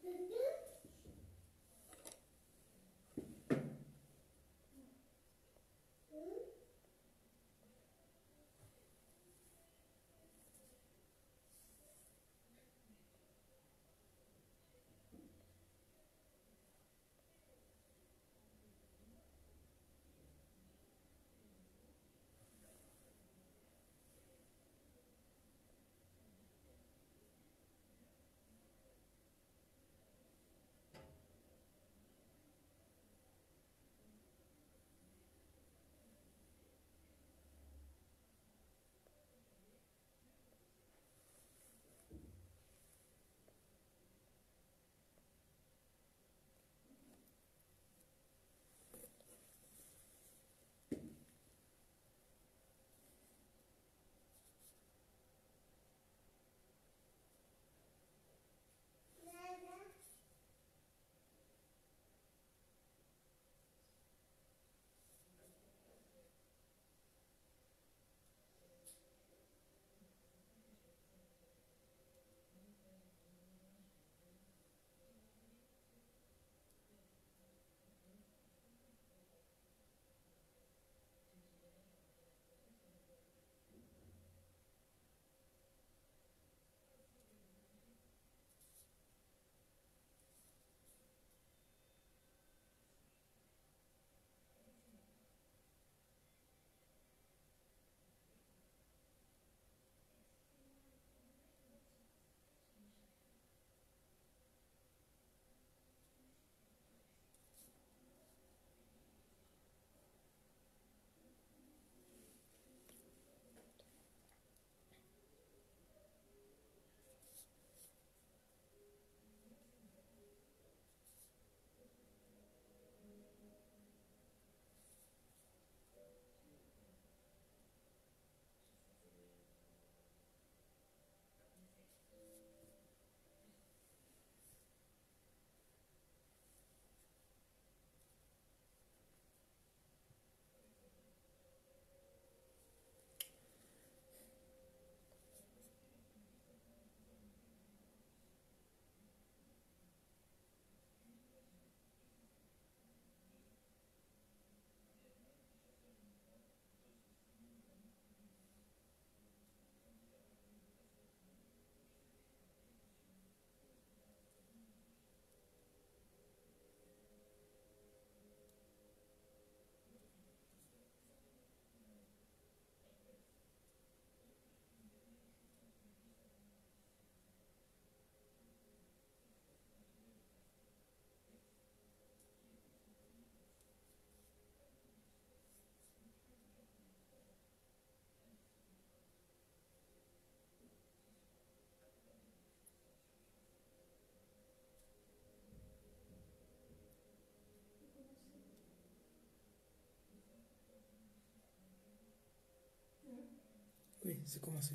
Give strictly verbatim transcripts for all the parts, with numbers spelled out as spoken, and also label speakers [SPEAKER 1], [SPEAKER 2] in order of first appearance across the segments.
[SPEAKER 1] Oui, c'est commencé.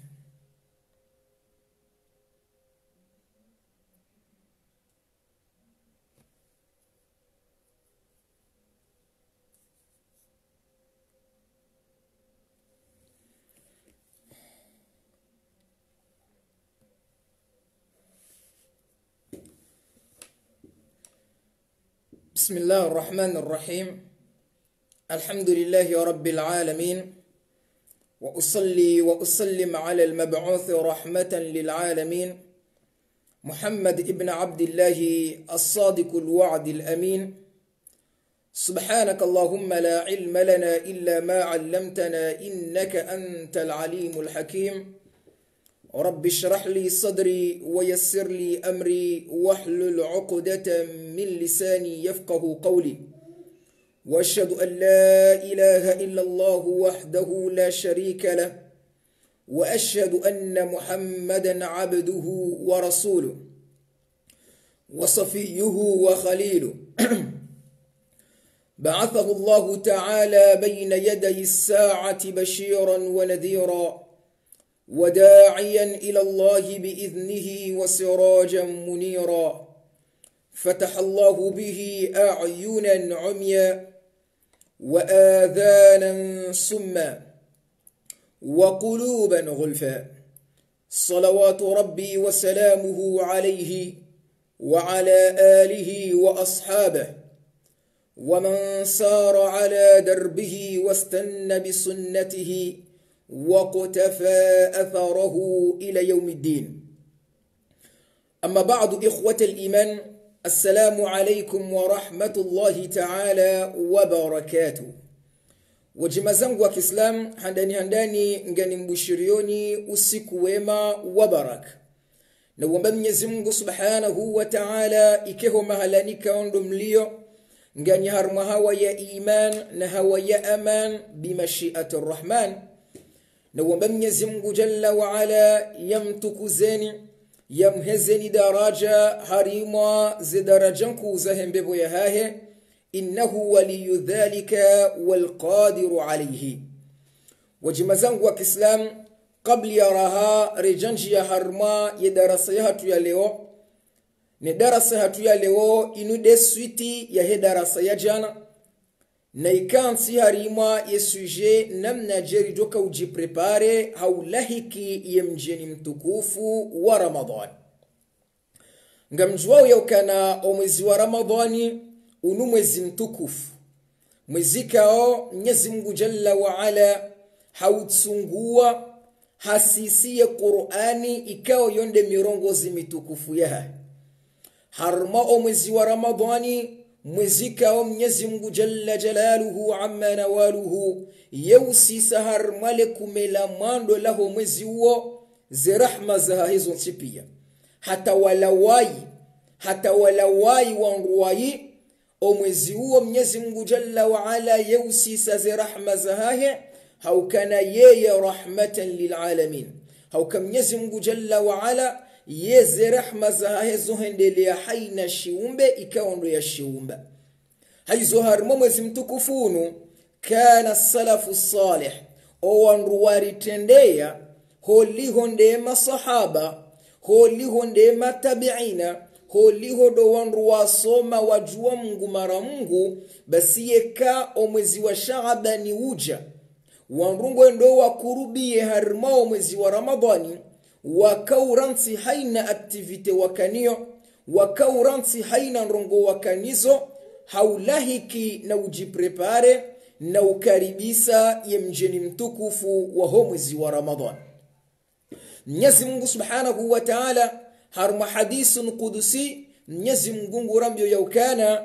[SPEAKER 1] بسم الله الرحمن الرحيم. الحمد لله رب العالمين، وأصلي وأسلم على المبعوث رحمة للعالمين محمد ابن عبد الله الصادق الوعد الأمين. سبحانك اللهم لا علم لنا إلا ما علمتنا إنك أنت العليم الحكيم. رب اشرح لي صدري ويسر لي أمري واحلل عقدة من لساني يفقه قولي، وأشهد أن لا إله إلا الله وحده لا شريك له، وأشهد أن محمدا عبده ورسوله وصفيه وخليله بعثه الله تعالى بين يدي الساعة بشيرا ونذيرا وداعيا إلى الله بإذنه وسراجا منيرا، فتح الله به أعينا عميا وآذانا صما وقلوبا غلفا، صلوات ربي وسلامه عليه وعلى آله وأصحابه ومن سار على دربه واستنى بسنته وقتفى أثره إلى يوم الدين. أما بعد إخوة الإيمان، السلام عليكم ورحمة الله تعالى وبركاته. Wajima zangu wa Kiislam, handani handani ngani mbushirioni usiku wema wa baraka. Na uomba Mwenyezi Mungu Subhanahu wa Ta'ala ikeho mahalani kaondo mlio ngani harma hawa ya iman na hawa ya aman bimashiati Rahman. Na uomba Mwenyezi Mungu Jalla wa Ala yamtukuzeni yamhezeni daraja harima zi darajanku zahembebo ya hahe, innahu waliyu dhalika walqadiru alayhi. Wajima zangu wa Kiislam, kabli ya raha rejanji ya harma ya darasa ya hatu ya leo, ni darasa hatu ya leo inude switi ya he darasa ya jana, na ikansi harima ya suje namna jeri doka ujiprepare haulahiki ya mjeni mtukufu wa Ramadhan. Ngamjuwao ya ukana o mwezi wa Ramadhani unu mwezi mtukufu, mwezi kao Mwenyezi Mungu Jalla wa Ala hautsungua hasisiye Qur'ani ikao yonde mirongozi mitukufu yaha. Harma o mwezi wa Ramadhani, mwezi kao Mwenyezi Mungu Jalla Jalaluhu amma nawaluhu yeusisa harmale kumela mando laho mwezi uo zirahma zaha hizo nsipia. Hata walawai, hata walawai wanruwai o mwezi uo Mwenyezi Mungu Jalla wa Ala yeusisa zirahma zahahe haukana yeye rahmatan lilalamin. Hauka Mwenyezi Mungu Jalla wa Ala yeze rahma zahahe zohendelea haina shiumbe ikaondo ya shiumba. Haizo harmo mwezi mtukufunu kana salafu salih o wanruwari tendea holiho ndema sahaba, holiho ndema tabiina, holiho do wanruwa soma wajua Mungu mara Mungu, basi yeka o mwezi wa Shaabani uja wanrungo ndo wakurubie harma o mwezi wa Ramadhani wakauransi haina aktivite wakaniyo, wakauransi haina nrongo wakanizo, haulahiki na ujiprepare na ukaribisa ya mjeni mtukufu wa ho mwezi wa Ramadhan. Mwenyezi Mungu Subhanahu wa Ta'ala harma hadisun qudusi Mwenyezi Mungu rambyo ya ukana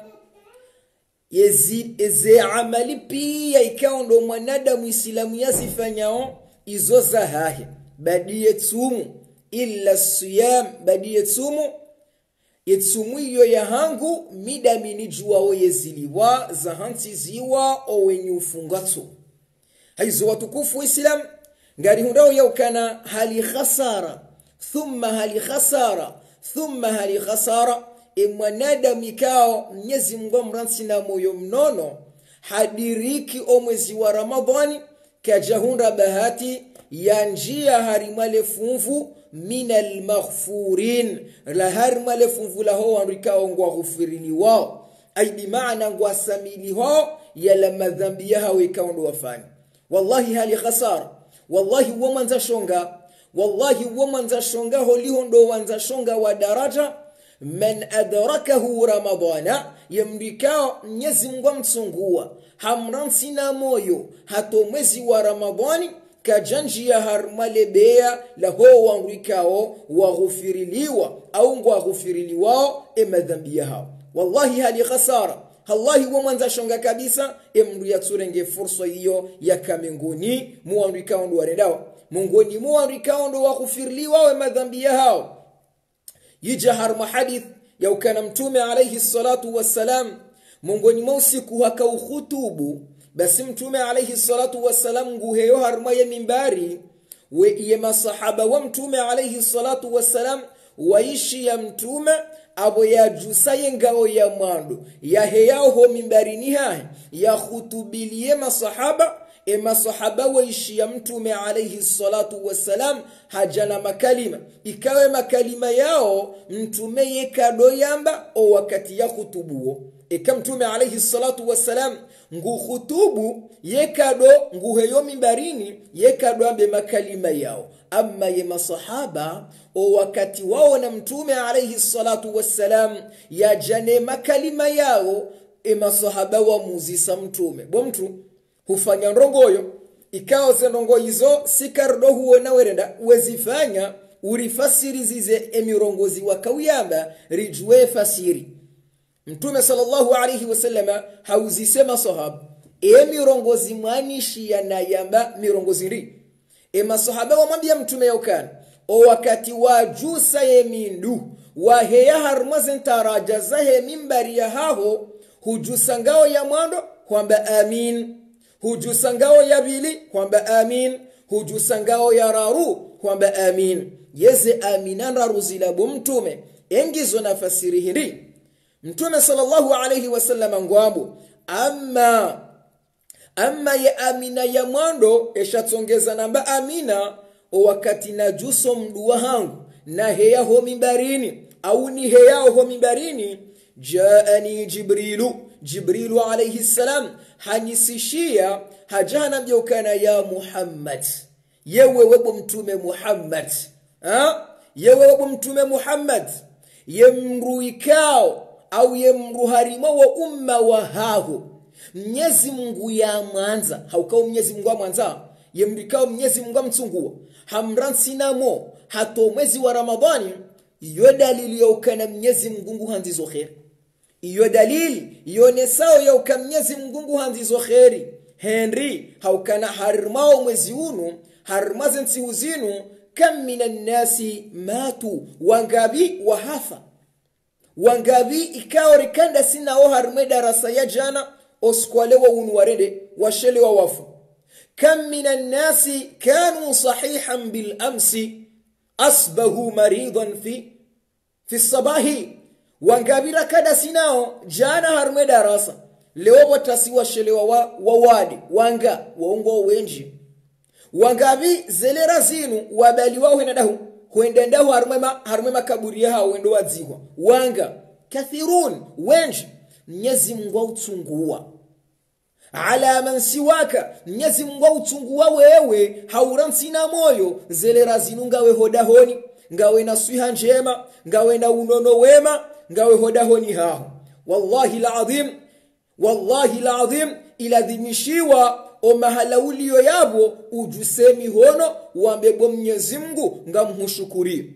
[SPEAKER 1] yezi eze amali pia ikaondo mwanadamu Islamu yasifanyao izo zahahe badiye tsumu illa siyam badiye tsumu yetsumu iyo ya hangu midamini juwao yeziliwa zahanti ziwa owenye ufungatsu. Haizo watukufu Islam ngari hundao ya ukana hali khasara thumma hali khasara thumma hali khasara emwanada mikao Mwenyezi Mungu mransi na moyo mnono hadiriki o mwezi wa Ramadhani kajahunda bahati ya njia harimale funfu minal maghfurin la harimale funfu la ho wanrikao ngwa ghufirini wao ay bimaana ngwa samili ho yala madhambi yao ikaondo wafanya. Wallahi hali khasara, wallahi womanza shonga, wallahi womanza shonga holiho ndo wanza shonga wa daraja man adrakahu Ramadana yamrikao Mwenyezi Mungu mtsungua hamransi na moyo hato mwezi wa Ramadhani kajanji ya harmale bea la ho wanrikao waghufiriliwa au ngwa ghufiriliwao emadhambi yao. Wallahi hali khasara, wallahi womanza shonga kabisa emru ya tsurenge fursa hiyo ya kamengoni muwanrikao ndo waredao mungoni muwanrikao ndo waghufiriliwao emadhambi yao. Yija harma hadith ya ukana Mtume alayhi salatu wassalam mungoni mausiku haka ukhutubu, basi Mtume alayhi salatu wassalam nguheyo harma ya mimbari we iye masahaba wa Mtume alayhi salatu wassalam waishi ya Mtume abo ya jusaye ngao ya mwandu ya heyao ho mimbari ni hae ya khutubilie masahaba ema sahaba waishi ya mtume alayhi salatu wassalam hajana makalima ikawe makalima yao mtume yekado yamba o wakati ya khutubuo eka mtume alayhi salatu wassalam ngu khutubu yekado ngu heyo mimbarini yekado ambe makalima yao amma ye masahaba o wakati wao na mtume alayhi salatu wassalam ya jane makalima yao ema sahaba wa muzisa mtume bo mtu hufanya ndongoyo ikao ze ndongo hizo sikardo huona werenda wezifanya urifasiri zize emirongozi wakawiyamba rijwe fasiri mtume sallallahu alayhi wasallama hauzisema sahaba emirongozi mwanishi yanayamba mirongozi ri ema sahaba wamwambia mtume yokana o wakati wajusa yemindu waheya harmazen taraja zahe mimbari ya haho hujusangao ya mwando kwamba amin hujusangao ya bili kwamba amin hujusangao ya raru kwamba amin yeze aminan raru zilabo mtume engizo na fasiri hindi mtume sallallahu alayhi wasallam ngwambo amma amma ya amina ya mwando eshatsongeza namba amina o wakati na juso mduwa hangu na heya ho mimbarini au ni heya ho mimbarini jaani jibrilu jibrilu alayhi salam hanisishia hajana mjokana ya Muhammad yewe webo mtume Muhammad ha yewe webo mtume Muhammad yemruikao au yemruharimo wa umma wa haho Mnyezi Mungu ya mwanza haukao Mnyezi Mungu wa mwanza yemrikao Mnyezi Mungu mtsungua hamransinamo hato mwezi wa Ramadhani iyo dalili ya ukana Mnyezi Mungu hanzizo khair iyo dalili yonesao ya ukana Mnyezi Mungu hanzizo khairi Henry haukana harmao mwezi unu harmazen sihuzinu kam minan nasi matu wangabi wahafa wangabi ikao rikanda sina o harme darasa ya jana oskwalewa unwarede washelewa wafu kam minan nasi kanu sahihan bil amsi asbahu maridan fi fi sabahi wangabi rakada sinao jana harme darasa leo watasi washelewa wa wawadi wanga waungo wenji wangabi zelera zinu wabali wao henadahu huendenda harmema harmema kaburi yao wendo wadzihwa wanga kathirun wenji Mnyezi Mungu utungua ala man siwaka Mnyezi Mungu utungua wewe hauransina moyo zelera zinu ngawe hodahoni ngawe na swiha njema ngawe na unono wema ngawe hodahoni hao wallahi alazim wallahi alazim iladhimishiwa o mahala ulio yabo ujusemi hono wambebo Mnyezi Mungu ngamhushukuri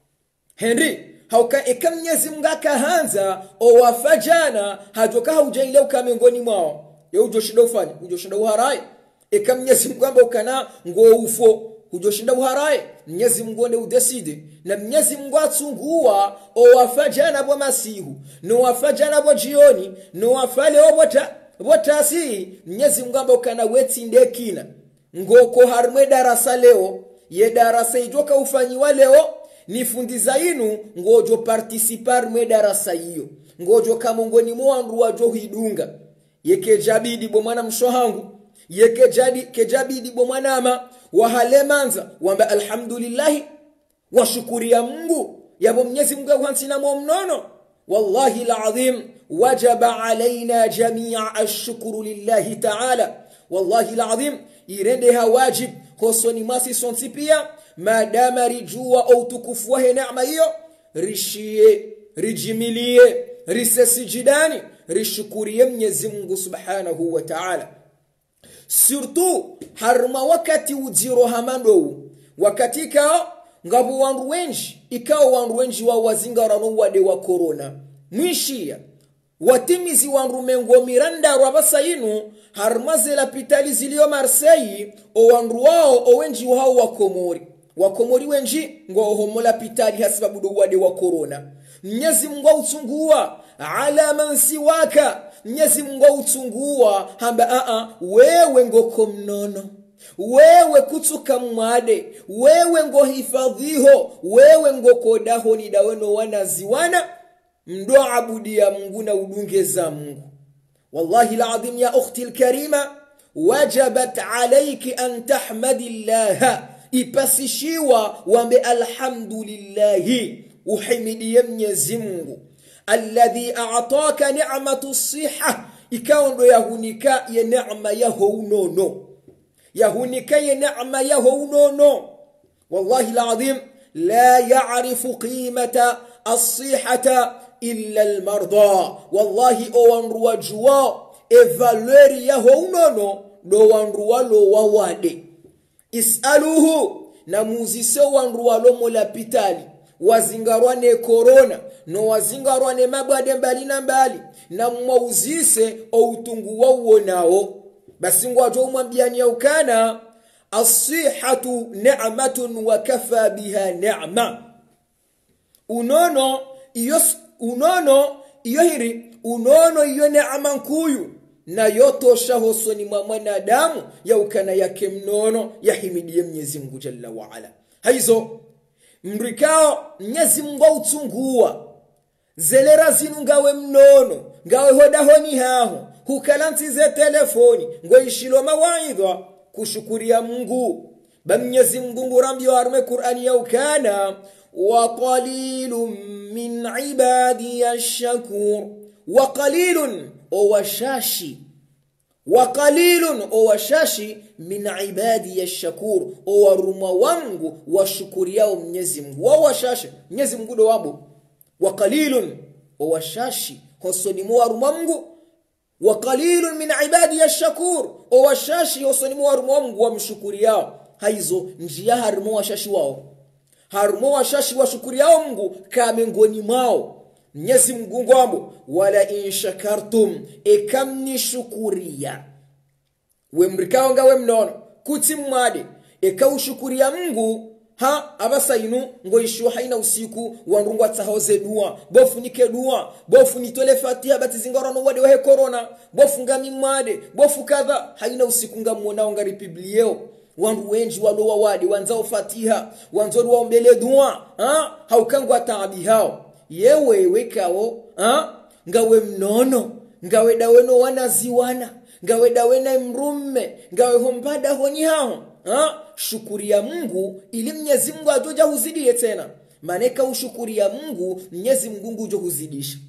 [SPEAKER 1] Henry hauka eka Mnyezi Mungu akahanza o wafajana hajoka haujaile ukamengoni mwao ye ujoshinda ufanya ujoshinda uharai eka Mnyezi Mungu amba ukana ngo ufo ujoshinda uharai Mnyezi Mungu ne udeside na Mnyezi Mungu atungua o wafajana bwa masihu no wafajana bwa jioni no wafale obota botasi Mnyezi Mungu amba ukana wetinde kina ngoko harmwe darasa leo ye darasa ijoka ufanyiwa leo nifundiza inu ngojo participar mwe darasa hiyo ngojo kamongoni mwandu wajo hidunga yeke jabidi bo mwana mshohangu yeke jadi kejabidi bo mwanama wahalemanza wamba alhamdulillah washukuria Mungu yabo Mwenyezi Mungu hansina mnono wallahi alazim wajaba alaina jami'a ashkuru lillahi ta'ala wallahi alazim irendeha wajib hosoni masi sontipia madama rijua au tukufu wa neema hiyo rishie rijimilie risesijidani rishukurie Mwenyezi Mungu subhanahu wa ta'ala surtout harma wakati ujiro hamando wakati kao ngabu wangu wenji ikao wangu wenji wa wazingara no wade wa corona mwishia watimizi wangu mengo miranda wabasa inu harmaze la pitali zilio Marseille o wangu wao o wenji wao wa Komori wakomori wenji ngo homola pitali hasibabu do wade wa corona Mwenyezi Mungu utungua ala man siwaka Mwenyezi Mungu utungua hamba a a wewe ngoko mnono wewe kutuka mwade wewe ngo hifadhiho wewe ngoko daho ni daweno wanaziwana ndo abudi ya Mungu na udunge za Mungu wallahi alazim ya ukhti alkarima wajabat alayki an tahmadillaha ipasishiwa wambe alhamdulillahi uhimidie Mwenyezi Mungu alladhi a'taka ni'matu siha ikawa ndo yahunika ye neema yaho unono yahunika ye neema yaho unono wallahi alazim la ya'rifu qimata as-sihata illa al-marda wallahi o wanruwa juwa e valeur yaho unono do wanruwa lo wawade isaluhu na muzise wanruwa lo molapitali wazingarwa ne corona no wazingarwa ne mabade mbali na mbali na mwauzise o utungu wao nao basi ngwajo umwambiani ukana as-sihhatu ni'matun wa kafa biha ni'ma unono iyo unono iyo hiri unono iyo neema nkuyu na yoto shahosoni mwa mwanadamu ya ukana yake mnono yahimidie Mwenyezi Mungu Jalla wa Ala haizo mrikao Mwenyezi Mungu utungua zelera zinu ngawe mnono ngawe hoda honi haho hukalanti ze telefoni ngoishilo mawaidha kushukuria Mungu ba Mwenyezi Mungu ngurambi wa arme Qur'ani ya ukana wa qalilun min ibadi ash-shakur wa qalilun o washashi wa qalilun o washashi min ibadi ash-shakur o waruma wangu washukuriao Mwenyezi Mungu wa washashi Mwenyezi Mungu do wabo wa qalilun o washashi hosoni mu waruma Mungu wa qalilun min ibadi ash-shakur o washashi hosoni mu waruma Mungu wamshukuriao haizo njia harimo washashi wao harimo washashi washukuriao Mungu kamengoni mao Mwenyezi Mungu ngwambo wala in shakartum ekamni shukuria we mrikao ngawe mnono kuti mwade ekawushukuria Mungu ha abasainu ngoishu haina usiku wanrungwa tsahoze dua bofunike dua bofu nitole fatiha batizingara no wade wa corona bofu ngami mwade bofu kadha haina usiku ngamuona ngari biblieo wandu wenji walowa wade wanzao fatiha wanzo waombele dua ha haukangwa taabi hao yewe wekao ha ngawe mnono ngawe daweno wanaziwana ngawe dawena mrumme ngawe hombada honi hao ha shukuria Mungu ili Mwenyezi Mungu atoja huzidie tena maneka ushukuria Mungu Mwenyezi Mungu ngujo huzidisha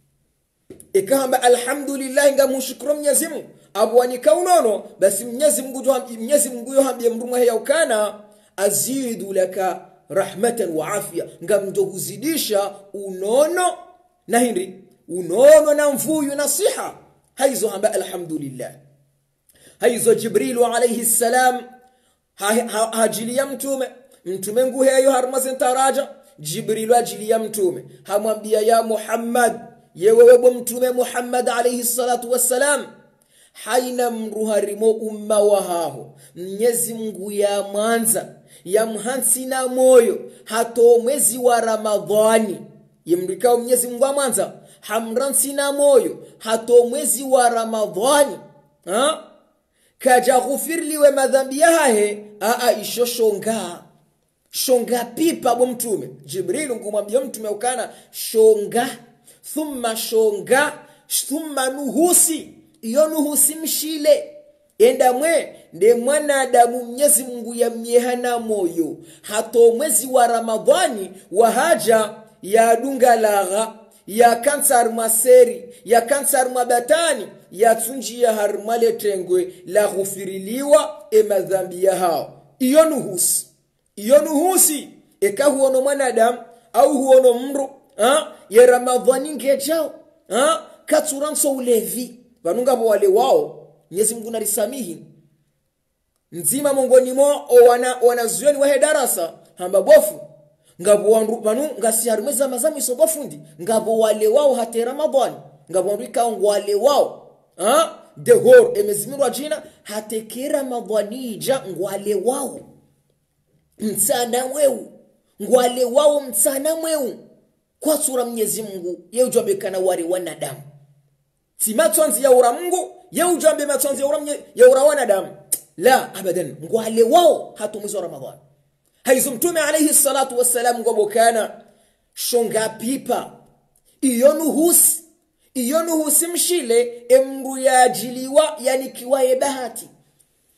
[SPEAKER 1] ikamba alhamdulillah ngamushukuru Mwenyezi Mungu abwani kaunono basi Mwenyezi Mungu jo Mwenyezi Mungu yo hambie mrumwa ya ukana azidu laka rahmatan wa afia ngamjo huzidisha unono na hindi unono na mvuyu na siha haizo hamba alhamdulillah haizo Jibril alayhi salam hajilia mtume mtume ngu heyo harmazen taraja Jibril ajilia mtume hamwambia ya Muhammad yewewe bo mtume Muhammad alayhi salatu wassalam haina mruharimo umma wahaho Mwenyezi Mungu ya mwanza ya mhansi na moyo hato mwezi wa Ramadhani yemrikao Mwenyezi Mungu wa mwanza hamransi na moyo hato mwezi wa Ramadhani ha kaja ghufirliwe madhambi yahe a a isho shonga shonga pipa bo mtume Jibril ngumwambia mtume ukana shonga thumma shonga thumma nuhusi iyo nuhusi mshile enda mwe nde mwanadamu Mwenyezi Mungu ya miehana moyo hato mwezi wa Ramadhani wa haja ya dunga lagha ya kansar maseri ya kansar mabatani ya tunji ya harmale tengwe la ghufiriliwa e madhambi ya hao iyo nuhusi iyo nuhusi eka huono mwanadamu au huono mru ha ya Ramadhani ngejao ha katuranso ulevi vanunga wale wao Mwenyezi Mungu narisamihi nzima mongoni mo wana wanazuoni wa darasa hamba bofu ngabo wandu banu ngasi harumeza mazamu isobofundi ngabo wale wao hate Ramadhani ngabo ndika wale wao ha dehor emezimirwa jina hate Ramadhani ja ngwale wao mtsana weu ngwale wao mtsana mweu kwa sura Mwenyezi Mungu yeujwa kana wale wanadamu timatonzi ya ura Mungu yeujwa be matonzi ya ura ya ura wanadamu la abadan ngwale wao hatu mwezi wa Ramadhani haizo mtume alayhi salatu wassalam ngobokana shonga pipa iyo nuhusi iyo nuhusi mshile emru ya ajiliwa yani kiwaye bahati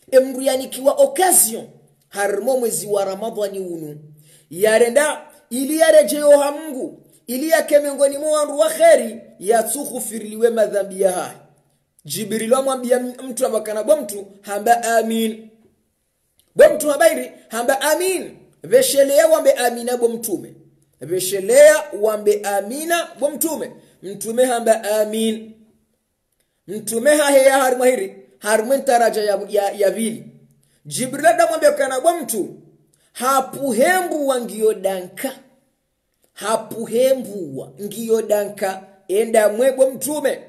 [SPEAKER 1] emru yanikiwa occasion harmo mwezi wa Ramadhani unu yarenda ili yarejeo ha Mungu ili yake miongoni mwa wandu wa kheri yatukhufiriliwe madhambi ya hai. Jibril amwambia mtu abakana bwa mtu hamba amin bwa mtu habairi hamba amin veshelea wambe amina bwa mtume veshelea wambe amina bwa mtume mtume hamba amin mtume haheya harimo hiri harimo taraja ya, ya, ya vili. Jibril amwambia kana bwa mtu hapuhembu wangiyo danka hapuhembu wangiyo danka enda mwebwa mtume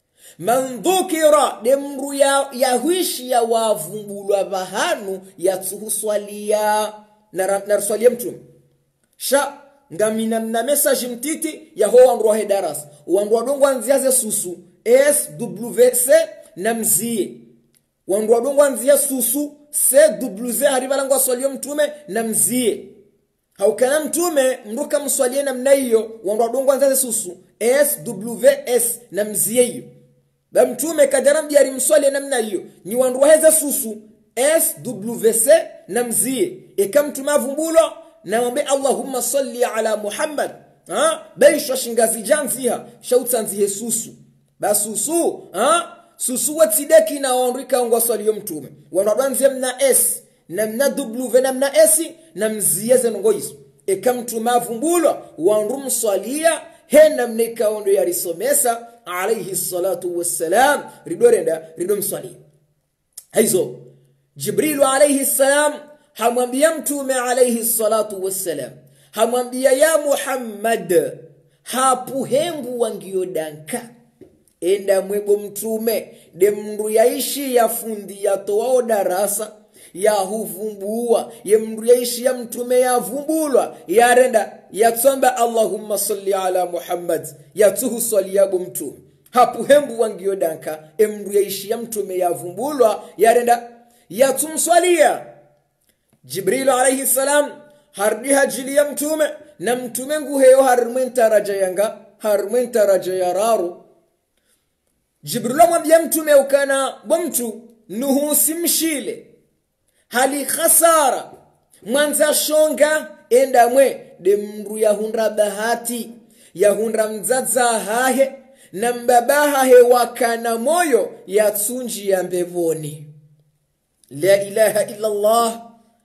[SPEAKER 1] mandhukira demru ya yahishi ya wavumbulwa bahanu ya tuhuswalia na ruswalia mtume sha ngamina na message mtiti ya ho wandu wa daras wandu wadongo anziaze susu S W C na mzie wandu wadongo anzia susu C W Z haribalangwa swalio mtume na mzie haukana mtume mruka mswalie na mnaiyo wandu wadongo anziaze susu S W S na mzie hiyo ba mtume kadara mjari mswalie na mnaiyo ni wandu waheza susu S W C na mzie eka mtume avumbulo na wambe Allahumma salli ala Muhammad ha baisha shingazi janziha shautanzi Yesusu basusu ha susu watideki na ondrika ngwa swalio mtume wanabanze mna S na mna W na mna S na mzieze ngoizo eka mtume avumbulo wandu mswalia hena mnika ondo ya risomesa alayhi salatu wassalam ridorenda ridom swali hizo Jibril alayhi salam hamwambia mtume alayhi salatu wassalam hamwambia ya Muhammad hapuhembu wangiyo danka enda mwebo mtume demndu yaishi ya fundi ya toao darasa ya huvumbua ya mndu yaishi ya mtume ya vumbulwa ya renda ya tsomba Allahumma salli ala Muhammad ya tuhu swali ya mtume hapuhembu wangiyo danka emndu yaishi ya mtume ya vumbulwa ya renda ya tumswalia. Jibril alayhi salam hardi hajili ya mtume na mtume nguheyo harumenta raja yanga harumenta raja ya raru. Jibril amwambia mtume ukana bomtu nuhu simshile hali khasara mwanza shonga enda mwe demru ya hundra bahati ya hundra mzaza hahe na mbabaha he wakana moyo ya tsunji ya mbevoni. La ilaha illa Allah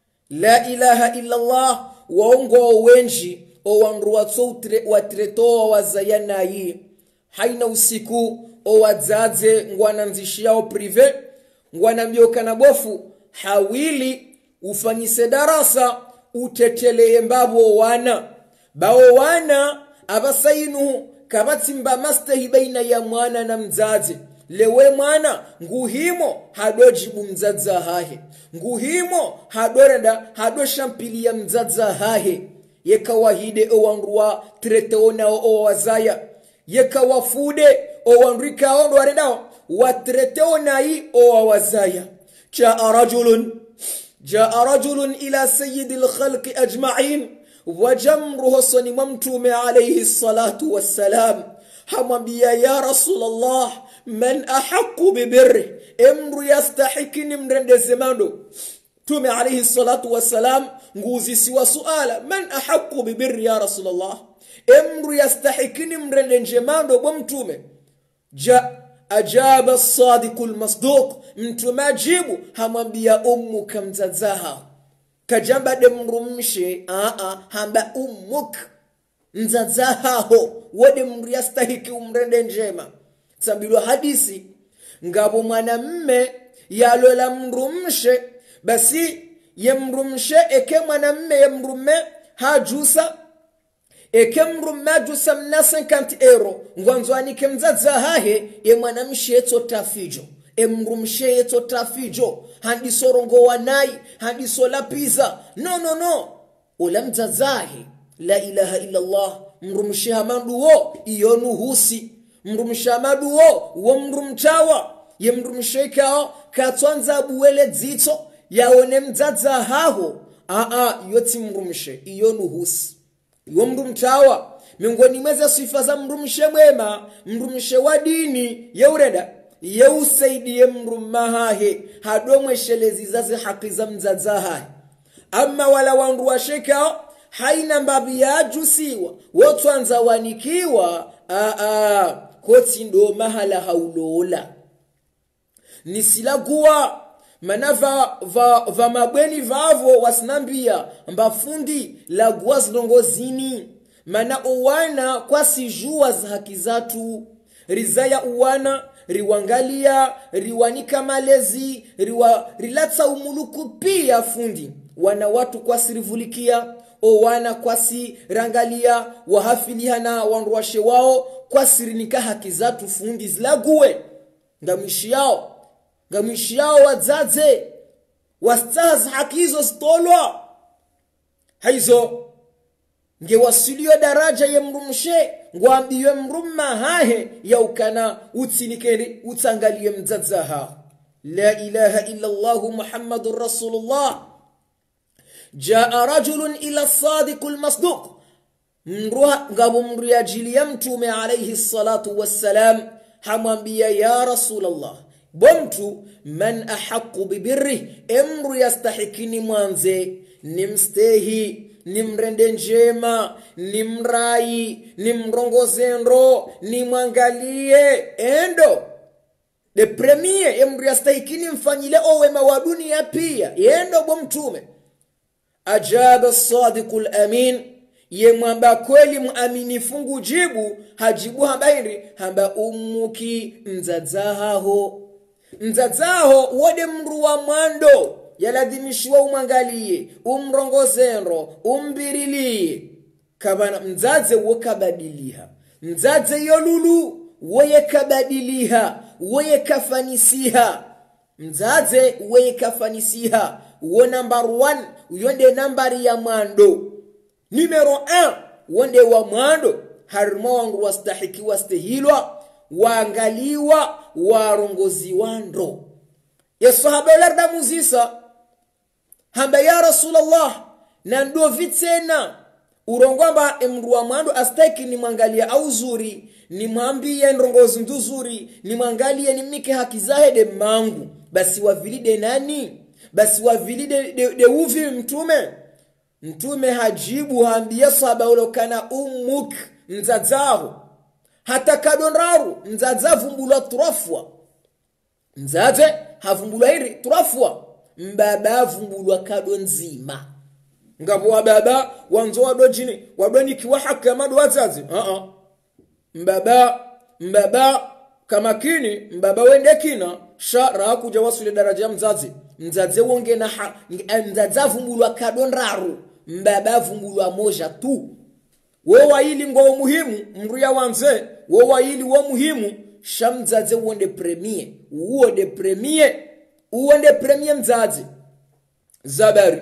[SPEAKER 1] la ilaha illa Allah waongo wenji o wandu watsotre watreto wazayana yi haina usiku o wazaze ngwana nzishiao prive ngwana mbioka na bofu hawili ufanyise darasa utetelee mbabo wana bao wana abasainu kabatimba mastahi baina ya mwana na mzazi lewe mwana nguhimo hadojibu mzaza hahe nguhimo hadorenda hadoshampilia mzaza hahe yeka wahide o wanruwa treteona o wazaya yeka wafude o wanrika ondo warendao watreteona yi o wazaya jaa rajulun jaa rajulun ila sayyidil khalqi ajma'in wajamruhu sani mtume alayhi salatu wassalam hamwambia ya Rasulullah man ahaqqu bibirri emru yastahikini mrendeze mando tume alayhi salatu wassalam nguzi siwa suala man ahaqqu bibirri ya Rasulullah emru yastahikini mrendenje mando kwa mtume ja ajaba as-sadiqul masduq mtume ajibu hamwambia ummuka mzazaha kajamba demrumshe a a hamba ummuk mzazaho wode mru yastahiki umrende njema tsambilwa hadisi ngabo mwanamme yalola mrumshe basi yemrumshe eke mwanamme yemrumme hajusa eke mrumme hajusa mna cinquante euro ngwanzwani ke mzazahahe ye mwanamshe eto tafijo emrumshe eto tafijo handi sorongo wanai handi sola pizza no no no ula mzazahe la ilaha illa Allah mrumshe hamandu wo iyonu husi mrumshe hamandu wo wo mrumchawa ye mrumshe kao katwanza buwele dzito yaone mzazahaho a a yoti mrumshe iyonu husi yo mrumchawa miongoni mweza sifa za mrumshe mwema mrumshe wa dini yeureda yeusaidie mrumahahe hadomwe shelezi zazi haki za mzazahahe. Ama wala wandu wa sheka haina mbabi ya jusiwa wotwanza wanikiwa aa koti ndo mahala haulola nisilaguwa mana va, va, va mabweni vavo wasinambia mbafundi laguwa zilongozini mana uwana kwa sijua za haki zatu rizaya uwana riwangalia riwanika malezi riwa, rilatsa umuluku pia fundi wana watu kwa sirivulikia o wana kwa si rangalia wahafilihana wanruwashe wao kwa sirinika haki zatu fundi zilaguwe ngamishi yao ngamishi yao wazaze wastaza haki hizo stolwa haizo nge wasilio daraja ye mrumshe ngwambiwe mrumma hahe ya ukana utinikeni utangalie mzazaha. La ilaha illa Allah Muhammadur Rasulullah. Jaa rajulun ila sadiqul masduq mruha ngabu mriajili ya mtume alayhi salatu wassalam hamwambia ya Rasulullah bomtu man ahaqu bibirri emru yastahikini mwanze nimstehi nimrende njema nimrai nimrongozendo nimwangalie endo de premier emru yastahikini mfanyile owema wa dunia pia endo bomtume. Ajaba sadiqul amin ye mwamba kweli muaminifu ngujibu hajibu hambairi hamba umuki mzazaho mzazaho wode mru wa mwando yaladhimishwa umwangalie umrongozendo umbirilie kabana mzaze wokabadiliha mzaze yolulu woye kabadiliha woye kafanisiha mzaze woye kafanisiha wo number one uyonde nambari ya mwando numero one wonde wa mwando harimo wangu wastahiki wastahilwa waangaliwa warongozi wando ya sahaba larda muzisa hamba ya Rasulullah na ndo vitena urongwamba emru wa mwando astahiki ni mwangalia au zuri ni mwambie ndongozi nduzuri ni mwangalie ni mike haki zahede mangu basi wavilide nani basi wavilide de, de, de uvi mtume mtume hajibu hambia sahaba ulokana umuk mzazaho hata kadonraru mzaza vumbulwa turafwa mzaze havumbulwa hiri turafwa mbaba vumbulwa kadonzima ngapo wa baba wanzo wadojini wadoni kiwa haki amadu wazazi uh -uh. mbaba mbaba kama kini mbaba wende kina shara kuja wasule daraja ya mzazi mzaze wonge na ha, mzaza vumbulwa kadonraru mbaba vumbulwa moja tu wewa hili ngo muhimu mruya wanze wewa hili wo muhimu shamzaze uonde premier uonde premier uonde premier mzaze zabari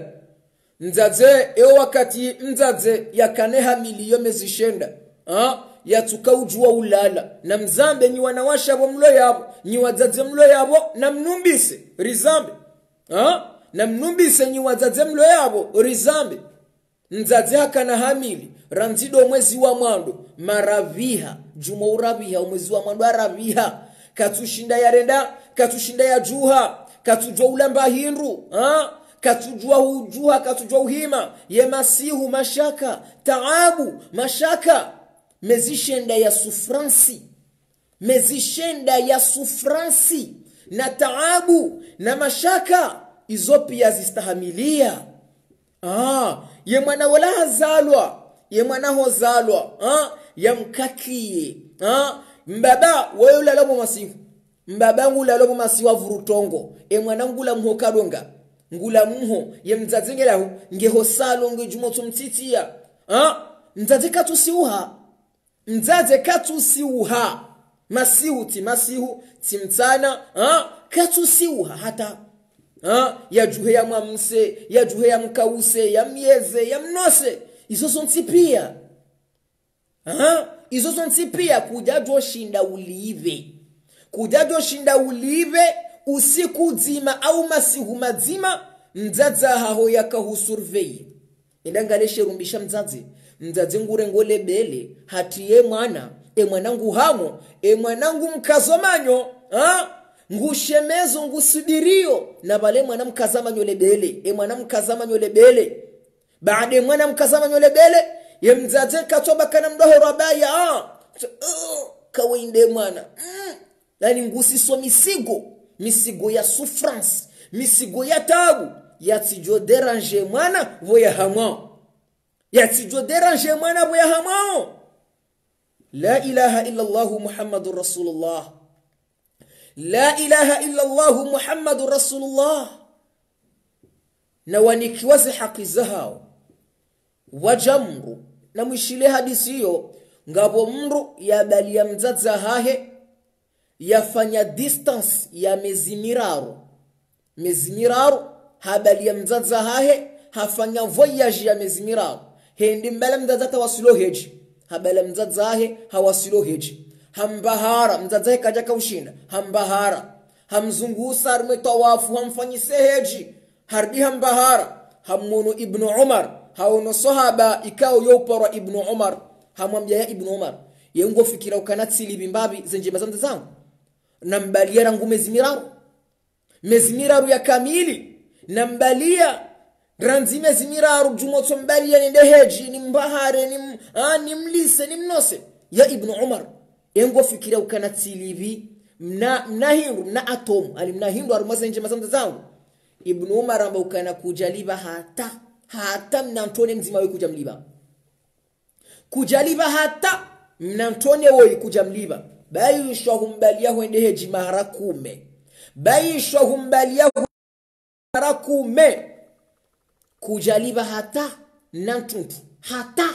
[SPEAKER 1] mzaze eo wakati mzaze yakaneha miliyo mezishenda ha yatuka ujua ulala na mzambe ni wanawasha bo mlo yabo ni wazaze mlo yabo na mnumbise rizambe ha na mnumbise ni wazaze mlo yabo rizambe mzaze hakana hamili ranzido mwezi wa mwando maraviha jumo uraviha mwezi wa mwando araviha katushinda yarenda katushinda ya juha katujua ulamba hindu ha katujua ujuha katujua uhima ye masihu mashaka taabu mashaka mezishenda ya sufransi mezishenda ya sufransi na taabu na mashaka izo pia zistahamilia ah ye mwana wala hazalwa ye mwana hozalwa ah yamkakie ah mbaba wewe ulalobo masihu mbaba ngulalobo masiwa vurutongo e mwana ngula mhokadonga ngula mho ye mzazengela ngeho salo ngejumo tumtitia ah mzaze katusiuha mzaze katusiuha masihu ti masihu timtana ah katusiuha hata ha ya juhe ya mwamse ya juhe ya mkause ya mieze ya mnose izo sonti pia ha izo sonti pia kujajo shinda ulive kujajo shinda ulive usiku zima au masihu mazima mzaza haho yakahusurvey indangale sherumbisha mzaze mzaze ngure ngole bele hatiye mwana e mwanangu hamo e mwanangu mkazomanyo ha ngushemezo ngusubirio na bale mwana mkazama nyole bele e mwana mkazama nyole bele baada mwana mkazama nyole bele ye mzaze katoba kana mdoho rabaya ah uh, kawainde mwana mm. yani ngusiso misigo misigo ya souffrance misigo ya tabu yatijo déranger mwana voya hamwa yatijo déranger mwana voya hamwa la ilaha illa allah muhammadur rasulullah la ilaha illa allah muhammadur rasulullah na wanikiwazi haki zao wajamru na mwishile hadisi hiyo ngabo mru ya bali ya mzaza hahe yafanya distance ya mezimiraru mezimiraru habali ya mzaza hahe hafanya voyage ya mezimiraru hendi mbele mzaza tawasilo heji habali ya mzaza hahe hawasilo heji hambahara mzaza hahe kaja kaushinda hambahara hamzungusa arme tawafu hamfanyise heji hardi hambahara hamono ibnu umar haono sahaba ikao yopara ibnu umar hamwambia ya ibnu umar yengo fikira ukanatsili bimbabi zenje mazamza zangu nambalia rangu mezimiraru mezimiraru ya kamili nambalia ranzi mezimiraru jumoto mbalia nende heji ni mbahare ni, ah, ni mlise ni mnose ya ibnu umar yengo fikira ukanatsili bi mna mnahindu mna atom ali mnahindu arumazenje mazamza zangu ibnu umar amba ukana kujaliba hata hata mnantone mzima wewe kuja mliba kujaliba hata mnantone wewe kuja mliba bayishwa humbalia huende heji mara kume bayishwa humbalia mara kume kujaliba hata mnantuntu hata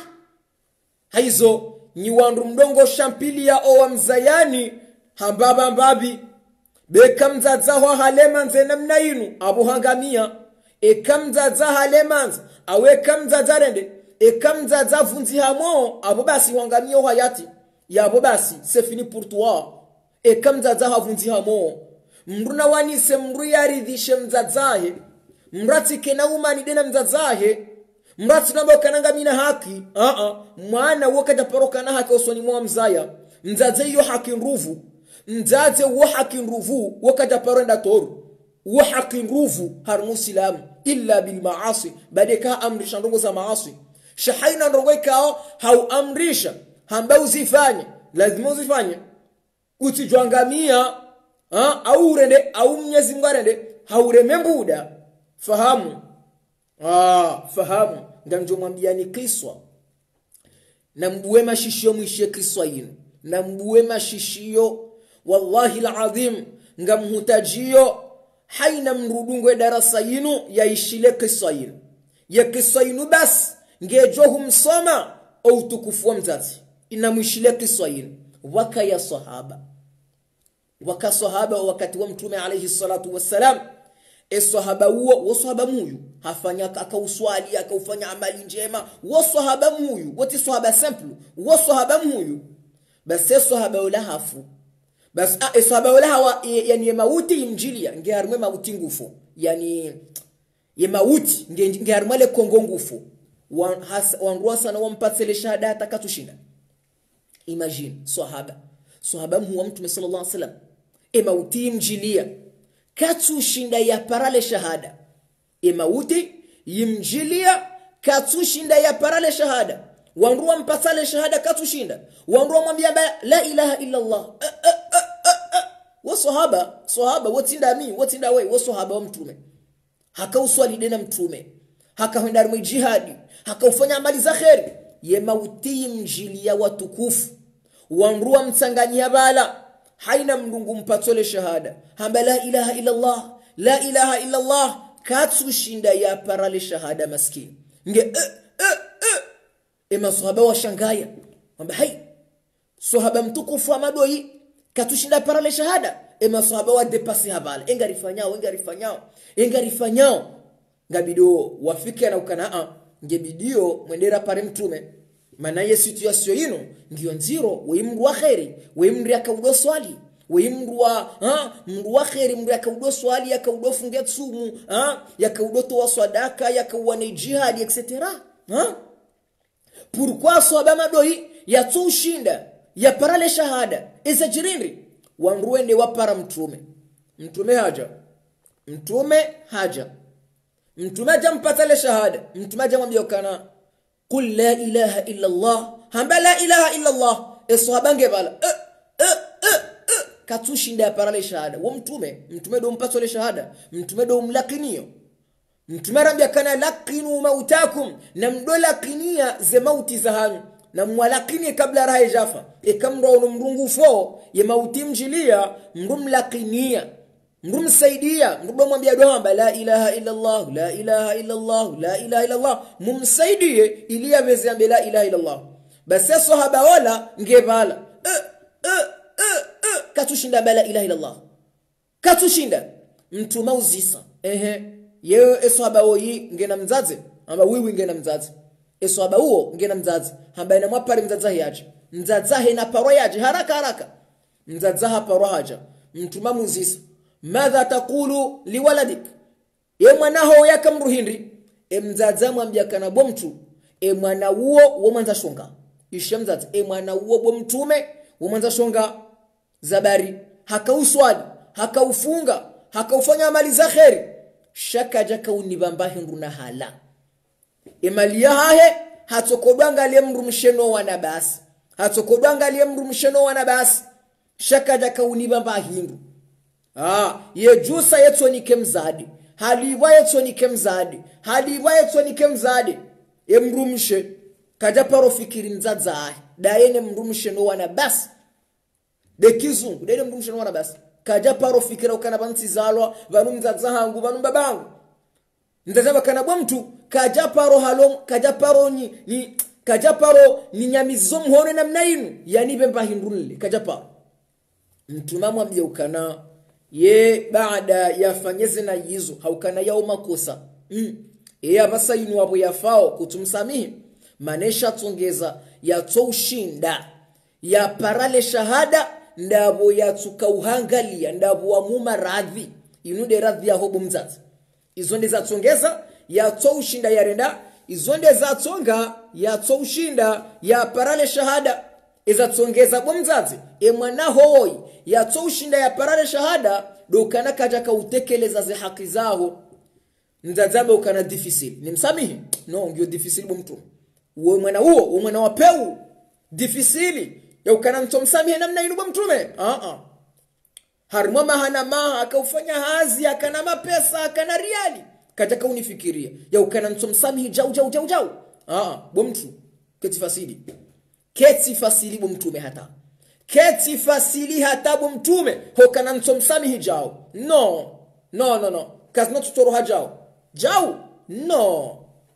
[SPEAKER 1] haizo ni wandu mdongo shampilia owa mzayani hambaba mbabi beka mzaza wa halemanze namna inu abu hangamia ekamzaza halemanze awe kamzaza rende ekamzaza vunzi hamo abo basi wangamia hayati ya abo basi c'est fini pour toi ekamzaza havunzi hamo mruna wanise mru yaridhishe mzazahe mrati kena umani dena mzazahe mrati namba kananga mina haki a a mwana wakata paroka na haki osoni mwa mzaya mzaze yo haki nruvu mzaze wo haki nruvu wakata parenda toru wo haki nruvu har muslim illa bil maasi badeka amrisha ndongo za maasi shahaina ndongo ikao hau amrisha hamba uzifanye lazima uzifanye utijwangamia ha au urende au mnyezi mgarende hauremembuda fahamu ah fahamu nganjo mwambia ni kiswa na mbuwe mashishio mwishe kiswa yinu na mbuwe mashishio wallahi alazim ngamhutajio haina mrudungwe darasa yinu yaishile kiswa yinu ya kiswa yinu bas ngejo humsoma au tukufu wa mzazi inamwishile kiswa yinu waka ya sahaba waka sahaba wakati wa mtume alayhi salatu wassalam e sahaba huo wa sahaba muyu hafanya akauswali akaufanya amali njema wa sahaba muyu wote sahaba simple wa sahaba muyu bas sahaba wala hafu bas e sahaba wala hawa yani mauti injilia ngeharumwe mauti ngufu yani ye mauti ngeharumwe le kongo ngufu wan has wanruwa sana wampatsele shahada atakatushinda imagine sahaba sahaba muwa mtume sallallahu alaihi wasallam e mauti injilia katushinda ya parale shahada e mauti yimjilia katushinda ya parale shahada wanruwa mpatsale shahada katushinda wanruwa mwambia la ilaha illa allah wa sahaba sahaba watinda mi watinda we wa sahaba wa mtume hakauswali dena mtume hakaenda mu jihadi hakaufanya amali za khair ye mauti mjilia watukufu wanruwa mtsanganyia bala haina mndungu mpatsole shahada hamba la ilaha illa allah la ilaha illa allah katushinda ya parale shahada maskini nge eh, eh, eh. ema sahaba wa shangaya hamba hai sahaba mtukufu amadoi katushinda parale shahada ema sahaba wa depasi habala engarifanyao engarifanyao engarifanyao ngabido wafike na ukana a ngebidio mwendera pare mtume maana ye situation yino ngiyo nziro we mndu wa khairi we mndu akaudo swali we mndu wa ha mndu wa khairi mndu akaudo swali akaudo funga tsumu ha yakaudo to sadaka yakauwa jihad etc ha pourquoi sahaba madoi yatushinda ya parale shahada isa jirindri wanruende wapara mtume mtume haja mtume haja mtume haja mpata le shahada mtume haja mwambia kana qul la ilaha illa allah hamba la ilaha illa allah eswabange bala eh, eh, eh, eh. katushinda para le shahada wa mtume mtume do mpata le shahada mtume do mlakinio mtume rambia kana laqinu mautakum na mdolakinia ze mauti za hanyu na mwalakini kabla raha jafa ikamro no mrungu fo ye mauti mjilia mrumlakinia mrumsaidia mrumwambia dua la ilaha illa allah la ilaha illa allah la ilaha illa allah mumsaidie ili aweze ambe la ilaha illa allah basi sahaba wala ngebala eh, eh, eh, eh. katushinda la ilaha illa allah katushinda mtu mauzisa ehe yeye sahaba woyi ngena mzazi ama wiwi ngena mzazi eswaba huo ngena mzazi ambaye na mwapari mzazi yaje mzazi na paro yaje haraka haraka mzazi hapa haja mtuma muzisa madha taqulu liwaladik e mwanaho yakamruhindi e mzazi mwambia kana bo mtu e mwana huo wo mwanza shonga ishe mzazi e mwana huo bo mtume wo mwanza shonga zabari hakauswali hakaufunga hakaufanya amali za khairi shaka jaka unibamba hinduna hala emalia hahe hatokodwanga liye mru msheno wana basi hatokodwanga liye mru msheno wana basi shaka jaka unibamba hindu ah ye jusa yetu ni kemzadi haliwa yetu ni kemzadi haliwa yetu ni kemzadi e mru mshe kaja paro fikiri nzaza daene mru msheno wana basi de kizungu daene mru msheno wana basi kaja paro fikira ukana banti zalwa vanu mzaza hangu vanu babangu ndazaba kana bwa mtu kajaparo halom kajaparo ni, ni kajaparo ni nyamizo mhone namna inu yani bemba hindunle kajaparo mtu mamwambia ukana ye baada yafanyeze na yizo haukana yao makosa mm. e abasa inu wabo yafao kutumsamihi manesha tongeza yatoshinda ya parale shahada ndabo yatuka uhangalia ndabo wa muma radhi inude radhi ya hobo mzazi izonde za tsongeza ya toushinda yarenda izonde za tsonga ya toushinda ya parale shahada iza tsongeza bomzazi e mwana hoi ya toushinda ya parale shahada dokana kaja ka utekeleza ze haki zao nzazabe ukana difficile ni msamihi no ngio difficile bomtu uwe mwana huo uwe mwana wapeu difficile ya ukana mtomsamihi namna inu bomtume ah ah harimo mahana maha akaufanya hazi akana mapesa akana riali kataka unifikiria ya ukana msomsamihi jau jau jau jau ah bomtu keti fasili keti fasili bomtume hata keti fasili hata bomtume hokana msomsamihi jau no no no no kazna tutoro hajao jau no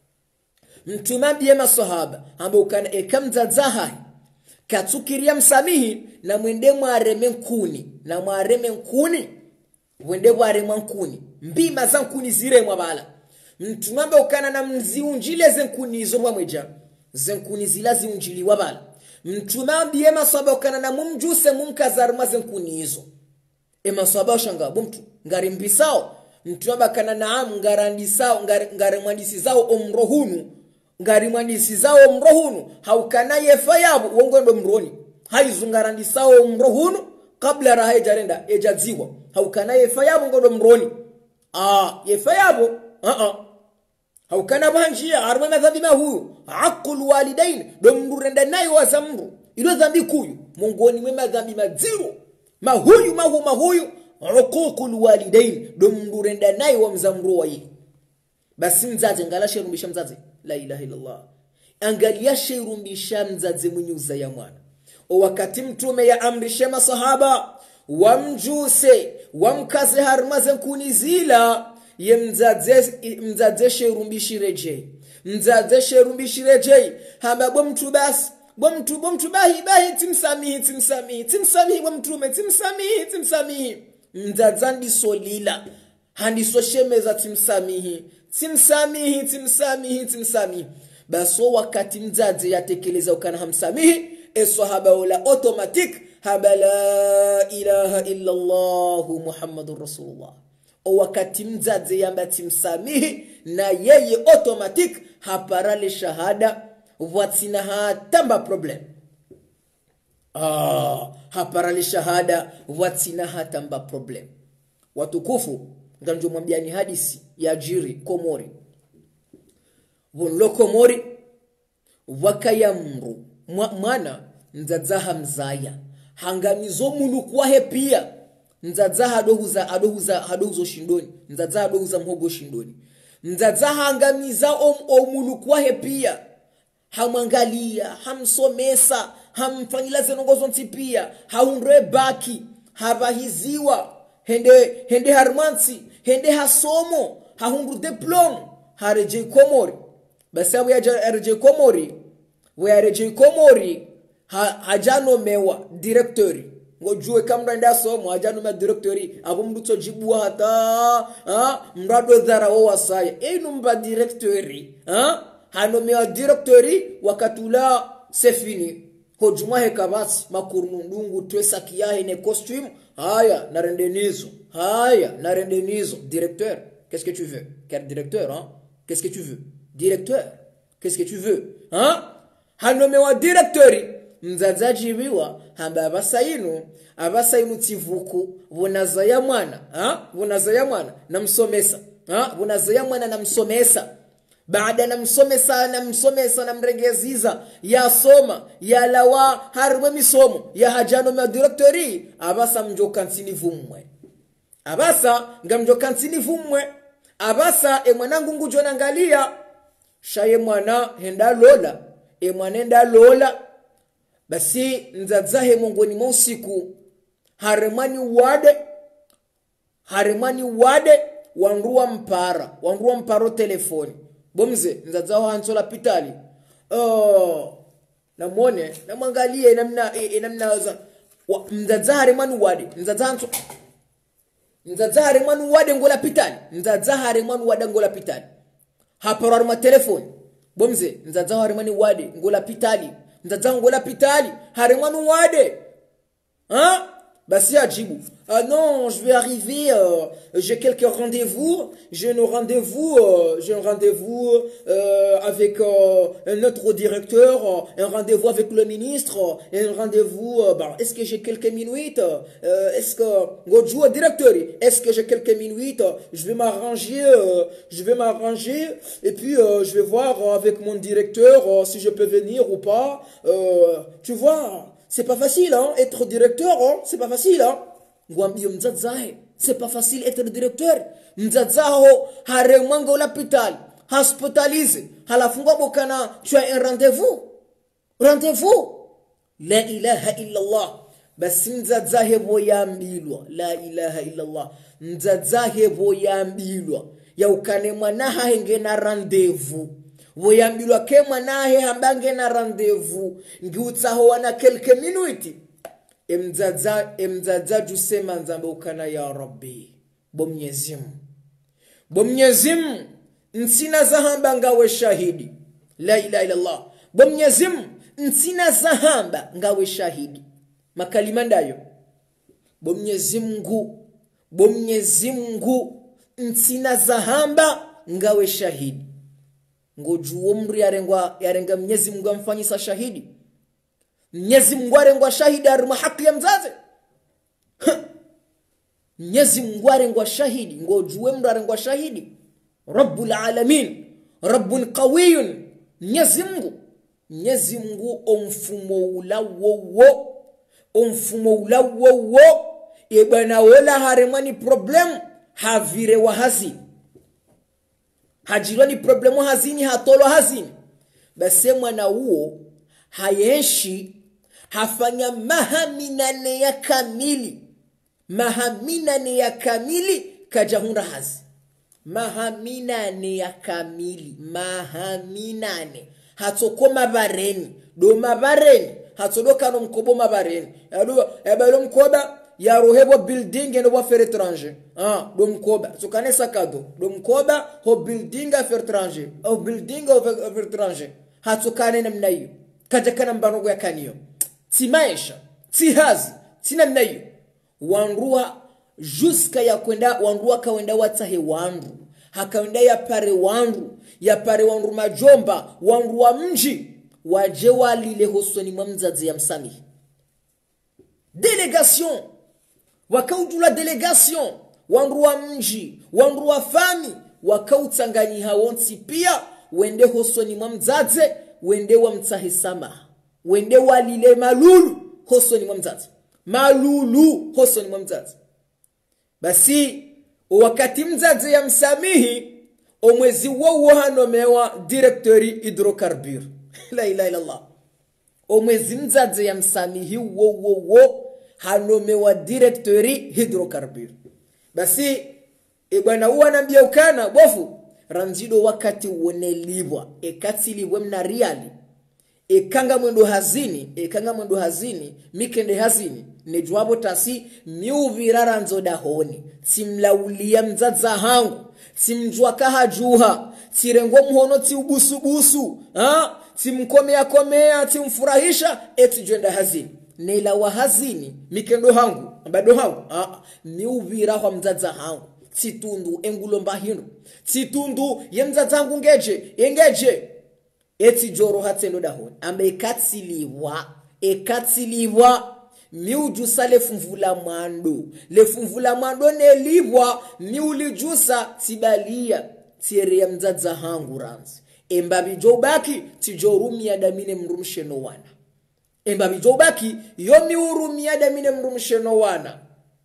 [SPEAKER 1] mtume biye masahaba ambaye ukana ekamza zaha katukiria msamihi na mwende mwareme nkuni na mwareme nkuni mwende mwareme nkuni mbima za nkuni zire mwabala mtumambe ukana na mziunjile zenkuni izo mwamweja zenkuni zila ziunjili wabala mtumambe ye maswaba ukana na mumjuse mumkazaruma zenkuni izo e maswaba ushanga bumtu ngari mbisao mtumambe ukana na ngarandisao ngari mwandisi zao omrohunu ngari mwandisi zao mrohunu haukana yefa yabo uongondo mroni haizungarandi sao mrohunu kabla raha jarenda ejaziwa haukana yefa yabo ngondo mroni ah yefa yabo ah ah haukana banjia arwe madhambi mahuyu aqul walidain domrenda nayo wazamru ilo dhambi kuyu mongoni mwe madhambi maziro mahuyu mahu mahuyu uququl walidain domrenda nayo wamzamru wayi basi mzazi ngala sherumbisha mzazi la ilaha illallah angalia sherumbisha mzazi mnyuza ya mwana o wakati mtume ya amrishe masahaba wamjuse wamkaze harmaze kunizila ye mzaze mzaze sherumbishi reje mzaze sherumbishi reje hamba bo mtu bas bo mtu bo mtu bahi bahi timsamihi timsamihi timsamihi bo mtume timsamihi timsamihi mzazandi solila handi so shemeza timsamihi timsamihi timsamihi timsamihi baso wakati mzaze yatekeleza ukana hamsamihi eswahaba wala automatic haba la ilaha illa Allah Muhammadur Rasulullah o wakati mzaze yamba timsamihi na yeye automatic haparale shahada watsina hatamba problem ah haparali shahada watina hatamba problem watukufu nganjo mwambiani hadisi ya jiri Komori vonlo Komori wakayamru mwana nzadzaha mzaya hangamizo mulukwa he pia nzadzaha adohuza adohuza adohuzo shindoni nzadzaha adohuza mhogo shindoni nzadzaha hangamiza om omulukwa he pia hamwangalia hamsomesa hamfanyila zenongozo ntipia haunre baki habahiziwa hende hende harmansi hende hasomo hahundu diplom hareje Komori basi abu ya reje Komori we reje Komori ha hajano mewa directori ngojue kamra nda somo hajano me directori abo mduto jibua hata ha mrado dhara o wasaya enu mba directori ha hano mewa directori wakatula sefini hojuma hekabasi makurnu ndungu twesa kiahe ne costume haya narendenizo haya narendenizo directeur qu'est-ce que tu veux quel directeur hein qu'est-ce que tu veux directeur qu'est-ce que tu veux hein hanome wa directori mzazajibiwa hamba abasainu abasainu tivuku bunaza ya mwana ha bunaza ya mwana namsomesa ha bunaza ya mwana namsomesa baada namsomesa namsomesa namregeziza ya soma ya lawa harwe misomo ya hajano ma directori abasa mjokansini vumwe abasa ngamjokansini vumwe abasa e mwanangu ngujo nangalia shaye mwana henda lola e mwana henda lola basi nzadzahe mongoni mwa usiku haremani wade haremani wade wanruwa mpara wanruwa mparo telefoni bomze nzadzaho hansola pitali oh namone namwangalie namna e, namna za nzadzaha haremani wade nzadzaha hanso nzadzaha haremani wade ngola pitali nzadzaha haremani wade ngola pitali haparo arma telefoni bomze nzadzaha haremani wade ngola pitali nzadzaha ngola pitali haremani wade hein basi ajibu ah non je vais arriver euh, j'ai quelques rendez-vous j'ai un rendez-vous euh, j'ai un rendez-vous euh, avec euh, un autre directeur un rendez-vous avec le ministre un rendez-vous euh, bah, est-ce que j'ai quelques minutes euh, est-ce que gojo directeur est-ce que j'ai quelques minutes je vais m'arranger euh, je vais m'arranger et puis euh, je vais voir avec mon directeur euh, si je peux venir ou pas euh, tu vois c'est pas facile hein être directeur hein c'est pas facile hein ngwambie mzadzahe c'est pas facile être directeur mzadzaho haremwango l'hôpital hospitalize halafungwa bokana tu as un rendez-vous rendez-vous la ilaha illa Allah basi mzadzahe boyambilwa la ilaha illa Allah mzadzahe boyambilwa ya ukane mwanaha hengena rendez-vous voyambilwa ke mwanahe hambange na rendez-vous ngiutsaho wana quelques minutes emzaza emzaza jusema nzambe ukana ya rabbi bomnyezim bomnyezim nsina zahamba ngawe shahidi la ilaha illa Allah bomnyezim nsina zahamba ngawe shahidi makalima ndayo bomnyezimngu bomnyezimngu nsina zahamba ngawe shahidi ngojuo mri yarengwa yarenga Mwenyezi Mungu amfanyisa shahidi Mwenyezi Mungu arengwa shahidi arima haki ya mzazi Mwenyezi Mungu arengwa shahidi ngojuo mri arengwa shahidi Rabbul alamin Rabbun qawiyun Mwenyezi Mungu Mwenyezi Mungu omfumo ulawo omfumo ulawo ebana wala haremani problem havire wa hazi hajirani problemu hazini hatolo hazini basi mwana huo hayeshi hafanya mahaminane ya kamili mahaminane ya kamili kajahunda hazi mahaminane ya kamili mahaminane hatoko mabareni do mabareni hatodoka no mkobo mabareni yado ebalo mkoba ya rohebo building ndo wa faire étranger ah do mkoba sokane sakado do mkoba ho building a faire étranger au building a faire étranger hatsokane namna hiyo kaja kana mbanogo ya kanio ti maisha ti hazi ti namna hiyo wanrua jusqu'à ya kwenda wanrua kaenda watahe wanru hakaenda ya pare wanru ya pare wanru majomba wanrua mji waje walile hosoni mwamzazi ya msamihi Délégation. Wakaujula délégation. Wanrua mji. Wanrua fami. Wakautsangani hawonsi pia. Wende hosoni mamzaze. Wende wa mtahisama. Wende walile malulu. Hosoni mamzaze. Malulu. Hosoni mamzaze. Basi. Wakati mzaze ya msamihi. Omwezi wawo hanomewa directori hydrocarbure. La ilaha illallah. Omwezi mzaze ya msamihi wo wo wo hanomewa directori hydrocarbure. Basi e bwana uwa nambia ukana bofu ranzido wakati wonelibwa e katilibwe mna riali e kanga mwendo hazini e kanga mwendo hazini mikende hazini ne jwabo tasi miuvira ranzo dahoni simlaulia mzaza hangu simjua kahajuha tirengo mhono ti ubusubusu ha timkomea komea timfurahisha eti jenda hazini nela wa hazini mikendo hangu bado hangu ah miuvira kwa mzaza hangu titundu engulomba hino titundu ye mzaza hangu ngeje engeje eti joro hatendo dahoni ambe katsiliwa ekatsiliwa miujusa lefumvula mwando lefumvula mwando nelibwa miulijusa tibalia tiere ya mzaza hangu ranzi embabi jobaki tijorumia damine mrumsheno wana embabi jobaki yomi urumia damine mrumsheno wana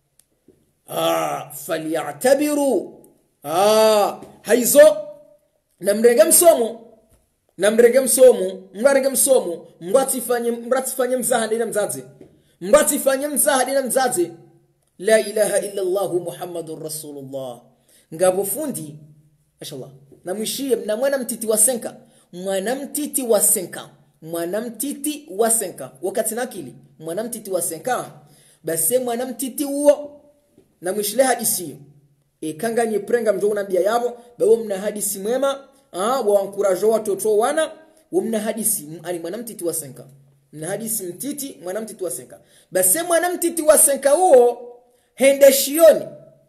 [SPEAKER 1] ah faliyatabiru ah haizo namrenge msomo namrenge msomo mrenge msomo mratifanye mratifanye mzahadi na mzazi mratifanye mzahadi na mzazi la ilaha illa allah muhammadur rasulullah ngabo fundi mashallah na mwishie na mwana mtiti wa senka mwana mtiti wa senka mwana mtiti wa senka wakati nakili mwana mtiti wa senka basi mwana mtiti huo na mwishile hadisi e kanga nyeprenga mjo unambia yabo bawo mna hadisi mwema ah wa encourage watoto wana wamna hadisi ali mwana mtiti wa senka mna hadisi mtiti mwana mtiti wa senka basi mwana mtiti wa senka huo hende shioni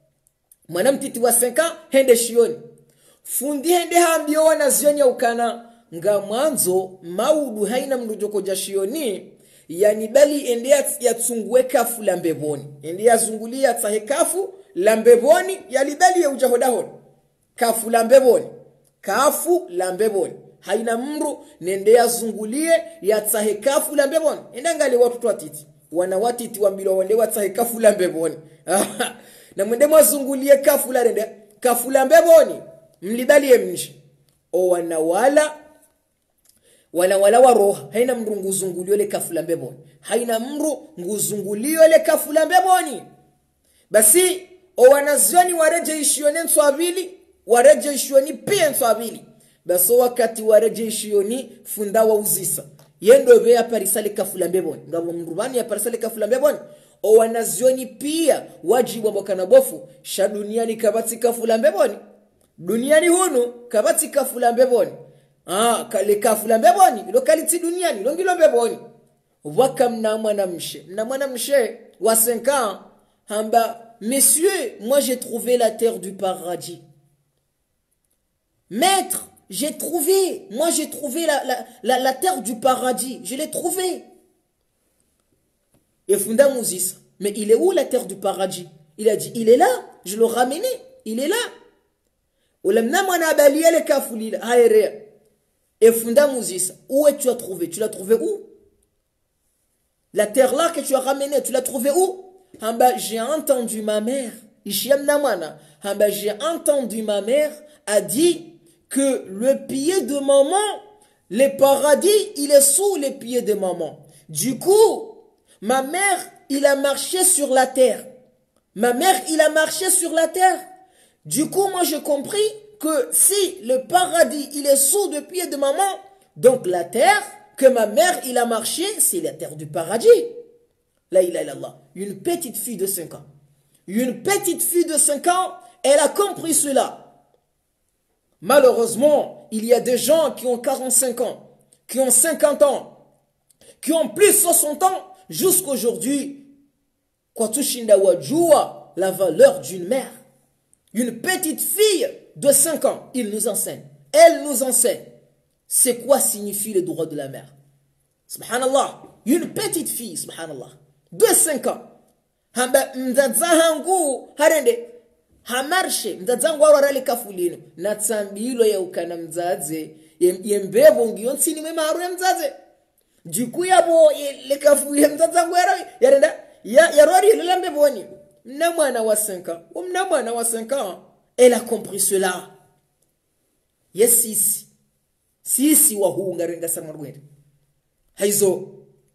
[SPEAKER 1] mwana mtiti wa senka hende shioni fundi hende hambio wana zioni ukana nga mwanzo maudu haina mrujoko jashioni yani bali ende yatsungue kafu la mbeboni ende yazungulia tsahe kafu la mbeboni yali bali ya ujahodahoni kafu la mbeboni kafu la mbeboni haina mru nende yazungulie ya tsahe kafu la mbeboni enda ngali watu watiti wana watiti wambilo wale watsahe kafu la mbeboni na mwende mwazungulie kafu la rende kafu la mbeboni mlibalie mji o wana wala wala wala wa roha haina mru nguzungulio le kafula mbeboni haina mru nguzungulio le kafula mbeboni basi o wanazioni wareje ishioni nswabili wareje ishioni pia nswabili basi wakati wareje ishioni funda wa uzisa yendo vea parisale kafula mbeboni ngabo mrubani ya parisale kafula mbeboni o wanazioni pia wajibu ambokana bofu sha duniani kabati kafula mbeboni duniani hunu kabati kafula mbeboni ah kale kafula mbeboni ilo kaliti duniani ilo ngilo mbeboni waka mna mwana mshe mna mwana mshe wa cinq ans hamba messieurs moi j'ai trouvé la terre du paradis maître j'ai trouvé moi j'ai trouvé la, la, la, la terre du paradis je l'ai trouvé et funda Moses mais il est où la terre du paradis il a dit il est là je l'ai ramené il est là ulamna mwana balia le kafulila haere et funda Moses où tu as trouvé tu l'as trouvé où la terre là que tu as ramené tu l'as trouvé où hamba j'ai entendu ma mère ishiamna mwana hamba j'ai entendu ma mère a dit que le pied de maman le paradis il est sous les pieds de maman du coup ma mère il a marché sur la terre ma mère il a marché sur la terre. Du coup, moi, j'ai compris que si le paradis, il est sous le pied de maman, donc la terre que ma mère, il a marché, c'est la terre du paradis. La ilaha illallah. Une petite fille de cinq ans. Une petite fille de cinq ans, elle a compris cela. Malheureusement, il y a des gens qui ont quarante-cinq ans, qui ont cinquante ans, qui ont plus de soixante ans, jusqu'aujourd'hui, kwa tushinda wajua la valeur d'une mère. Une petite fille de cinq ans, il nous enseigne. Elle nous enseigne. C'est quoi signifie le droit de la mère. Subhanallah. Une petite fille, subhanallah. de cinq ans hamba mzaza hangu harende hamarshe mzaza wangu warali kafulino na tsambilo ya ukana mzaze yembebo ngiyonsini mwe maru ya mzaze jiku yabo le kafu ya mzaza wangu yarenda ya yarori le mbeboni mna mwana wa cinq ans ou mna mwana wa cinq ans elle a compris cela yes sisi sisi wa huunga renga sama rwende haizo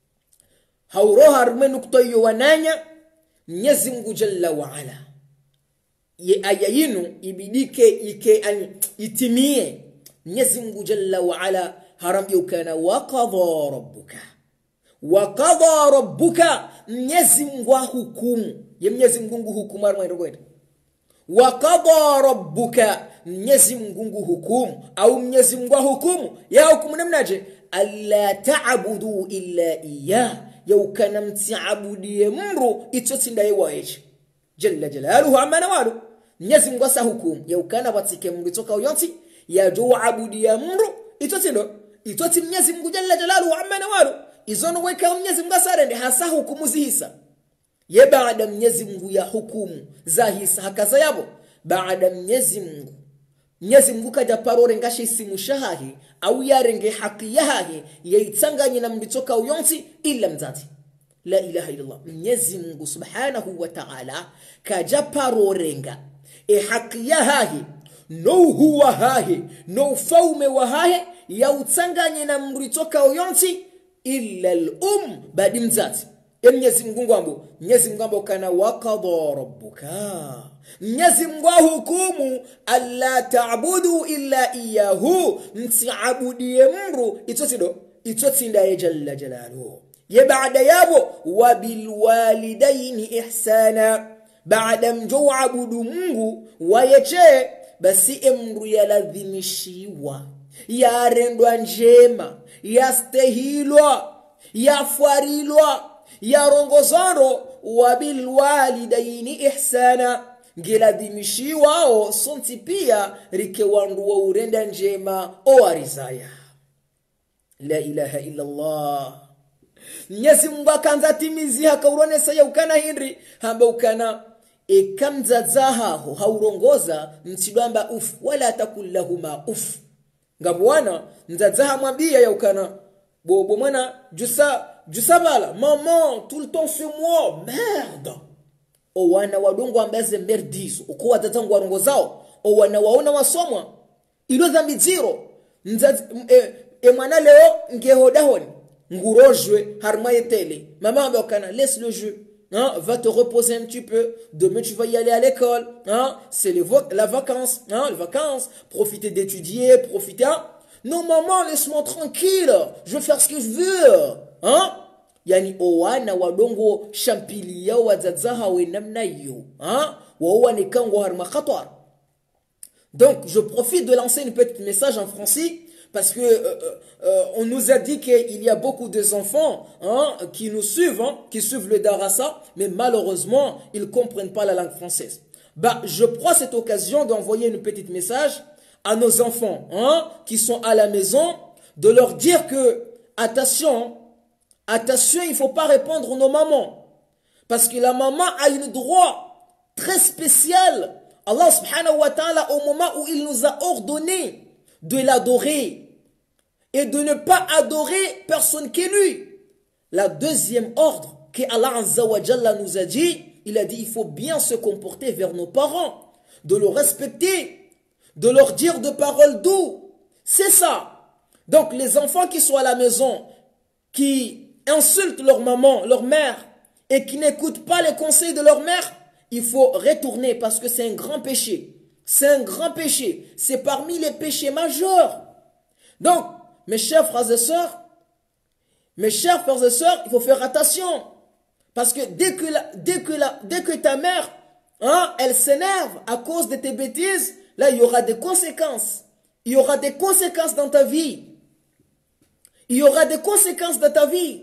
[SPEAKER 1] hauroha rumenu kutoyo wananya Mwenyezi Mungu Jalla wa Ala ye aya yinu ibidike ike an itimie Mwenyezi Mungu Jalla wa Ala harambi ukana wa qadha rabbuka wa qadha rabbuka Mwenyezi Mungu hukumu ye Mwenyezi Mungu hukumu armwe rwende wa qadha rabbuka Mwenyezi Mungu hukumu au Mwenyezi Mungu hukumu ya hukumu namnaje alla ta'budu illa iyyah yau kana mtiabudie mru itotsinda yewaeje jalla jalaluhu amma nawalu Mwenyezi Mungu asa hukumu yau kana watike mru toka uyonti ya jo abudia mru itotsindo itoti Mwenyezi Mungu jalla jalaluhu amma nawalu izono weka Mwenyezi Mungu asarende hasa hukumu zihisa ye baada Mwenyezi Mungu ya hukumu zahisa hakaza yabo baada Mwenyezi Mungu Mwenyezi Mungu kaja parore ngashe isimu shahahi au yarenge haki yahahi yaitsanganye na mbitoka uyonsi illa mzazi la ilaha illallah Mwenyezi Mungu subhanahu wa ta'ala kaja parorenga e haki yahahi no huwa hahi no faume wa hahi yautsanganye na mbitoka uyonsi illa al-um badi mzazi Mwenyezi Mungu ngwambo Mwenyezi Mungu ngwambo kana waqadha rabbuka Mwenyezi Mungu hukumu alla ta'budu illa iyyahu mtiabudie mru itotido itotinda ye jalla jalaluhu ye baada yabo wa bil walidaini ihsana baada mjoabudu Mungu wayeche basi emru yaladhimishiwa yarendwa njema yastehilwa yafarilwa yarongozoro wa bil walidaini ihsana ngiladhimishiwao sonti pia rike wandu wa urenda njema o arizaya la ilaha illa Allah Mwenyezi Mungu akanza timizi hakaurone saya ukana hindri hamba ukana ekamzazaho haurongoza mtidwamba uf wala takullahuma uf ngabwana mzazaha mwambia ya ukana bobo mwana jusa jusabala maman tout le temps c'est moi merde o wana wadongo ambaze merdizo uko watatangu warongo zao o wana waona wasomwa ilo dhambi zero mzazi e, e mwana leo ngehodahoni ngurojwe harmaye tele maman ambokana laisse le jeu hein va te reposer un petit peu demain tu vas y aller à l'école hein c'est les la vacances hein les vacances profiter d'étudier profiter hein? Non maman laisse-moi tranquille je veux faire ce que je veux hein yani owana wadongo champilia wazazaha we namna yo hein wa ne kango harma khatar. Donc je profite de lancer une petite message en français parce que euh, euh, on nous a dit qu'il y a beaucoup de enfants hein, qui nous suivent hein, qui suivent le darasa mais malheureusement ils comprennent pas la langue française. Bah je prends cette occasion d'envoyer une petite message à nos enfants hein, qui sont à la maison de leur dire que attention attention il faut pas répondre nos mamans parce que la maman a un droit très spécial. Allah subhanahu wa ta'ala au moment où il nous a ordonné de l'adorer et de ne pas adorer personne que lui. La deuxième ordre que Allah azza wa jalla nous a dit, il a dit il faut bien se comporter vers nos parents, de le respecter, de leur dire de paroles douces. C'est ça. Donc les enfants qui sont à la maison, qui insultent leur maman, leur mère et qui n'écoutent pas les conseils de leur mère, il faut retourner parce que c'est un grand péché. C'est un grand péché. C'est parmi les péchés majeurs. Donc, mes chers frères et sœurs, mes chers frères et sœurs, il faut faire attention. Parce que dès que, la, dès que, la, dès que ta mère, hein, elle s'énerve à cause de tes bêtises, là, il y aura des conséquences. Il y aura des conséquences dans ta vie. Il y aura des conséquences dans ta vie.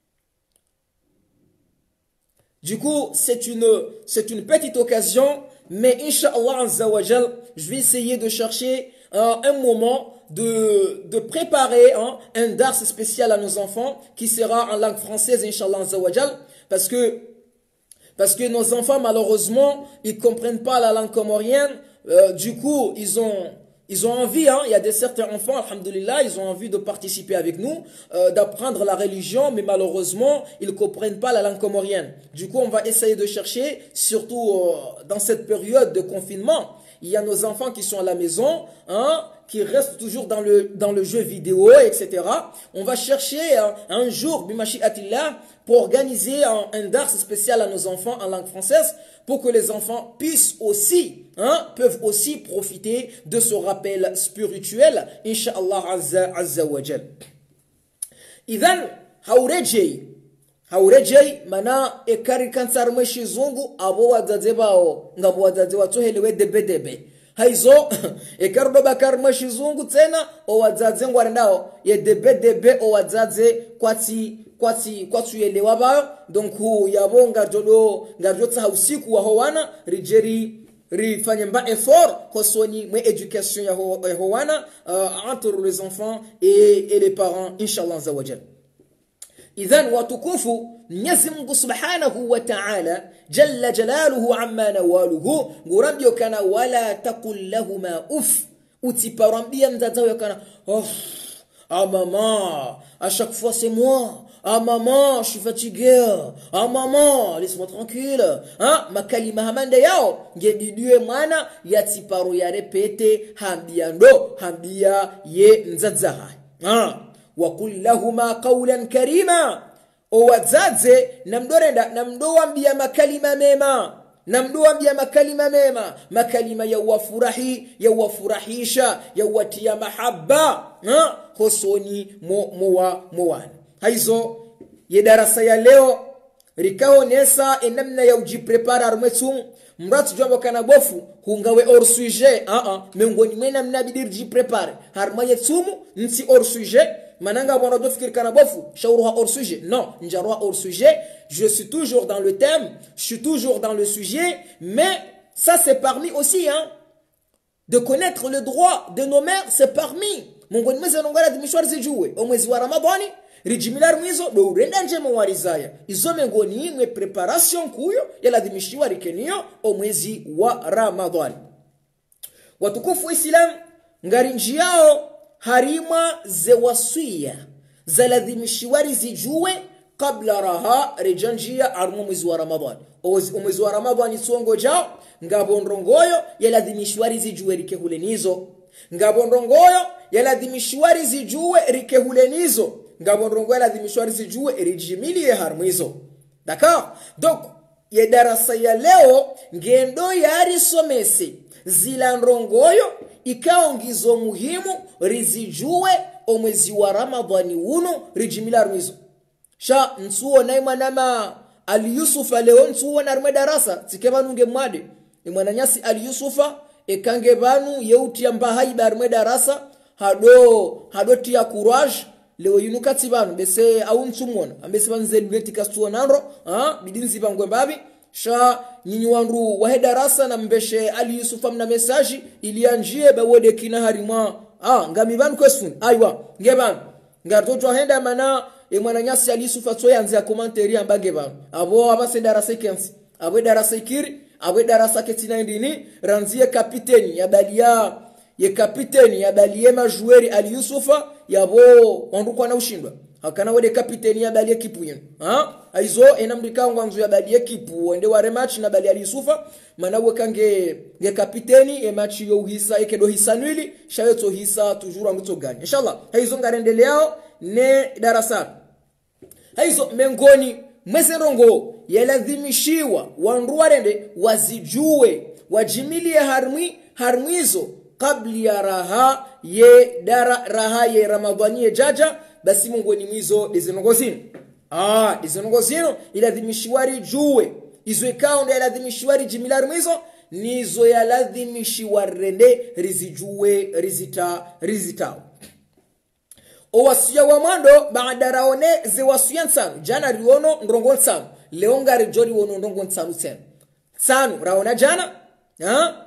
[SPEAKER 1] Du coup, c'est une, c'est une petite occasion, mais Inch'Allah Azza wa Jal, je vais essayer de chercher euh, un moment de, de préparer hein, un dars spécial à nos enfants qui sera en langue française, Inch'Allah Azza wa Jal. parce que parce que nos enfants malheureusement ils comprennent pas la langue comorienne. Euh, du coup ils ont Ils ont envie, hein, il y a des certains enfants, alhamdoulilah, ils ont envie de participer avec nous, euh, d'apprendre la religion, mais malheureusement, ils ne comprennent pas la langue comorienne. Du coup, on va essayer de chercher, surtout euh, dans cette période de confinement, il y a nos enfants qui sont à la maison, hein, qui restent toujours dans le, dans le jeu vidéo, et cetera. On va chercher hein, un jour, bimashi atillah, pour organiser un, un dars spécial à nos enfants en langue française, pour que les enfants puissent aussi, hein, peuvent aussi profiter de ce rappel spirituel, Inch'Allah Azza, Azza wa Jal. Idhan, haurejei, haurejei, mana ekari kansar mweshi zungu, abo wazaze bao, ngabo wazaze watuhelewe debe debe. Haizo, ekarudo bakar mweshi zungu tena, o wazaze ngwarendao, ye debe debe o wazaze kwati, kwati kwatu yelewa bayo. Donc hu yabo ngarjodo ngarjota usiku wa howana rijeri rifanye mba effort kosoni mwe éducation ya ho, ya howana uh, entre les enfants et, et les parents inshallah zawajal. Idhan watukufu Mwenyezi Mungu Subhanahu wa Ta'ala jalla jalaluhu amma nawaluhu ngurambio kana wala taqul lahuma uf utiparambia mzazao yakana oh ah maman à chaque fois c'est moi. Ah maman, je suis fatigué. Ah maman, laisse-moi tranquille. Hein? Makalima hamanda yao. Ngedidue mwana yatiparu ya repete hambia ndo hambia ye nzazaha. Ah, wakul lahuma qawlan karima. O wazaze namdorenda namdoambia makalima mema. Namdoambia makalima mema, makalima ya wafurahi, ya wafurahisha, ya watia mahabba. Ha? Hosoni mo mowa mowana. Haizo ye darasa ya leo rikao nesa enamna ya ujiprepara armetum mratu jombo kana bofu hungawe hors sujet a a mengoni mena mnabidi jiprepare harmaye tumu nti hors sujet mananga bono do fikir kana bofu shauruha hors sujet non njarwa hors sujet je suis toujours dans le thème je suis toujours dans le sujet mais ça c'est parmi aussi hein de connaître le droit de nos mères c'est parmi mongoni meza nongara dimishwari zijue o mwezi wa Ramadhani rijimilar mwizo do urenda nje mwarizaya izo mengoni imwe preparation kuyo yaladhimishiwa rikenio o mwezi wa Ramadhani. Watukufu Islam ngari njiao harima ze waswiya zaladhimishiwa rizijue kabla raha rejanjia armu mwezi wa Ramadhani o mwezi wa Ramadhani songo jao ngabondrongoyo yaladhimishiwa rizijue rikehulenizo ngabondrongoyo yaladhimishiwa rizijue rikehulenizo ngabondrongo yaladhimishiwa rizijue rijimilie harmwizo. D'accord? Donc ye darasa ya leo ngendo yari somese zilandrongoyo ikaongizo muhimu rizijue omwezi wa Ramadhani uno rijimilie harmwizo. Sha nsuo naima nama Ali Yusufa leo nsuo narme darasa tikeba nunge mwade imwananyasi Ali Yusufa ekange banu yeuti ambahayi barme darasa hado hado tia courage leo yinukati banu bese au ntsumona ambese banze luleti kastuo nandro ha bidinzi bangwe babi sha nyinyi wandu wa darasa na mbeshe Ali Yusufa mna message ilianjie bawode kina harima ah ngami banu question aiwa ngeban ngartoto henda mana e mwananyasi Ali Yusufa tsoyanze commentaire ambage banu abo abase darasa kensi abo darasa ikiri abo darasa ketina ndini ranzie kapiteni ya balia ye kapiteni ya balie majueri Ali Yusufa yabo ondukwa na ushindwa hakana wede kapiteni ya balie kipu yenu ha aizo enamrika ngwanzu ya balie kipu ende wa rematch na balie Ali Yusufa manawe kange nge kapiteni e match yo hisa ekedo hisa nwili shayeto hisa toujours nguto gani inshallah aizo ngarendeleo ne darasa aizo mengoni mweserongo yaladhimishiwa wanduarende wazijue wajimilie harmi harmizo kabli ya raha ye dara raha ye Ramadhani ye jaja basi mungoni mwizo dizinongozini ah dizinongozino iladhimishiwari juwe izo ikaonde yaladhimishiwari jimilar mwizo nizo yaladhimishiwarende rizijue rizita rizitao owasiya wa mwando baada raone ze wasiya nsanu jana riono ndrongo nsanu leo ngari jori wono ndrongo nsanu tena nsanu raona jana ha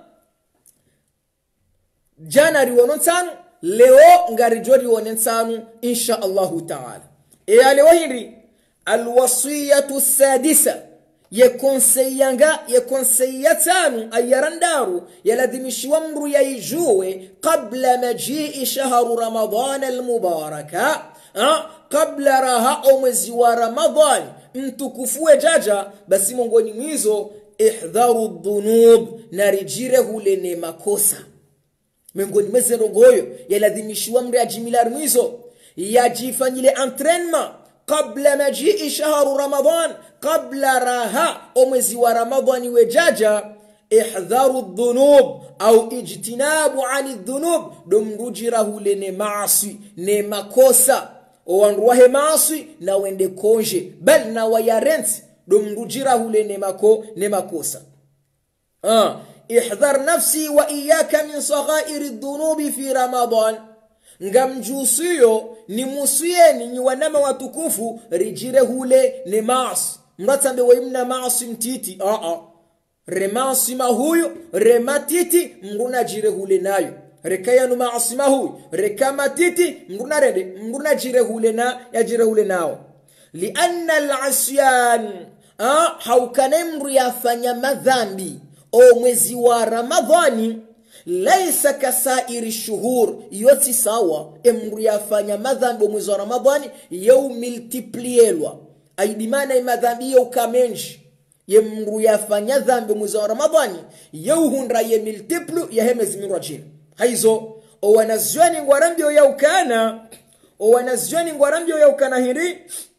[SPEAKER 1] jana riono nsanu leo ngari jori wono nsanu insha Allahu ta'ala e ale wahindi alwasiyatu sadisa yekonseyanga yekonseyatanu ayarandaru yaladhimishiwa mru yaijue qabla majii shahru ramadan almubaraka kabla raha omwezi wa Ramadhani mtukufue jaja basi mongoni mwizo ihdharu dhunub narijire hulene makosa mongoni mezero goyo yaladhimishiwa mru ajimilar mwizo yajifanyile entraînement kabla majii shahru Ramadan kabla raha omwezi wa Ramadhani wejaja ihdharu dhunub au ijtinabu ani dhunub domrujira hulene maasi ne makosa owanruwahe maasi na wende konje bal na wayarenti domrujira hulene mako ne makosa ah ihdhar nafsi wa iyaka min saghairi dhunubi fi Ramadan ngamjusiyo ni musieni ni wanama watukufu rijire hule ne maasi mratambe waimna maasi mtiti a a remasi mahuyo rematiti mruna jire hule nayo rekayanu maasi mahuyo rekamatiti mruna rede mruna jire hule na ya jire hule nao lianna al-asyan ah haukane mru yafanya madhambi o mwezi wa Ramadhani laisa kasairi shuhur yoti sawa emru yafanya madhambi mwezi wa Ramadhani yau multiplielwa aidimana madhambi yau kamenji yemru yafanya dhambi mwezi wa Ramadhani yau hundra ye multiplu ya hemezi mirajin haizo o wanazwani ngwarambio yau kana o wanazwani ngwarambio yau kana hiri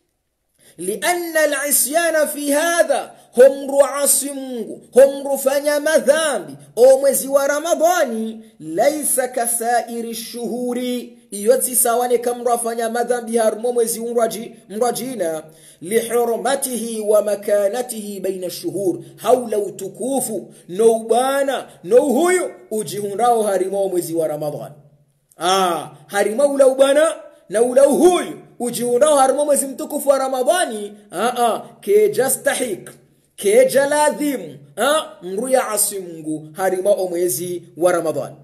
[SPEAKER 1] lianna al-isyana fi hadha humru asimungu humru fanya madhambi o mwezi wa Ramadhani laisa kasairi shuhuri yoti sawane kamru fanya madhambi harmo mwezi unraji mrajina lihurmatihi wa makanatihi baina shuhur haula utukufu no bana no huyo ujihunrao harimo mwezi wa Ramadhani ah harimo ula ubana na ula huyo ujihunrao harimo mwezi mtukufu wa Ramadhani ah ah ke jastahik ke jaladhim ah mruya asimungu harimo omwezi wa Ramadhani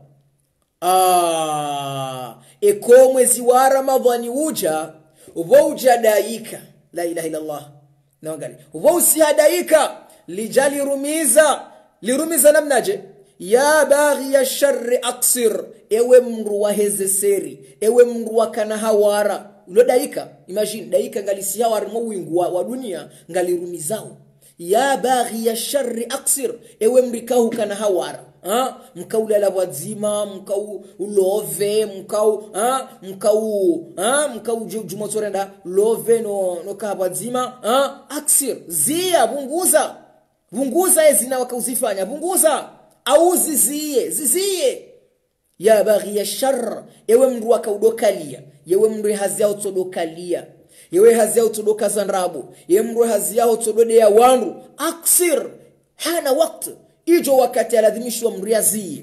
[SPEAKER 1] ah eko mwezi wa Ramadhani uja uja daika la ilaha illa Allah naangalia usi hadaika lijali rumiza lirumiza namnaje ya baghi ya sharri aksir ewe mru wa hezeseri ewe mru wa kana hawara ulo daika imagine daika ngalisi hawara mo wingu wa, wa dunia ngalirumizao ya baghi ya sharri aksir ewe mrikahu kana hawara ha mkaula la wazima mkau ulove mkau ha mkau ha mkau jumotorenda love no no kabazima ha aksir zia bunguza bunguza ezina wakauzifanya bunguza au zizie zizie ya baghi ya shar ewe mndu wakaudokalia yewe mndu hazia utodokalia yewe hazia utodoka zanrabu yewe mndu hazia utodode ya wandu aksir hana wakati ijo wakati aladhimishwa mriazi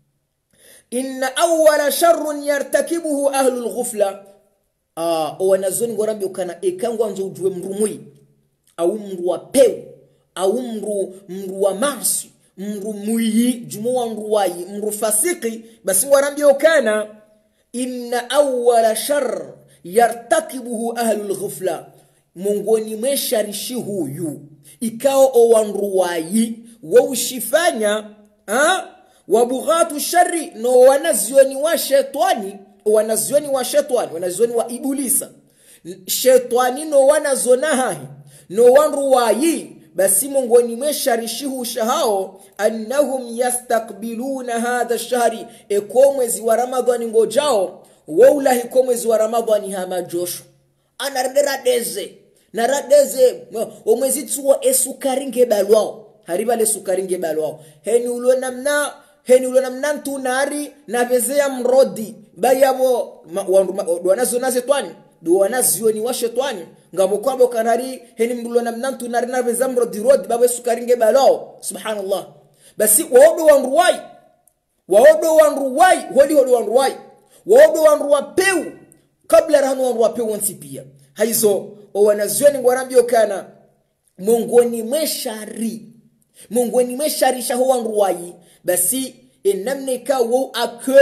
[SPEAKER 1] inna awwala sharrun yartakibuhu ahlul ghufla ah wanazoni ngorambi ukana ekangwa nzo ujwe mrumui au mru wa peu au mru mru wa marsi mru muyi jumu mru wayi mru fasiki basi ngorambi ukana inna awwala sharr yartakibuhu ahlul ghufla mongoni mwesharishi huyu ikao o wanru wayi waushifanya ha wabughatu shari no wanazioni wa shetani wanazioni wa shetani wanazioni wa ibulisa shetani no wanazonahi no wanru wayi basi mongoni mwesharishihu shahao annahum yastakbiluna hadha ash-shahri ekomwezi wa Ramadhani ngojao waulahi komwezi wa Ramadhani hama josho anardera deze na radeze omwezi tuwa esukari ngebalwao hariba le sukari ngebalwao heni ulo namna heni ulo namna ntunari na bezea mrodi bayabo wanazo naze twani do wanazioni wa shetani ngabo kwabo kanari heni mdulo namna ntunari na bezea mrodi rodi baba sukari ngebalwao subhanallah basi waodo wanruwai waodo wanruwai holi holi wanruwai waodo wanruwa peu kabla rahanu wanruwa peu wansipia haizo o wanazioni ngwarambio kana mongoni mweshari mongoni mwesharisha ho wanruwai basi enamne ka wo accueil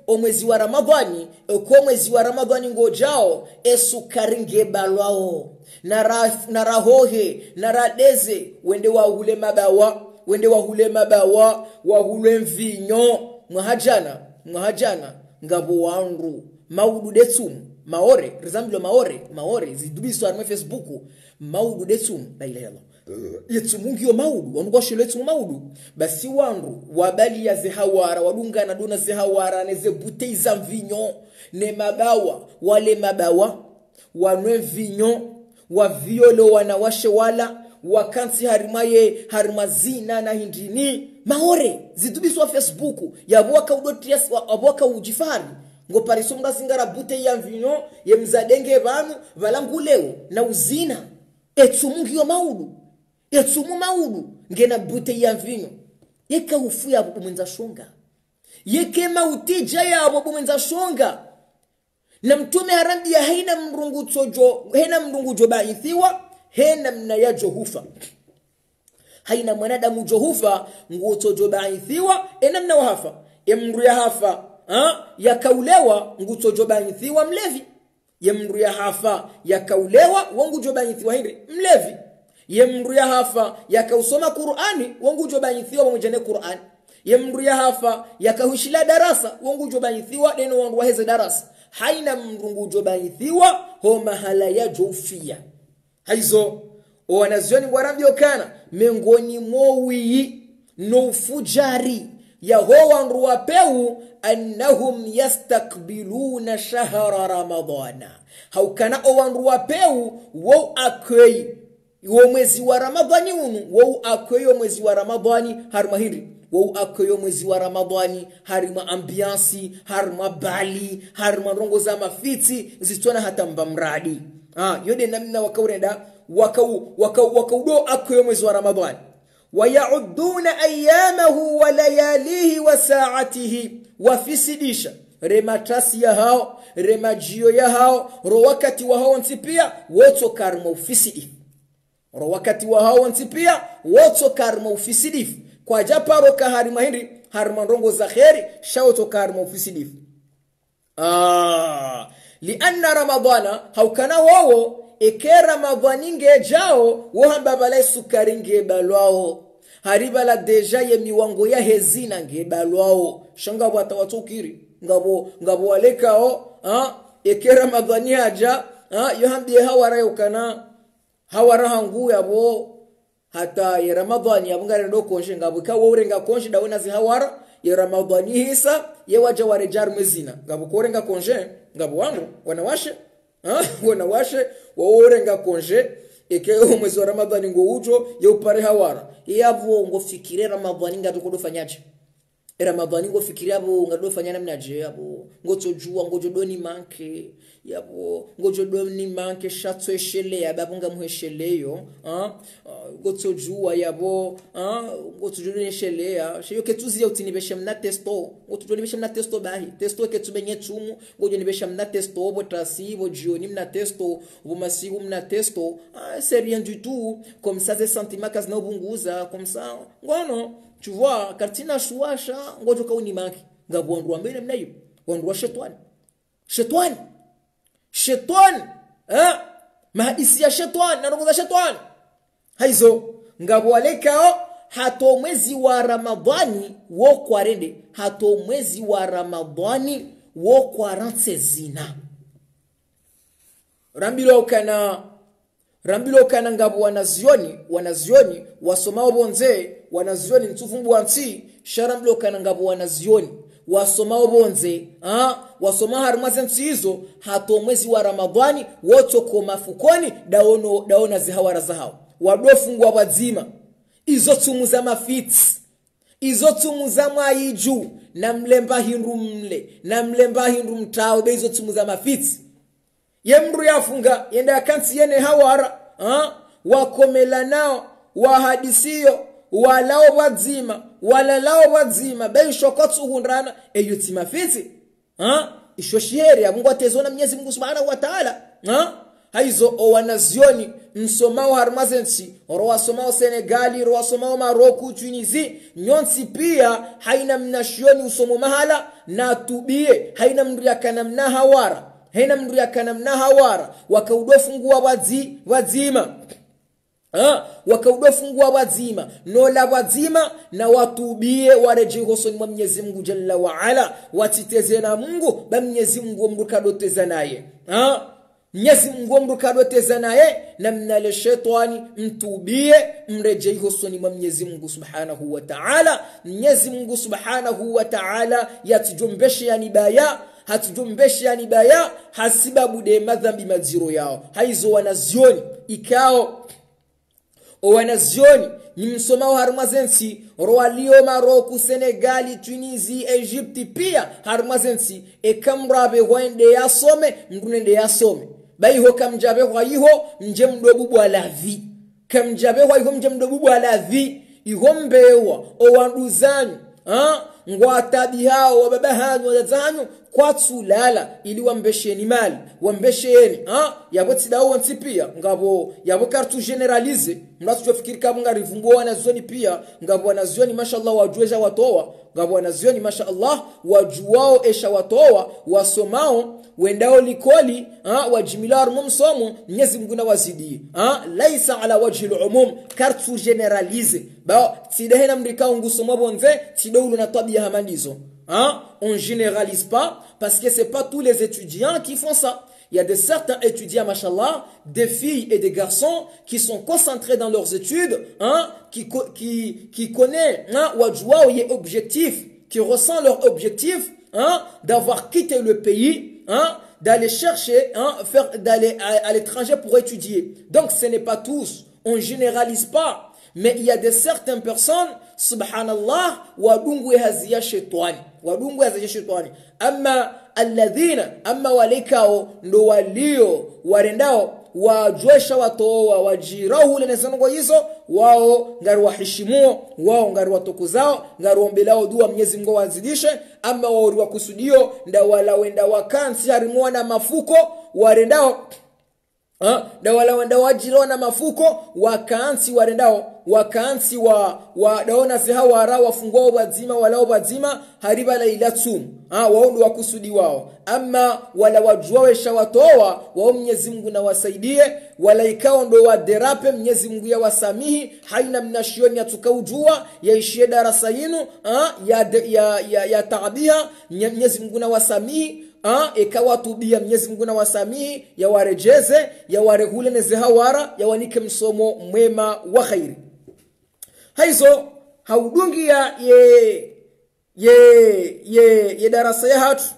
[SPEAKER 1] o mwezi wa Ramadhani ko mwezi wa Ramadhani ngojao esukari ngebalwao na ra, na rahohe na radeze wende wa hule mabawa wende wa hule mabawa wa hule mvinyo mwahajana mwahajana ngabo wangu maudu detum maore resemblo maore maore zidubiso arme Facebook maudu detum la ilaha illallah yetsumungio maudu wanugwa sheletu maudu basi wangu wabali ya zihawara wadunga na dona zihawara neze butei za mvinyo ne mabawa wale mabawa wanwe vinyo wa violo wanawashe wala wakansi harimaye harimazina na hindini maore zidubiso wa Facebook yabuaka udotrias abuaka ujifari ngo parisomda singara butei ya mvinyo ye mzadenge banu valanguleo na uzina etsumungio maudu yatsumu maudu ngena bute ya mvinyo yeka ufu ya mwenza shonga yeke mautija ya mwenza shonga na mtume harambi ya haina mrungu tojo haina mrungu jobaithiwa haina mnaya johufa haina mwanadamu johufa nguo tojo baithiwa ena mna wahafa emru ya hafa ha yakaulewa nguo tojo baithiwa mlevi yemru ya hafa yakaulewa wangu jobaithiwa hindi mlevi yemru ya hafa yakausoma Qur'ani wangu jobaithiwa wamujane Qur'ani yemru ya hafa yakahushila darasa wangu jobaithiwa neno wangu waheze darasa haina mrungu jobaithiwa ho mahala ya jofia haizo wanazioni warambio kana mengoni mowi no fujari ya ho wangu wapeu annahum yastakbiluna shahra ramadana haukana o wangu wapeu wo akwei wo mwezi wa Ramadhani unu wo akoyo mwezi wa Ramadhani harma hiri wo akoyo mwezi wa Ramadhani harima ambiansi harma bali harma rongo za mafiti zitona hata mbamradi ah yode namna wakaurenda wakau wakau wakaudo akoyo mwezi wa Ramadhani wayauduna ayyamahu wa layalihi wa sa'atihi wafisidisha rematasi ya hao remajio ya hao ro wakati wa hao ntipia woto karma ufisi ro wakati wa hao ntipia woto karma ufisidifu kwa japaro ka harima hindi harima rongo za kheri shawoto karma ufisidifu ah lianna ramadana haukana wao eke ramadhani ngejao wohamba balai sukari ngebalwao hariba la deja ye miwango ya hezina ngebalwao shanga bwata watokiri ngabo ngabo walekao ah eke ramadhani haja ah yohambie hawara yokana hawara hangu yabo hata ya Ramadhani yabungare ndo konje ngabo ka worenga konje dawona zi hawara ya Ramadhani hisa ye waja warejar mwezina ngabo korenga konje ngabo wangu wanawashe ah wanawashe worenga konje eke mwezi wa Ramadhani ngo ujo ye upare hawara yabo ngo fikire Ramadhani ngado kodofanyaje Ramadhani ngo fikire yabo ngado fanyana mnaje yabo ngo tojua ngo jodoni manke yabo ngo jodoni manke shatso eshele yabo nga muhesheleyo ah ngo tojua yabo ah ngo tojoni esheleya sheyo ketuzi ya utinibeshe mna testo ngo tojoni beshe mna testo bahi testo ketubenye tumu ngo joni beshe mna testo botasi bo jioni mna testo bo masiku mna testo ah c'est rien du tout comme ça des sentiments kazna ubunguza comme ça ngono tu vois kartina shuasha ngojo kauni manki ngabo ndwa mbele mnayo ndwa shetani shetani shetani eh mahadisi ya shetani na rongo shetani haizo ngabo walekao hato mwezi wa Ramadhani wo kwarende hato mwezi wa Ramadhani wo kwarante zina rambilo kana rambilo kana ngabo wanazioni wanazioni wasomao bonze wanazioni ntufumbu wanti sharambilo kana ngabo wanazioni wasomao bonze ah wasoma harumaze ntizo hato mwezi wa Ramadhani woto ko mafukoni daono daona zihawara zahao wadofungwa wazima izo tumu za mafiti izo tumu za maiju na mlemba hindu mle na mlemba hindu mtao be izo tumu za mafiti yemru yafunga yenda kanti yene hawara ah wakomela nao wahadisiyo walao wazima walalao wazima bei shokotsu hundrana eyuti mafiti ah ishoshieri ya Mungu atezona Mwenyezi Mungu Subhanahu wa Ta'ala ah haizo o wanazioni msomao harmazensi ro wasomao Senegali ro wasomao Maroku Tunisia nyonsi pia haina mnashioni usomo mahala na tubie haina mndu yakana mna hawara haina mndu yakana mna hawara wakaudofungua wazi wazima ha wakaudofungua wazima nola wazima na watubie wareje hosoni mwa Mwenyezi Mungu Jalla wa Ala watiteze na Mungu ba Mwenyezi Mungu mrukadoteza naye ha Mwenyezi Mungu mrukadoteza naye na mnale shetani mtubie mreje hosoni mwa Mwenyezi Mungu Subhanahu wa Ta'ala. Mwenyezi Mungu Subhanahu wa Ta'ala yatujombeshe yani baya hatujombeshe yani baya hasibabu de madhambi maziro yao haizo wanazioni ikao o wanazioni ni msomao harmazensi roalio Maroku Senegali Tunisia Egypti pia harmazensi e kamrabe wende yasome mgunende yasome bai ho kamjabe wa iho nje mdobubu ala vi kamjabe wa iho nje mdobubu ala vi ihombewa o wanduzanyu ha ngwatabi hao wababa hanyu wazanyu kwa tsulala ili wambesheni mali wambesheni ha yabo tidawo ntipia ngabo yabo kartu generalize mnatu chofikiri kabunga rivumbo wanazoni pia ngabo wanazoni mashallah wajueja watoa ngabo wanazoni mashallah wajuao esha watoa wasomao wendao likoli ha wajimilar mumsomo Mwenyezi Mungu na wazidi ha laisa ala wajhi al-umum kartu generalize ba tidehena mrikao ngusomo bonze tidoulo na tabia hamandizo hein on généralise pas parce que c'est pas tous les étudiants qui font ça. Il y a de certains étudiants machallah, des filles et des garçons qui sont concentrés dans leurs études, hein, qui qui qui connaissent hein wajwa ou objectif, qui ressent leur objectif, hein, d'avoir quitté le pays, hein, d'aller chercher, hein, faire d'aller à, à l'étranger pour étudier. Donc ce n'est pas tous, on généralise pas. Mais il y a de certaines personnes, subhanallah, wadungu hazia shetani. Wadungu hazia shetani. Amma alladhina, amma walikao, ndo walio, warendao, wajuesha watoa, wajirahu le nesanongo hizo, wao ngari wahishimuo, wao ngari watokuzao, ngari ombelao dua Mwenyezi Mungu wazidishe, amma waori wakusudio, nda wala wenda wakansi harimuwa na mafuko, warendao, ha da wala wenda wajiro na mafuko wakaansi warendao wakaansi wa wa daona zihawa ara wafungwa wazima wala wazima hariba lailatum ha wao ndo wakusudi wao ama wala wajuawesha watoa wao Mwenyezi Mungu na wasaidie wala ikao ndo waderape Mwenyezi Mungu ya wasamihi haina mnashioni atukaujua yaishie darasa yenu ha ya ya ya, ya taabia Mwenyezi Mungu na wasamihi ah ikawa tubia Mwenyezi Mungu na wasamihi ya warejeze ya warehule nezehawara ya wanike msomo mwema wa khairi haizo haudungi ya ye ye ye, ye darasa ya hatu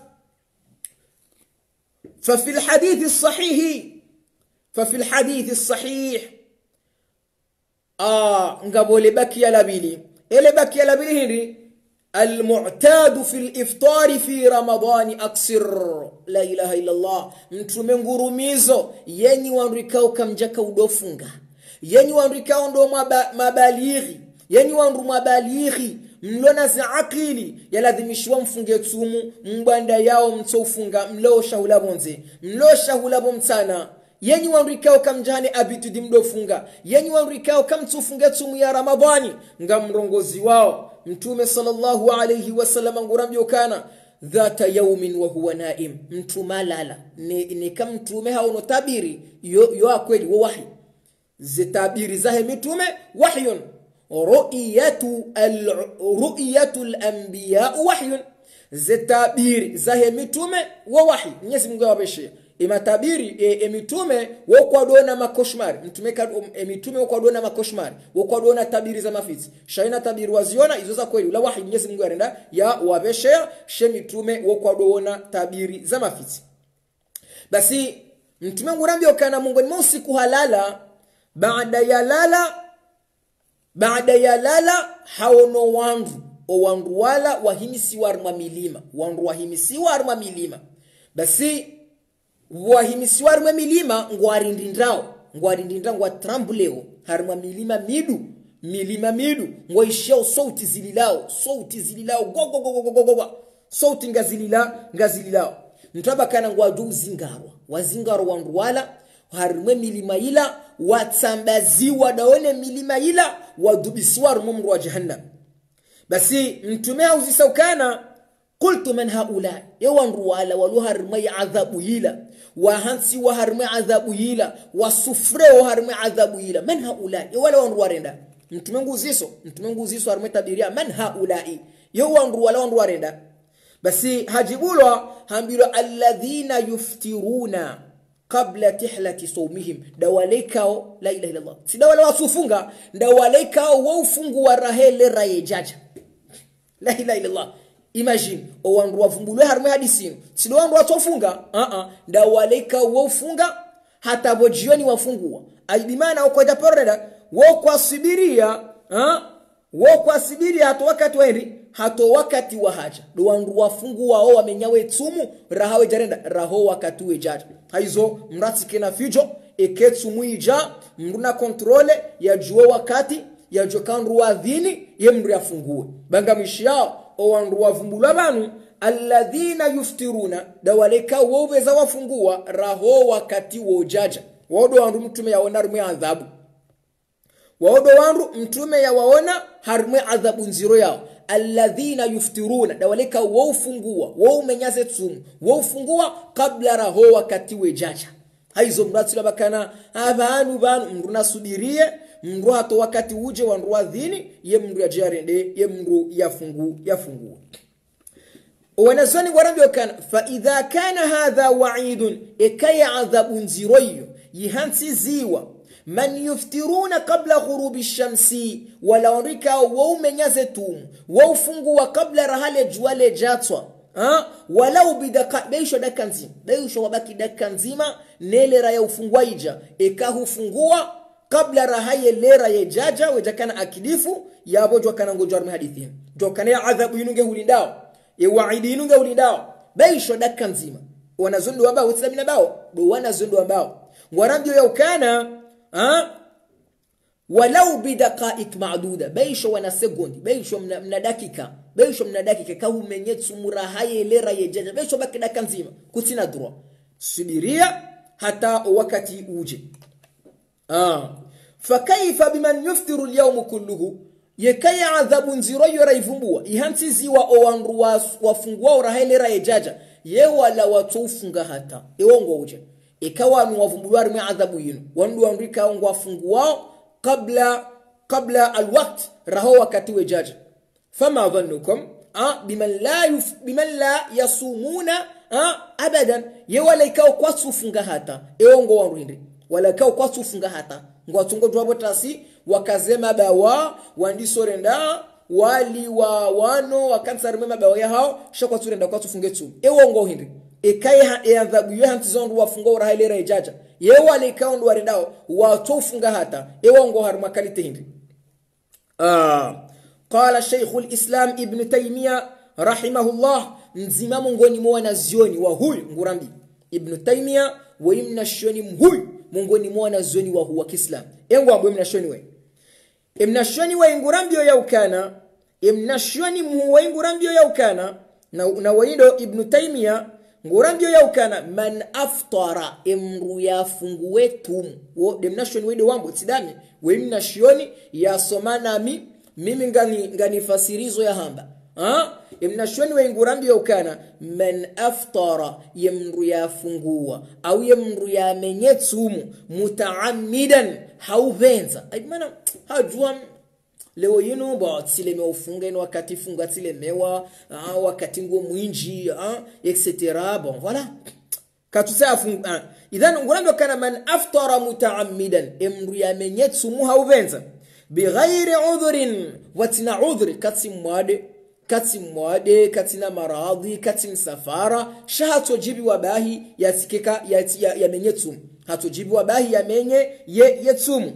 [SPEAKER 1] ففي الحديث الصحيح ففي الحديث الصحيح آه ngabole baki ya labili ele baki ya labili hindi المعتاد في الإفطار في رمضان أكثر لا إله إلا الله mtume ngurumizo yenyi wanrikao kamjaka udofunga yenyi wanrikao ndo mabalighi yenyi wanru mabalighi mlona za akili yaladhimishwa mfunge tumu mbanda yao mtofunga mlo shahula bonze mlo shahula bomtana yenyi wanrikao kamjane abitudi mdofunga yenyi wanrikao kamtufunge tumu ya Ramadhani ngamrongozi wao Mtume sallallahu alayhi wasallam ngurambyo kana dhata yawmin wa huwa naim mtume lala ni, ni kama mtume hauno tabiri yo yo kweli wa wahi zitabiri zahe mitume wahyun ru'yatu al ru'yatu al anbiya wahyun zitabiri zahe mitume wa wahi Mwenyezi Mungu awabeshe imatabiri e, emitume wokwadona makoshmari mtume ka emitume wokwadona makoshmari wokwadona tabiri za mafizi shaina tabiri waziona izo za kweli la wahi Mwenyezi Mungu arenda ya wabeshea shemitume wokwadona tabiri za mafizi basi mtume ngurambio kana Mungu ni usiku halala baada ya lala baada ya lala haono wandu o wandu wala wahimisi warma milima wandu wahimisi warma milima basi wahimisi warma milima ngwarindindrao ngwarindindra ngwa trambuleo harma milima midu milima midu ngwaishao sauti zililao sauti zililao go go go go go go sauti ngazilila ngazililao mtaba kana ngwadu zingarwa wazingaro wandu wala harumwe milima ila watsambaziwa daone milima ila wadubisiwa harumwe mru wa jahannam. Basi mtume hauzisaukana qultu man haula yawanru wala walu harumwe adhabu ila wahansi wa harumwe adhabu ila wasufre wa harumwe adhabu ila man haula yawala wanru warenda mtume nguziso mtume nguziso harumwe tabiria man haula yawanru wala wanru warenda. Basi hajibulwa hambilo alladhina yuftiruna qabla tihlati sawmihim dawalaikao la ilaha illallah si dawala wasufunga dawalaikao waufungu wa rahele rayejaja la ilaha illallah. Imagine o wandu wavumbulwe harumwe hadisini si wandu watofunga a a dawalaikao waufunga hata bojioni wafungua aibimana ukoja poreda wao kwa sibiria a wao kwa sibiria hata wakati waendi hato wakati wa haja do wandu wafungu wao wamenyawe tsumu rahawe jarenda raho wakati we jaja haizo mratike na fijo eketsumu ija mruna kontrole ya juo wakati ya jokanru wa dhini ye mru yafungue banga mishao o wandu wavumbulwa banu alladhina yuftiruna dawaleka wobeza wafungua raho wakati wo jaja wodo wandu mtume yaona rumwe adhabu wodo wandu mtume ya waona harumwe adhabu nziro yao alladhina yuftiruna dawaleka wofungua wo menyaze tsumu wofungua kabla raho wakati wejaja haizo mratila bakana abanu banu mruna subirie mru hato wakati uje wandu wadhini ye mru ya jarende ye mru yafungu yafungu. Wanazoni warambio kana fa idha kana hadha wa'idun ikaya adhabun ziroyo yihansi ziwa man yuftiruna qabla ghurubi shamsi wala onrika wao menyaze tumu wao fungua kabla rahale juale jatwa ha wala bidaka beisho dakanzima beisho wabaki dakanzima nele raya ufungwa ija ekahu fungua kabla rahaye lera ye jaja wejakana akidifu yabo jokana ngojwa hadithi jokana ya adhabu yinunge hulindao e waidi yinunge hulindao beisho dakanzima wanazundu ambao utsamina bao do wanazundu ambao ngwarambio ya ukana ha walau bidaqa'iq ma'duda baisho wana sekondi baisho mna, mna dakika baisho mna dakika kahu menyetsu murahaye lera yejaja baisho baki dakika nzima kutina droit subiria hata wakati uje ah fakaifa biman yuftiru al-yawm kulluhu yakaya adhabu nziro yora ivumbua ihansi ziwa owanru wafungua urahaye lera yejaja ye wala watufunga hata ewongo uje ikawa ni wavumbulwa rumwe adhabu yinu wandu wandika wafungua kabla kabla alwaqt raho wakati wejaja fama dhannukum a biman la yuf biman la yasumuna a abadan ye wala ikao kwa sufunga hata eongo wandu wala ikao kwa sufunga hata ngwatungo jwabo tasi wakazema bawa wandisorenda wali wa wano wakansa rumwe bawa ya hao shakwa surenda kwa sufunge tu eongo hindi ekaya ya adhabu yo hantizondu wafunga urahile rejaja yewa alikaundu warendao watofunga hata ewongo haruma kalite hindi ah qala shaykhul islam ibn taymiya rahimahullah nzima mungoni mwa nazioni wa huyu ngurambi ibn taymiya wa imna shoni mhuyu mungoni mwa nazioni wa huwa kislam engo ambo imna shoni we imna shoni wa ngurambi ya ukana imna shoni mhuwa ngurambi ya ukana na na waido ibn taymiya ngurambio ya ukana man aftara emru ya fungue tumu wo demnation wede wambo tidami we mnashioni ya somana mi mimi ngani ngani fasirizo ya hamba ha emnashoni we ngurambio ukana man aftara yemru ya fungua au yemru ya menyetumu mutaammidan hauvenza ai maana hajua leo yinu ba tsile meofunga ino wakati funga tsile mewa ah wakati ngo mwinji ah etc bon voilà katusa funga ah. Idhan ngurando kana man aftara mutaammidan emru ya menyetsu muhauvenza bighairi udhrin watina udhri katsimwade katsimwade katina maradhi katim safara shahato jibi wabahi yatikeka ya, ya, ya menyetsu hato jibi wabahi ya menye ye yetsumu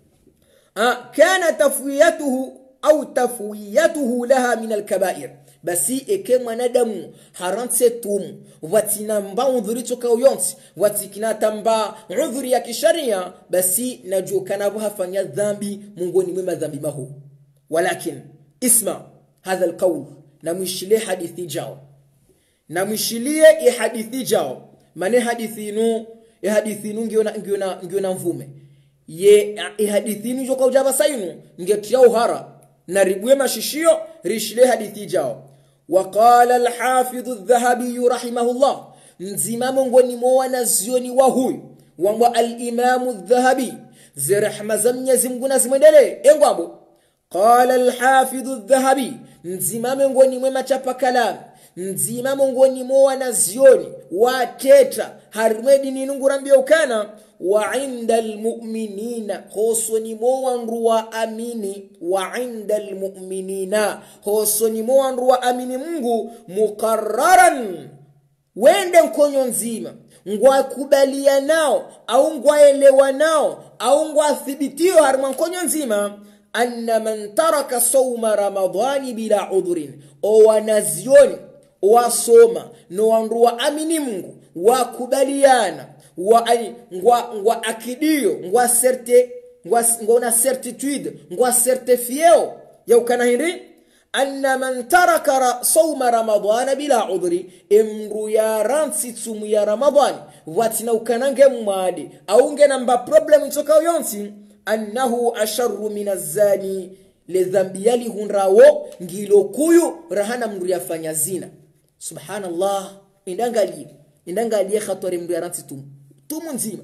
[SPEAKER 1] آه كان تفويته أو تفويته لها من الكبائر بسي إكما ندمو حرانت ستوم واتنامبا عذريتو كويونت واتكنا تنبا عذري يكي شريا بسي نجو كنابها فانيا الذنبي منغوني مما ذنبي مهو ولكن اسمع هذا القول نمشلي حديثي جاو نمشلي حديثي جاو من حديثي نو e hadithi nungiona ngiona ngiona mvume ye e hadithi nu joka ujaba sainu ngetia uhara na ribwe mashishio rishile hadithi jao. وقال الحافظ الذهبي رحمه الله nzima mongoni mwa wanazioni wa huyu wa al-Imam al-Dhahabi zirahma za Mwenyezi Mungu na zimwendelee engwambo. Qala al-Hafidh al-Dhahabi nzima mongoni mwa machapa kalam nzima mongoni mwa wanazioni wateta harmedi ninungurambia ukana wa indal mu'minina hosoni mo wanruwa amini wa indal mu'minina hosoni mo wanruwa amini Mungu muqarraran wende mkonyo nzima ngwa kubalia nao au ngwa elewa nao au ngwa thibitio harma mkonyo nzima anna man taraka sawma ramadhani bila udhurin o wanazioni wasoma no wanruwa amini Mungu wakubaliana wa ani ngwa ngwa akidio ngwa certe ngwa ngona certitude ngwa certifieo ya ukana hindi anna man taraka sawma ramadhana bila udhri imru ya ransi tsumu ya ramadhan watina ukanange mwadi au ngenamba problem itoka yonsi annahu asharru min azani le dhambi yali hunrawo ngilo kuyu rahana mru yafanya zina. Subhanallah, indangali indangali khatwari mru ya ransi tumu tumu nzima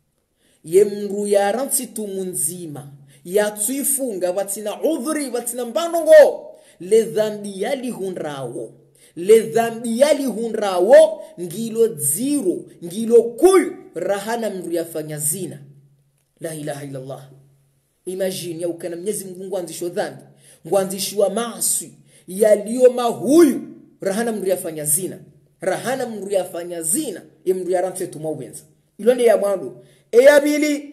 [SPEAKER 1] ye mru ya ransi tumu nzima ya tuifunga watina udhri watina mbandongo le dhambi yali hunrawo le dhambi yali hunrawo ngilo zero ngilo kuyu rahana mru yafanya zina. La ilaha illallah. Imagine ya ukana Mwenyezi Mungu ngwanzisho dhambi ngwanzishwa maasi yaliyo mahuyu rahana mru yafanya zina rahana mru yafanya zina imru yaranse tumawenza ilonde ya mwandu eya bili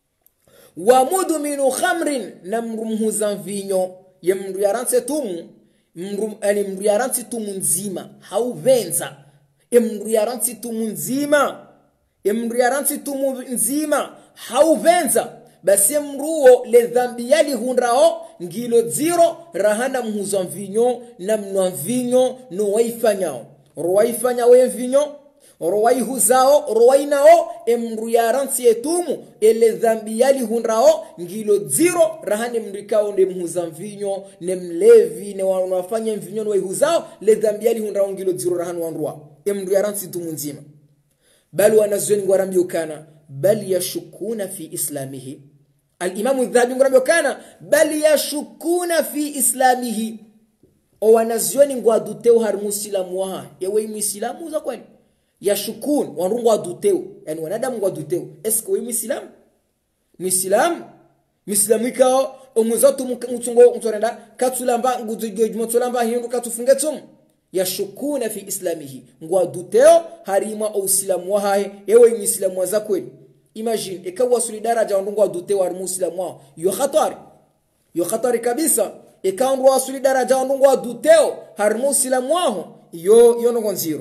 [SPEAKER 1] wa mudminu khamrin na mru mhuza mvinyo ye mru yaranse tumu mru ani mru yaranse tumu nzima hauvenza mru yaranse tumu nzima mru yaranse tumu nzima hauvenza basi mruo le dhambi yali hunrao ngilo zero rahana mhuza mvinyo na mnwa mvinyo no waifanyao rowaifanya we mvinyo rowaihuzao rowainao emru ya ransi etumu ele dhambi yali hunrao ngilo zero rahane mrikao nde mhuza mvinyo ne mlevi ne wanafanya mvinyo no waihuzao le dhambi yali hunrao ngilo zero rahane wanrua emru ya ransi tumu nzima. Bali wanazweni ngwarambi ukana bali yashukuna fi islamihi al-Imam al-Dhahabi ngwarambi ukana bali yashukuna fi islamihi o wanazioni ngwaduteu har muslimu wa yewe muislamu za kwani yashukun wanrungu aduteu yani wanadamu ngwaduteu eske we muislamu muislamu muislamu ikao omuzatu mutungo mutorenda katulamba ngudugwe mutolamba hindu katufunge tum yashukuna fi islamihi ngwaduteo harima o islamu wa hae yewe muislamu za kweli. Imagine ikawa suli daraja wanrungu aduteu har muslimu wa yo khatari yo khatari kabisa ikawa wasuli daraja wanrungu aduteo har muslimu wa yo yo no zero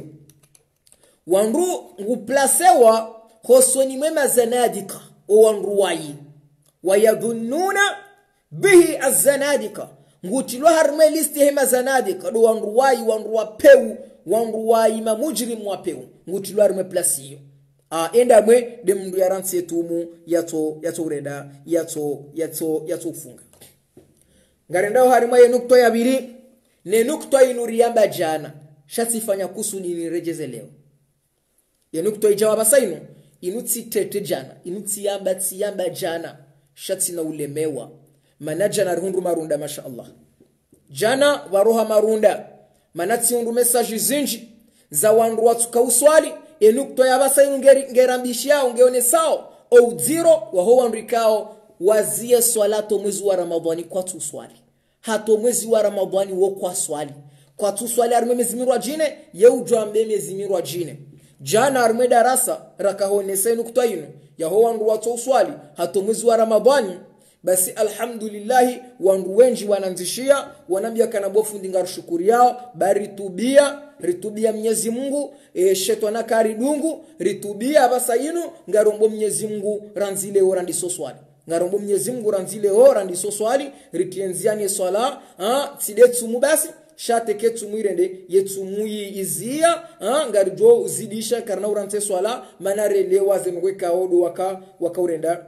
[SPEAKER 1] wanru nguplasewa hosoni mema zanadika o wanru wayi wayadhunnuna bihi azanadika ngutilwa harme listi hema zanadika do wanru wayi wanru wapeu wanru wayi mamujrim wapeu ngutilwa harme plasiyo a enda mwe de mndu yaranse tumu yato yato ureda yato yato yato kufunga ngarendao harima ye nukto ya biri ne nukto inuriamba jana shatifanya kusuni nirejeze leo yanukto ijawaba sainu inutsi tete jana inutsi yamba tsiyamba jana shati na ulemewa manaja na rundu marunda masha Allah jana waroha marunda manati undu message zinji za wandu watuka uswali yanukto yaba sainu ngeri ngerambishia ungeone sao au zero wa ho wandu ikao wazie swalato mwezi wa Ramadhani kwa tu swali hato mwezi wa Ramadhani wo kwa swali kwa tu swali arme mezimirwa jine yeujwa mbe mezimirwa jine jana arme darasa rakahone senu kutaino ya ho wandu watu uswali hato mwezi wa Ramadhani basi alhamdulillah wandu wenji wananzishia wanambia kana bofu ndinga shukuri yao bari tubia ritubia Mwenyezi Mungu e shetana karidungu ritubia basainu ngarombo Mwenyezi Mungu ranzile ora ndiso swali ngarombo Mwenyezi Mungu ranzile ora ndiso swali rikienziani swala ah tidetsumu basi shate ketu mwirende yetu muyi izia ngarijo uzidisha karna urante swala manare lewa zemweka odo waka wakaurenda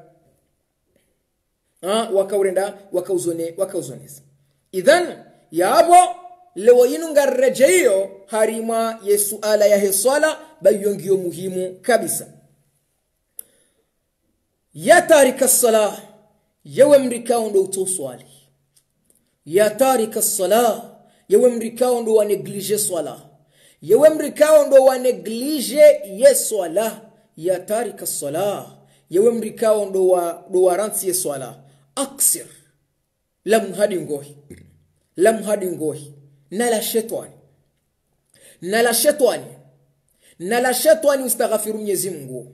[SPEAKER 1] ah wakaurenda wakauzone wakauzoneza idhan yabo lewo yinu ngarrejeyo harima yesu ala ya swala bayongio muhimu kabisa ya tarika salah yewe mrikao ndo utoswali ya tarika salah yewe mrikao ndo wa neglige swala yewe mrikao ndo wa neglige ye swala ya tarika salah yewe mrikao ndo wa ndo waranti ye swala aksir lam hadi ngohi lam hadi ngohi nala shetani nala shetani nala shetani ustaghfiru Mwenyezi Mungu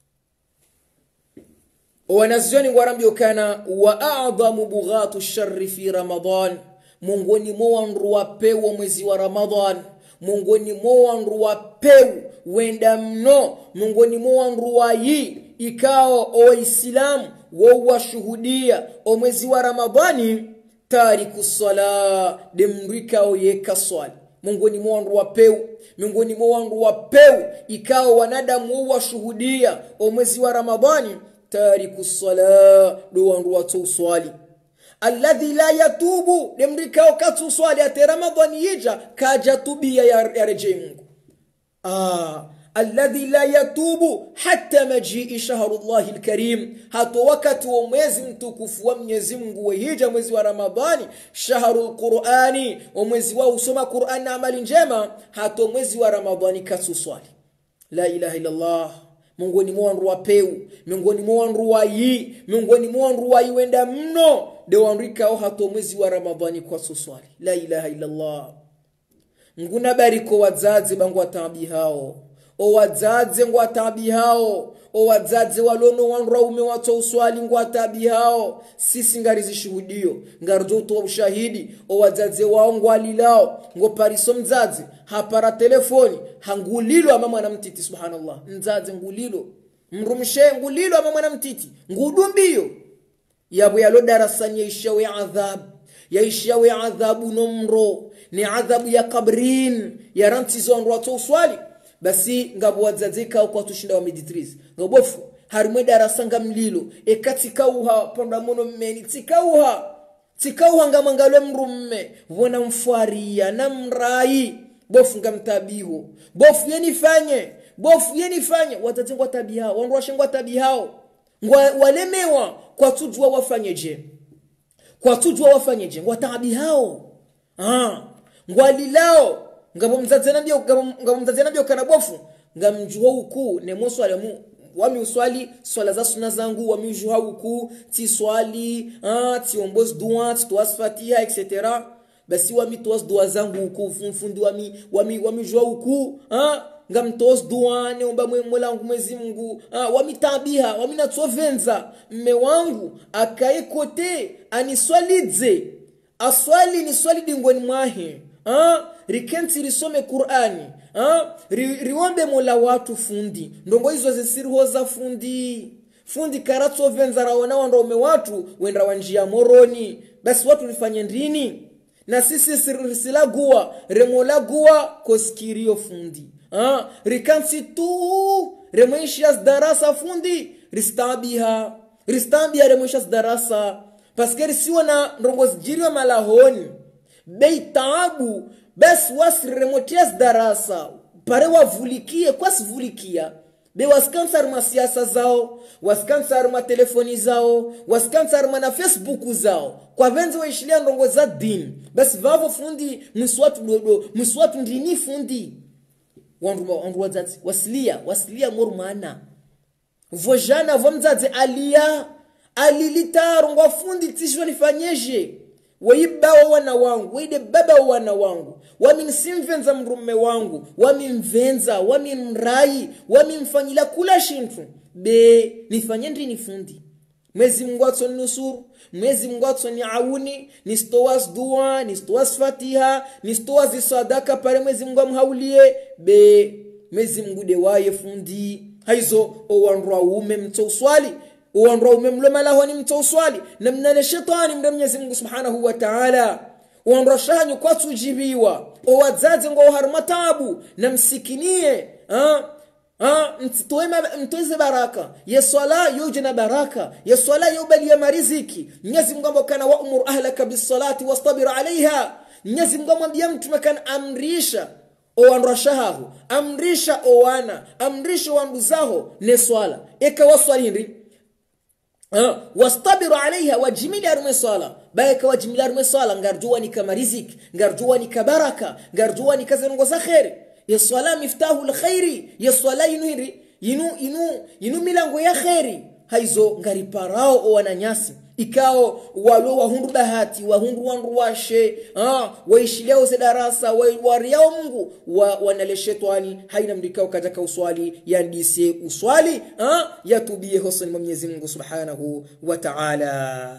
[SPEAKER 1] wanazioni ngwarambio kana wa a'dhamu bughatu sharri fi ramadan mungoni mwanru wa pewo mwezi wa Ramadhan mungoni mwanru wa pewo wenda mno mungoni mwanru wa yi ikao waislamu wao shuhudia o mwezi wa Ramadhani tariku sala demrika oyeka swali mungoni mwanru wa pewo mungoni mwanru wa pewo ikao wanadamu wao shuhudia o mwezi wa Ramadhani tariku sala do wanru wa swali alladhi la yatubu demrika wakati swali ate Ramadhani yija kaja tubia ya rejea Mungu ah alladhi la yatubu hatta majii shahrullahi alkarim hato wakati wa mwezi mtukufu wa Mwenyezi Mungu wahija mwezi wa Ramadhani shahrul qur'ani wa mwezi wa usoma Qur'an na amali njema hato mwezi wa Ramadhani kasu swali la ilaha illa Allah mungoni mwanru wa peu mungoni mwanru wa yi mungoni mwanru wa iwenda mno de wanrika o hato mwezi wa Ramadhani kwa swali la ilaha illa Allah nguna bariko wazazi bangu watabi hao o wazazi ngwa tabi hao o wazazi walono wanru ume wato uswali ngwa tabi hao sisi ngarizi shuhudio ngarjo to ushahidi o wazazi wao ngwalilao ngo pariso mzazi hapara telefoni hangulilo ama mwana mtiti subhanallah mzazi ngulilo mrumshe ngulilo ama mwana mtiti ngudumbio yabo yalo darasani yaishawe adhab yaishawe adhabu nomro ni adhabu ya kabrin ya rantizo wanru wato uswali basi ngabo wazazika kwa tushinda wa meditrice ngabofu harimwe darasa ngamlilo ekatika uha ponda mono mmeni tikauha tikauha ngamangalwe mrumme vona mfaria na mrai bofu ngamtabiho bofu yenifanye bofu yenifanye watazengwa tabia wangu washengwa tabia hao walemewa kwa tujua wafanyeje kwa tujua wafanyeje ngwa tabia hao ah ngwalilao ngabo mzazi nabyo ngabo mzazi nabyo kana bofu ngamjua huku ne moswali mu wami uswali swala za sunna zangu wami ujua huku ti swali ah ti ombos dua ti wasfatia etc basi wami toas dua zangu huku fundi wami wami wami jua huku ah ngamtos dua ne omba mola wangu Mwenyezi Mungu ah wami tabiha wami natsovenza mme wangu akaikote aniswalidze aswali ni swali dingoni mwahe ah rikenti risome Qur'ani ah ri, riombe mola watu fundi ndongo hizo zisirihoza fundi fundi karatso venzara wana wandome watu wenda wanjia moroni basi watu rifanye ndini na sisi silagua remolagua koskirio fundi ah rikansi tu remwishias darasa fundi ristabiha ristabia remwishias darasa paskeri siwana ndongo zijirio malahoni bei taabu basi wasremotias darasa pare wavulikie kwa sivulikia be waskansar ma siasa zao waskansar ma telefoni zao waskansar ma na Facebook zao kwa venzi waishilia ndongo za dini basi vavo fundi mswatu dodo mswatu ndini fundi wandu wandu wazazi wasilia wasilia mormana vojana vomzazi alia alilitaru ngwa fundi tisho nifanyeje waiba wana wangu waide baba wana wangu wami simvenza mrume wangu wami mvenza wami mrai wami mfanyila kula shintu be nifanye ndini fundi Mwezi Mungu atoni nusuru Mwezi Mungu atoni auni nistoas dua nistoas fatiha nistoas sadaka pare Mwezi Mungu amhaulie be Mwezi Mungu de waye fundi haizo owanrwa ume mto swali owanrwa ume mloma lahoni mto swali namna le shetani mda Mwenyezi Mungu subhanahu wa ta'ala wanroshanyu kwa tujibiwa o wazazi ngo harma tabu na msikinie ha ha mtoema mtoeze baraka ya swala yuje na baraka ya swala yubali ya mariziki. Mwenyezi Mungu kana wa umur ahlaka bis salati wastabir alaiha. Mwenyezi Mungu amwambia mtume kana amrisha o wanroshahu amrisha o wana amrisha wanduzaho ne swala eka waswalindi Uh, wastabiru alaiha wajimili arume swala baika wajimili arume swala ngarjua ni kama riziki ngarjua ni kabaraka ngarjua ni kazi ngo za khairi ya swala miftahu alkhairi ya swala inuhiri inu inu inu milango ya khairi haizo ngariparao o wananyasi ikao walo wahundu bahati wahundu wandu washe ah waishileo se darasa wariao Mungu wa wanaleshetwani haina mdikao kajaka uswali yandise uswali ah yatubie hosani Mwenyezi Mungu Subhanahu wa Ta'ala.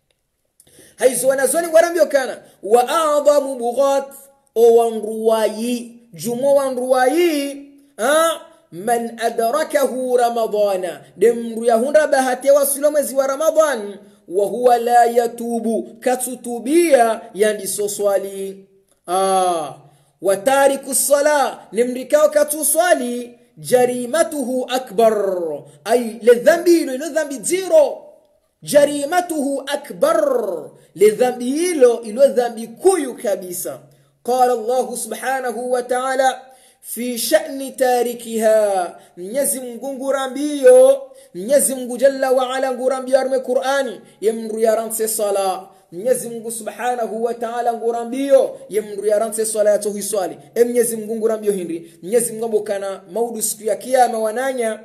[SPEAKER 1] Haizo wanazoni warambio kana wa a'dhamu bughat o wanruwayi jumo wanruwayi ah man adrakahu ramadana demru yahunda bahati wasilo mwezi wa Ramadhan wa huwa la yatubu katutubia yandiso swali ah wa tariku sala nimrikao katuswali jarimatuhu akbar ay lidhambi ilo dhambi zero jarimatuhu akbar lidhambi ilo ilo dhambi kuyu kabisa. Qala Allah subhanahu wa ta'ala fi sha'ni tarikiha. Mwenyezi Mungu ngurambio Mwenyezi Mungu jalla wa ala ngurambio arme Qur'ani yemru yaranse sala. Mwenyezi Mungu subhanahu wa ta'ala ngurambio yemru yaranse sala yato hiswali e Mwenyezi Mungu ngurambio hindi. Mwenyezi Mungu kana maudu siku ya kiyama wananya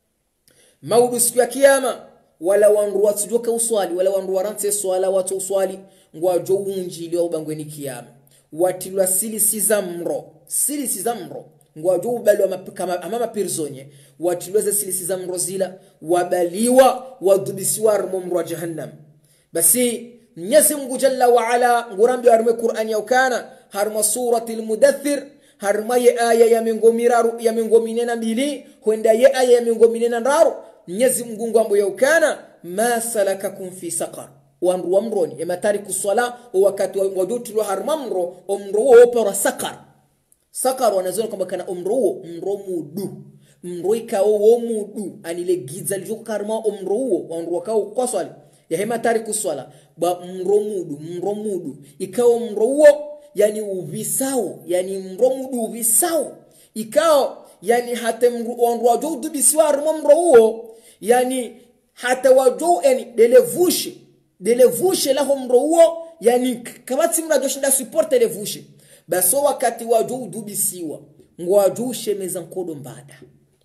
[SPEAKER 1] maudu siku ya kiyama wala wanru watujoka uswali wala wanru waranse swala watu uswali ngwajo unjili wa ubangweni kiyama watilwa sili sizamro sili sizamro ngwajo ubalwa kama amama pirzonye watilwa za sili sizamro zila wabaliwa wadubisiwa armumro jahannam. Basi Mwenyezi Mungu jalla wa ala ngurambi arme Qur'an ya ukana harma suratul mudaththir harma ye aya ya mingomiraru ya mingominena mbili huenda ye aya ya mingominena ndaru. Mwenyezi Mungu ngwambo ya ukana ma salakakum fi saqar wanru wamroni ematari kuswala wakati wajutu harmamro omro wo opera sakar sakar wanazona kwamba kana omro wo omro mudu omro ikao wo mudu anile giza lijo karma omro wo wanru wakao kuswali ya hematari kuswala ba omro mudu omro mudu ikao omro wo yani uvisao yani omro mudu uvisao ikao yani hata wanru wajutu bisiwa harmamro wo yani hata wajo eni delevushe delevushe la homro uo yani kabati mrado shinda support delevushe baso wakati wajo udubisiwa ngwajo shemeza nkodo mbada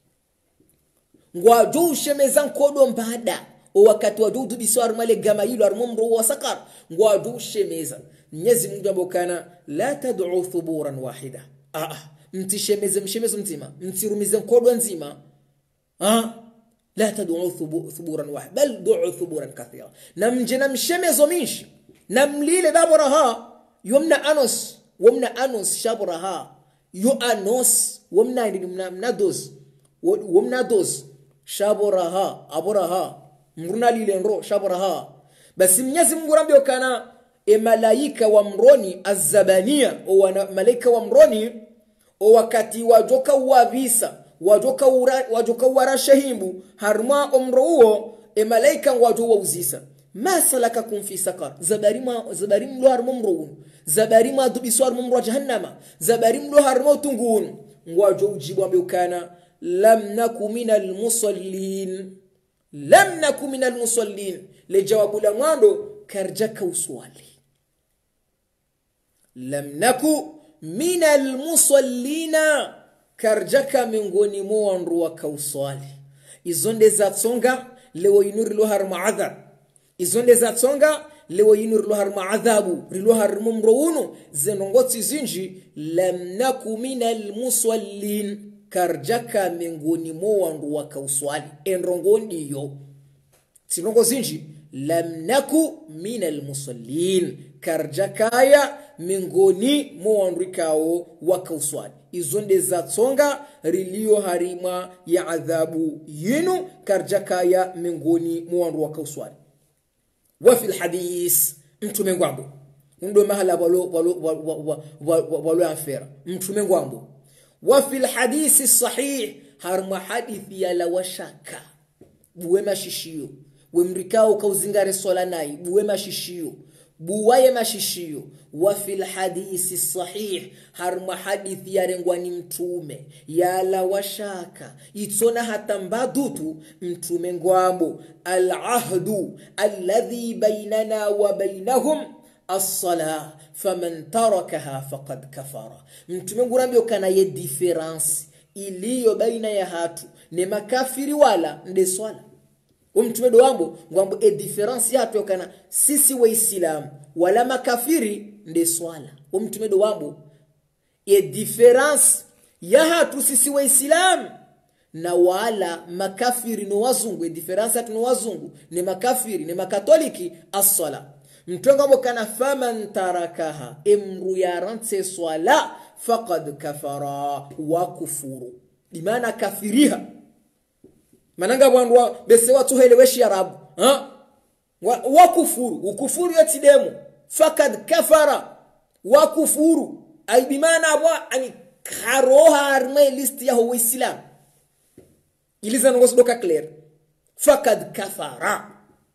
[SPEAKER 1] ngwajo shemeza nkodo mbada o wakati wajo udubisiwa armale gama hilo armomro uo sakar ngwajo shemeza. Mwenyezi Mungu ambokana la tad'u thuburan wahida ah mtishemeze mshemezo mzima mtirumize nkodo nzima ah لا تدعوا ثبورا واحد بل دعوا ثبورا كثيرا. نمجنا مشمزو منش نمليل دابرها يمنا أنوس ومنا أنوس شابرها يو أنوس ومنا منا دوز ومنا دوز شابرها أبرها مرنا ليلنرو شابرها. بس Mwenyezi Mungu rambio kana e malaika wa mroni azabania o malaika wa mroni o wakati wajoka wavisa wajoka ura wajoka warashahimbu harma umro uo e malaika wajo wauzisa ma salakakum fi saqar zabarima zabarim lo harma umro zabarima dubiso harma umro jahannama zabarim lo harma tungun wajo ujibu ambe ukana lam nakum minal musallin lam nakum minal musallin le jawabu la mwando karjaka uswali lam nakum minal musallina karjaka miongoni mwa wanru wa kauswali. Izonde za tsonga leo inuri lo harma adhab izonde za tsonga leo inuri lo harma adhabu rilo harma mrounu zenongoti zinji lam naku minal musallin karjaka miongoni mwa wanru wa kauswali enrongondi yo sinongo zinji lam naku minal musallin karjaka ya miongoni mwa wanru kao wa kauswali. Izonde za tsonga rilio harima ya adhabu yinu karjaka ya mingoni mwandu wa kauswali. Wa fil hadith mtume ngwambo ndo mahala walo walo walo walo afera mtume ngwambo wa fil hadisi sahih harma hadithi ya la washaka buwe mashishio we mrikao kauzingare swala nai buwe mashishio buwaye mashishio wa fil hadisi sahih harma hadithi ya rengwani mtume ya la washaka itsona hata mbadutu mtume ngwambo al ahdu alladhi bainana wa bainahum as-salah faman tarakaha faqad kafara mtume ngurambio kana ye difference iliyo baina ya hatu ne makafiri wala nde swala umtume doambo ngwambo e difference yato kana sisi waislamu wala makafiri nde swala umtume doambo e difference ya hatu sisi waislamu na wala makafiri no wazungu e difference hatu no wazungu ne makafiri ne makatoliki as-sala mtonga mokana faman tarakaha imru yarantse swala faqad kafara wa kufuru dimana kafiriha mananga bwandwa bese watu heleweshi arabu ha wa, wa kufuru ukufuru yatidemu faqad kafara wa kufuru ay bimana abwa ani karoha arme list ya ho islam iliza ngos doka clear faqad kafara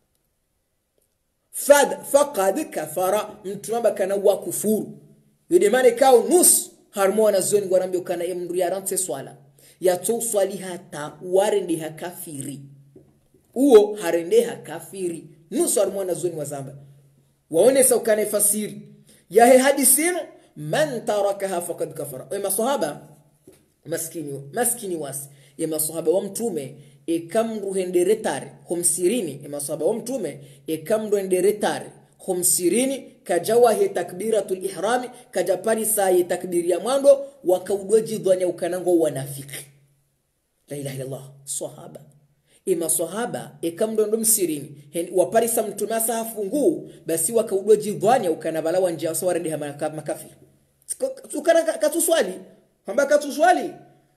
[SPEAKER 1] fad faqad kafara mtumba kana wa kufuru yede mane kao nus harmona zoni gwarambio kana emru ya rantse swala ya to swali hata warende hakafiri uo harende hakafiri nus harmona zoni wazamba waone saukane fasiri ya he hadisino man tarakaha faqad kafara wa masahaba maskini maskini wasi ya masahaba wa mtume e kamru henderetare homsirini e masahaba wa mtume e kamru henderetare homsirini kajawa he takbiratul ihrami kajapari saa ye takbiri ya mwando wakaudwaji dhanya ukanango wanafiki la ilaha illallah sahaba e masahaba e kamru ndo msirini wapari sa mtume asa fungu basi wakaudwaji dhanya ukanabala wanja sawa rende makafiri ukana katuswali kwamba katuswali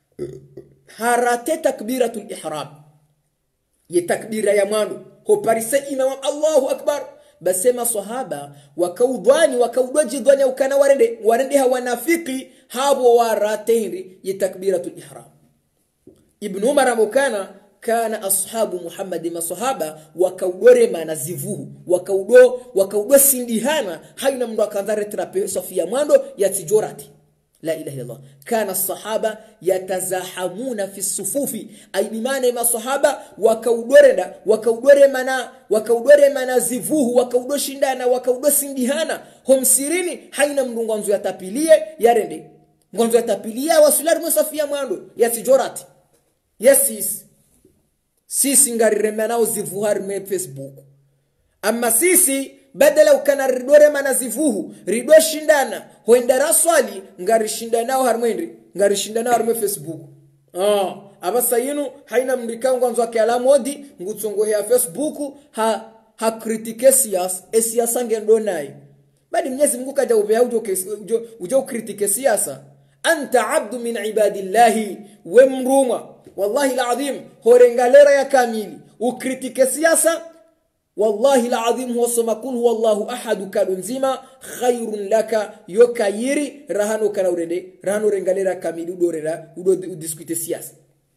[SPEAKER 1] harate takbiratul ihram ye takbira ya mwando ho parise imam Allahu akbar basema sahaba wakaudwani wakaudwaji dhani ukana warende warende hawanafiki habo waratehri ye takbiratul ihram ibn umar mukana kana ashabu muhammad masahaba wakaudore manazivuhu wakaudo wakaudo sindihana haina mndo akandare trape sofia mwando ya tijorati la ilaha illallah kana sahaba yatazahamuna fi sufufi ay bimana masahaba wakaudorenda wakaudore mana wakaudore manazivuhu wakaudo shindana wakaudo sindihana homsirini haina mndungu nzo yatapilie yarende ngonzo yatapilia wasulari msafia mwando ya tijorati yes sisi ngarire manao zivuhar me Facebook amma sisi badala ukana ridore manazivuhu ridwe shindana hoenda raswali ngari shindanao harmwendi ngari shindanao harmwe Facebook ah abasa yinu haina mrika ngwanzo wake alamodi ngutsongo ya Facebook ha ha kritike siasa e siasa ngendo nayo badi Mwenyezi Mungu kaja ubea ujo ujo kritike siasa anta abdu min ibadillahi wa mruma wallahi alazim horengalera ya kamili ukritike siasa wallahi alazim huwa samakul huwa Allahu ahad kalunzima khairun laka yokayiri rahano kana urende rahano rengalera kamili udorera udo udiscute siasa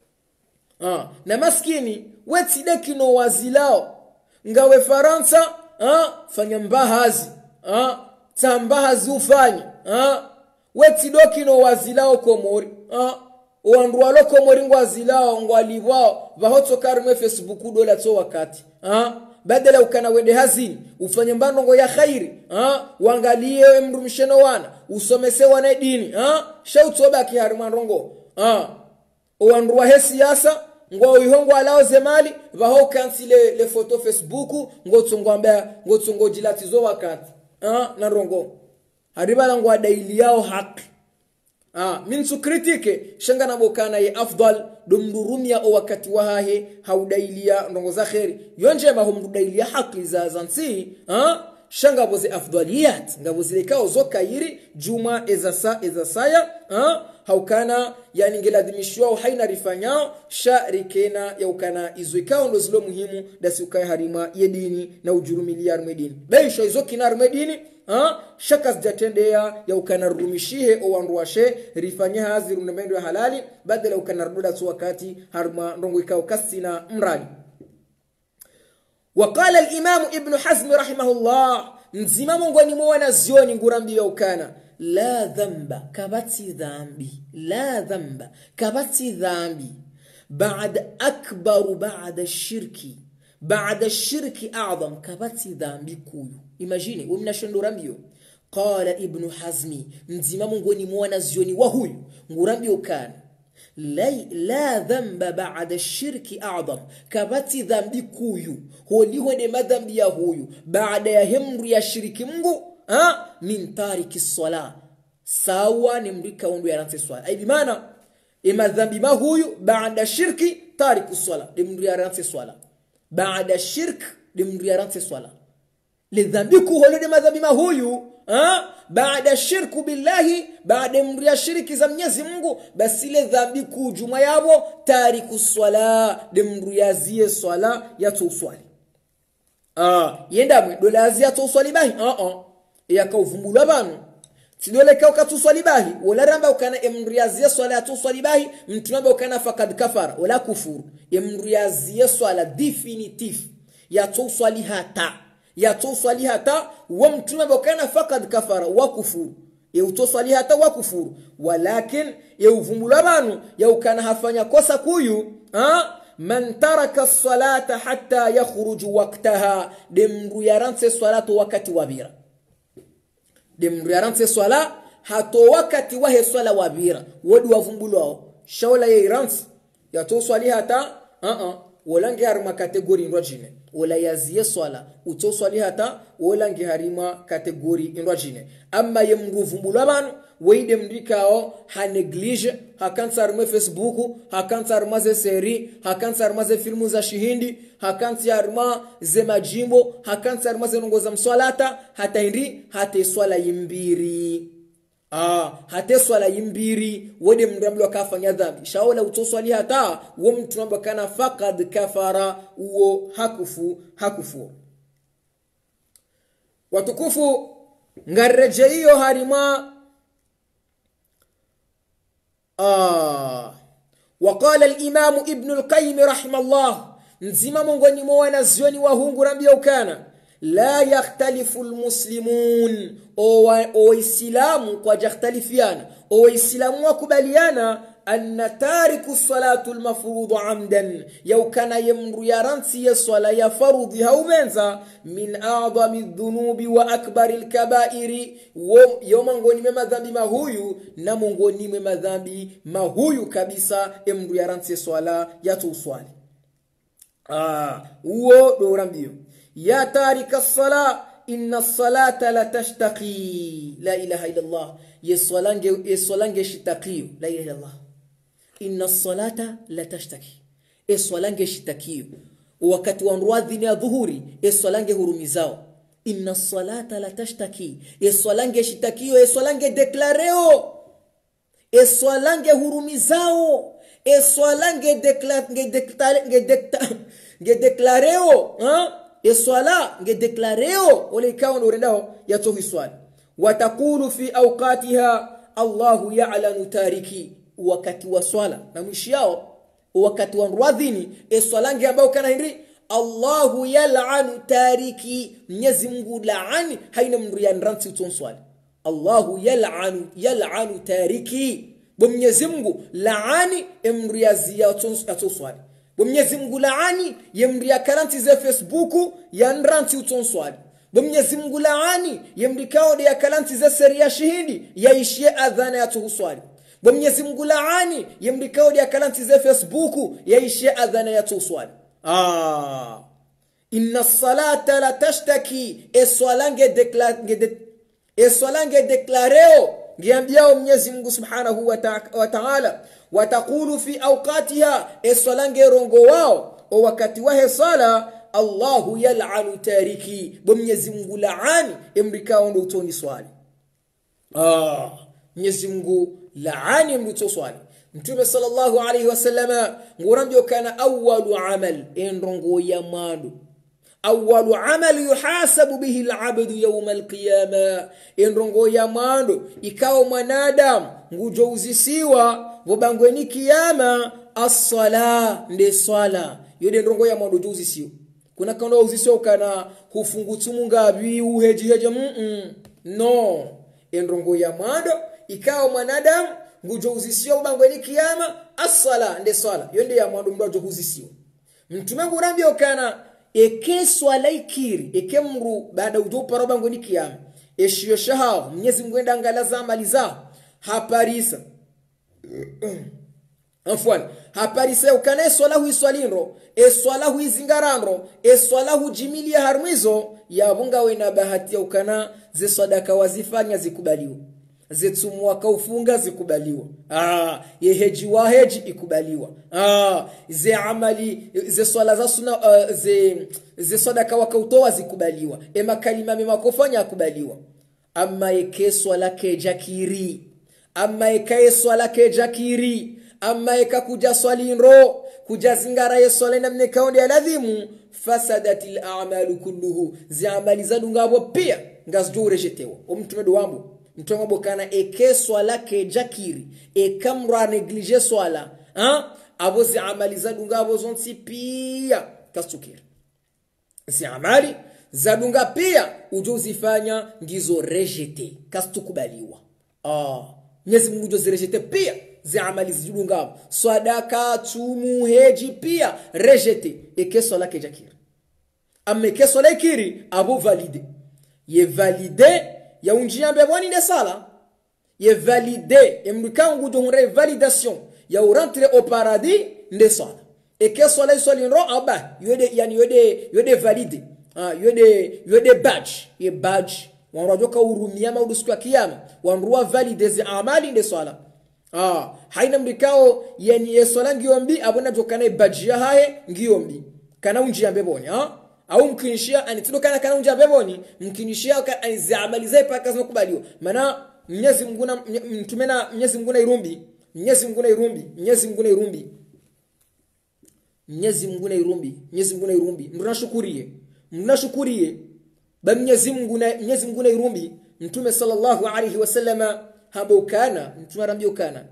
[SPEAKER 1] ah na maskini wetide kino wazilao ngawe Faransa ah fanya mbahazi ah tambahazi ufanye ah wetide kino wazilao Komori ah oandwa lo Komori ngwazilao ngwalivao bahotso karme Facebook dola to wakati ah badala ukana wende hazini ufanye mbano ya khairi ah uangalie mrumisheno wana usomese wana dini ah shautoba kiharmanrongo ah oandwa he siasa ngo ihongo alao zemali baho kansile le photo Facebook ngo tsongwambia ngo tsongo jilatizo wakati ah na rongo haribala ngo daily yao haki ah minsu kritike shanga na bokana ye afdal dumdurumia o wakati wahahe haudailia ndongo za khairi yonje ma humdailia haki za zansi ah shanga boze afdaliyat ngabo zilekao zokairi juma ezasa ezasaya ah haukana yani ngeladhimishwa haina rifanya sharikena ya ukana izwikao ndo zilo muhimu dasi ukaya harima yedini na ujurumilia rumedini baisho izo kina rumedini ha shaka zijatendea ya ukana rumishihe o wanduashe rifanya hazi runamendo ya halali badala ukana ruda tu wakati harma ndongo ikao kasina mradi. وقال الإمام ابن حزم رحمه الله نزima mongoni mwana zioni ngurambi ya ukana la dhamba kabati dhambi la dhamba kabati dhambi بعد أكبر بعد الشرك بعد الشرك أعظم kabati dhambi kuyu imagine wemnashondo rambio قال ابن حزم نزima mongoni mwana zioni wa huyu ngurambi ya ukana لا لا ذنب بعد الشرك أعظم كبتي ذنبي كويو هو اللي هو ما ذنبي يا هويو بعد يهم يا شرك منغو ها من تارك الصلاة سوا نمريكا وندو يرانتي الصلاة أي بمعنى إما ذنبي ما هويو بعد الشرك تارك الصلاة نمري يرانتي الصلاة بعد الشرك نمري يرانتي الصلاة للذنبي كو هو اللي ما ذنبي ما هويو ها بعد الشرك بالله بعد امريا الشرك za Mwenyezi Mungu basi ile dhambi kujuma yabo tariku swala demruya zie swala ya tuswali ah yenda dolazi ya tuswali bahi ah ah yakavumbulwa banu tidole ka ukatuswali bahi wala ramba ukana emruya zie swala ya tuswali bahi mtunaba ukana fakad kafara wala kufuru emruya zie swala definitive ya tuswali hata ya tuswali hata wa mtume bokana fakad kafara wa kufuru ya utoswali hata wa kufuru walakin ya uvumbula banu ya ukana hafanya kosa kuyu ha man taraka as-salata hatta yakhruj waqtaha demru yarantse salatu wakati wabira demru yarantse swala hato wakati wa he swala wabira wodi wavumbulwa shawla ya irantse ya toswali hata a a wolange harima kategori ndwajine wala yaziye swala utoswali hata wolange harima kategori ndwajine amma yemruvumbulwa banu weide mdikao ha neglige hakansa mu Facebook hakansa armaze seri hakansa armaze filmu za shihindi hakansa arma ze majimbo hakansa armaze nongoza mswalata hata indi hata swala yimbiri ah hata swala yimbiri wode mndamlo kafanya dhambi shaola utoswali hata wo mtu namba kana faqad kafara uo hakufu hakufu watukufu ngareje hiyo harima آه وقال الإمام ابن القيم رحمه الله نزيما مونغوني موانا زيوني وهونغو رمبيو كان لا يختلف المسلمون أو أو إسلام قد يختلفيان أو إسلام وكباليانا أن تارك الصلاة المفروض عمدا يو كان يمر يرانسي الصلاة يفرضها ومنزا من أعظم الذنوب وأكبر الكبائر يوم نغوني مما ذنبي ما هويو نمونغوني مما ذنبي ما هويو كبسا يمر يرانسي الصلاة يتو صالي آه وو دورامبيو يا تارك الصلاة إن الصلاة لا تشتقي لا إله إلا الله يسولانج يسولانج شتقي لا إله إلا الله إن الصلاة لا تشتكي يسولانج شتقي وقت وانروادين يا ظهوري يسولانج هرميزاو إن الصلاة لا تشتكي يسولانج شتقي يسولانج ديكلاريو يسولانج هرميزاو يسولانج ديكلاريو ديكلاريو ها الصلاة nge declareo wale ikawa urendao yatohi swali watakulu fi awqatiha Allahu ya'lanu tariki wakati wa swala na mwishi yao wakati wa radhini eswalange ambao kana hindi Allahu yal'anu tariki Mwenyezi Mungu laani haina mria ndranti utonswali Allahu yal'anu yal'anu tariki Mwenyezi Mungu laani emria zia utonswali Mwenyezi Mungu laani yemria karanti za Facebook ya ndranti utonswali Mwenyezi Mungu laani yemrikao ya karanti za seria shihindi yaishie adhana ya tuhuswali Mwenyezi Mungu laani yemrikao ya karanti za Facebook yaishie adhana ya tuhuswali ah inna salata la tashtaki eswalange declare eswalange declareo ngiambiao Mwenyezi Mungu Subhanahu wa Ta'ala watakulu fi awqatiha eswalange rongo wao o wakati wa sala Allahu yal'anu tariki Mwenyezi Mungu laani emrikao ndo utoni swali ah Mwenyezi Mungu laani mtu swali. Mtume sallallahu alayhi wasallam ngurambyo kana awwalu amal endrongo ya madu awwalu amal yuhasabu bihi al-abdu yawm al-qiyama endrongo ya madu ikawa mwanadamu ngujouzisiwa vobangweni kiyama as-sala nde swala yode ndrongo ya madu jouzisiwa kuna kando uzisiwa kana hufungutumu ngabi uheji heje mm no endrongo ya madu ikawa mwanadamu ngujouzisiwa vobangweni kiyama as-sala nde swala yonde ya madu mdo jouzisiwa. Mtume ngurambyo kana eke swala ikiri eke mru baada ujo paroba ngoni kiyama eshiyo shahaw Mwenyezi Mungu enda ngalaza amali zao haparisa afwan haparisa ukane swala hu iswalinro e swala hu izingaranro e swala hu jimili ya harmizo ya bunga wena bahati ya ukana ze sadaka wazifanya zikubaliwa zetumu wakaufunga zikubaliwa ah ye heji wa heji ikubaliwa ah ze amali ze swala za sunna uh, ze ze sadaka wakautoa zikubaliwa e makalima mema kufanya kubaliwa amma yake swala ke jakiri amma yake swala ke jakiri amma yakakuja swalinro kuja zingara ye swala namne kaunde aladhimu fasadatil a'malu kulluhu ze amali za dungabo pia ngazjo rejetewa umtume duwambo mtongo bokana eke swala ke jakiri e kamra neglige swala ha abozi amali zadunga abozo nsi pia kastukira si amali zadunga pia ujozifanya ngizo rejete kastukubaliwa ah Mwenyezi Mungu jozirejete pia zi amali zadunga sadaka tumu heji pia rejete eke swala ke jakiri amme ke swala kiri abo valide ye valide ya unjia mbeboni de sala ye valide emdukangu donre validation ya rentre au paradis de sala et que soleil solinro aba yode yani yode yode valide ah yode yode badge ye badge wanrojoka urumia maudusiku ya kiyama wanruwa valide zi amali de sala ah haina mdikao yani ye sala ngiyombi abona jokana badge ya hae ngiyombi kana unjia mbeboni ah au mkinishia anitido kana kana unja beboni mkinishia ka aniziamalize paka zinakubaliwa maana Mwenyezi Mungu na mtume na Mwenyezi Mungu na irumbi Mwenyezi Mungu na irumbi Mwenyezi Mungu na irumbi Mwenyezi Mungu na irumbi Mwenyezi Mungu na irumbi mnashukurie mnashukurie ba Mwenyezi Mungu na Mwenyezi Mungu na irumbi mtume sallallahu alayhi wasallama habo kana mtume rambio kana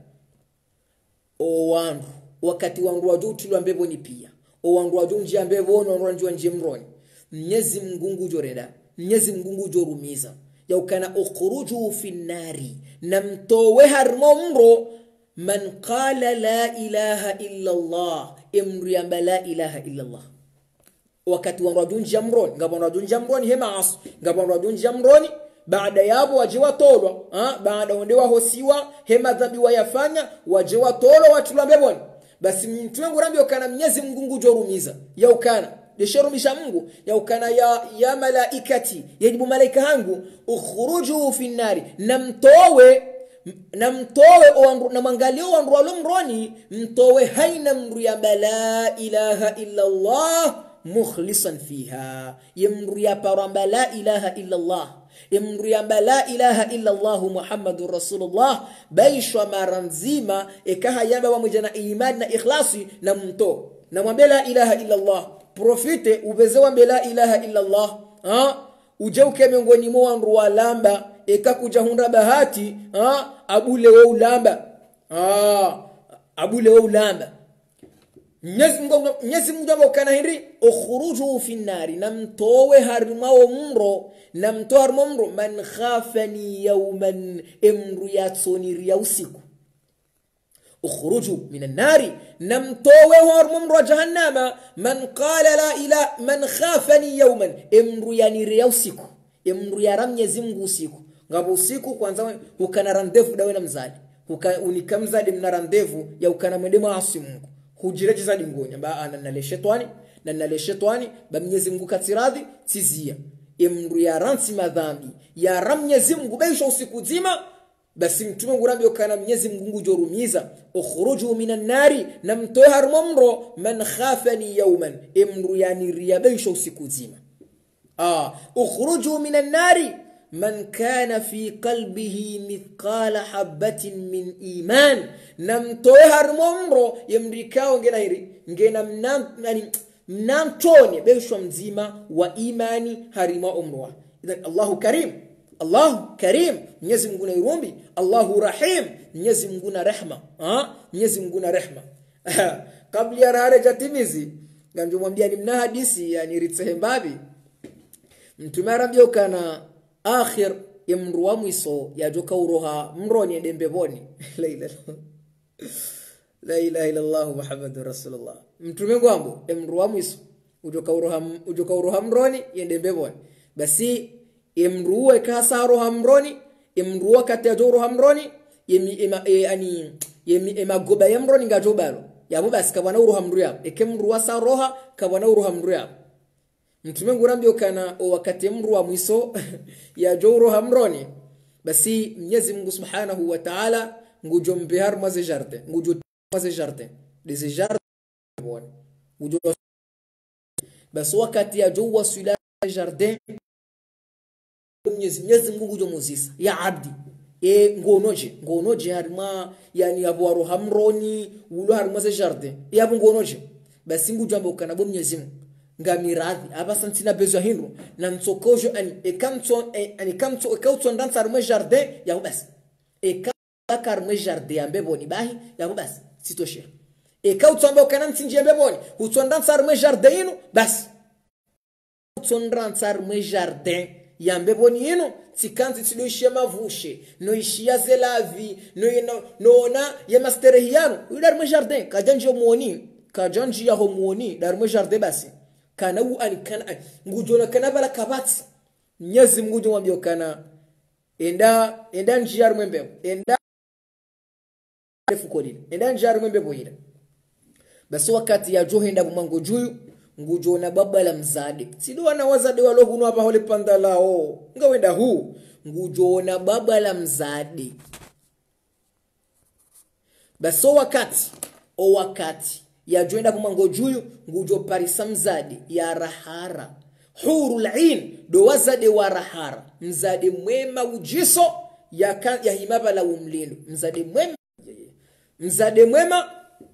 [SPEAKER 1] o wangu wakati wangu wajutilwa mbeboni pia o wangu wajunji ambebono wanjwa nje mroni Mwenyezi Mungu joreda Mwenyezi Mungu jorumiza ya ukana ukhruju fi nari namtowe harmo mro man qala la ilaha illa Allah imri amba la ilaha illa Allah wakati wangu wajunji mroni ngabona wajunji mroni hema as ngabona wajunji mroni baada yabo wajewa tolwa ah baada ondewa hosiwa hema dhambi wayafanya wajewa tolwa watu mbeboni basi mtume ngurambyo kana Mwenyezi Mungu jorumiza ya ukana desherumisha Mungu ya ukana ya ya malaikati yajibu malaika hangu ukhruju fi nari namtowe namtowe o na mangalio wandu walomroni mtowe haina mru ya la ilaha illa Allah mukhlisan fiha yamru ya paramba la ilaha illa Allah yamru ya la ilaha illa Allah Muhammadur Rasulullah baishwa maranzima ekaha yamba pamoja na imani na ikhlasi na mto na mwambie la ilaha illa Allah profite ubezewa la ilaha illa Allah ha ujeuke miongoni mwa wandu walamba ekakuja hunda bahati ha abule we ulamba ha abule we ulamba Mwenyezi Mungu Mwenyezi Mungu amokana hiri ukhruju fi nari namtowe harmao mro namtoa harmao mro man khafani yawman imru yatsoni ya usiku ukhruju minan nari namtowe harmao mro jahannama man qala la ila man khafani yawman imru yani ya usiku imru ya Mwenyezi Mungu usiku ngabo usiku kwanza ukana randevu dawe na mzali unikamzadi mna randevu ya ukana mwende maasi Mungu hujireje za dingonya ba ananale shetani na nale shetani ba Mwenyezi Mungu katiradhi tizia imru ya ransi madhambi ya Mwenyezi Mungu baisha usiku zima basi mtume ngurambyo kana Mwenyezi Mungu jorumiza ukhruju minan nari namtoe harmomro man khafani yawman imru ya niriya baisha usiku zima ah ukhruju minan nari man kana fi qalbihi mithqala habatin min iman namtoe harmomro yemrikao ngena hiri ngena mnan yani mnantone besho mzima wa imani harima umrwa. Idhan Allahu karim, Allahu karim, Mwenyezi Mungu na irumbi. Allahu rahim, Mwenyezi Mungu na rehma. Ah, Mwenyezi Mungu na rehma. Kabla ya rare jatimizi nganjo mwambia ni mna hadisi yani ritsehembabi mtume arambia kana akhir imruwa mwiso yajoka uroha mroni dembeboni la ilaha la ilaha illa Allah Muhammadur Rasulullah. Mtume wangu imruwa mwiso ujoka uroha ujoka uroha mroni yendembeboni basi imruwa kasa roha mroni imruwa katajo uroha mroni yemi yani yemi emagoba yamroni ngajobalo yabo basi kabana uroha mruya ekemruwa sa roha kabana uroha mruya. Mtume ngurambio kana wakati mruwa mwiso ya joro hamroni basi Mwenyezi Mungu Subhanahu wa Ta'ala ngujo mbehar maze jardin ngujo maze jardin des jardins bon ngujo basi wakati ya jowa sula jardin Mwenyezi Mwenyezi Mungu ngujo muzisa ya abdi e ngonoje ngonoje harima yani abo ro hamroni ulo harima ze jardin yabo ngonoje basi ngujo mbo kana bo Mwenyezi Mungu ngamiradhi abasantina bezo hinro na mtsokojo ani ekamtso ani kamtso ekauto ndanza rme jardin ya basi ekakar me jardin ambeboni bahi ya basi sitoshe ekauto ambo kana mtinje ambeboni utsondanza rme jardin ino basi utsondanza rme jardin ya ambeboni ino tikanzi tidoishia mavushe no ishia zelavi no no nona ya masterehiyano udar me jardin kajanjo muoni kajanji ya homuoni dar me jardin basi kana u ani kana ngujona kana bala kabati Mwenyezi Mungu mwambio kana enda enda njiar mwembe enda fukolini enda njiar mwembe boyira basi wakati ya johenda bumango juyu ngujona baba la mzade sido wana wazade walo kuno hapa hole pandalao ngawenda huu ngujona baba la mzade basi wakati o wakati ya joenda bumango juyu ngujo parisa mzade ya rahara hurul ain do wazade wa rahara mzade mwema ujiso ya kan, ya himaba la umlindo mzade mwema mzade mwema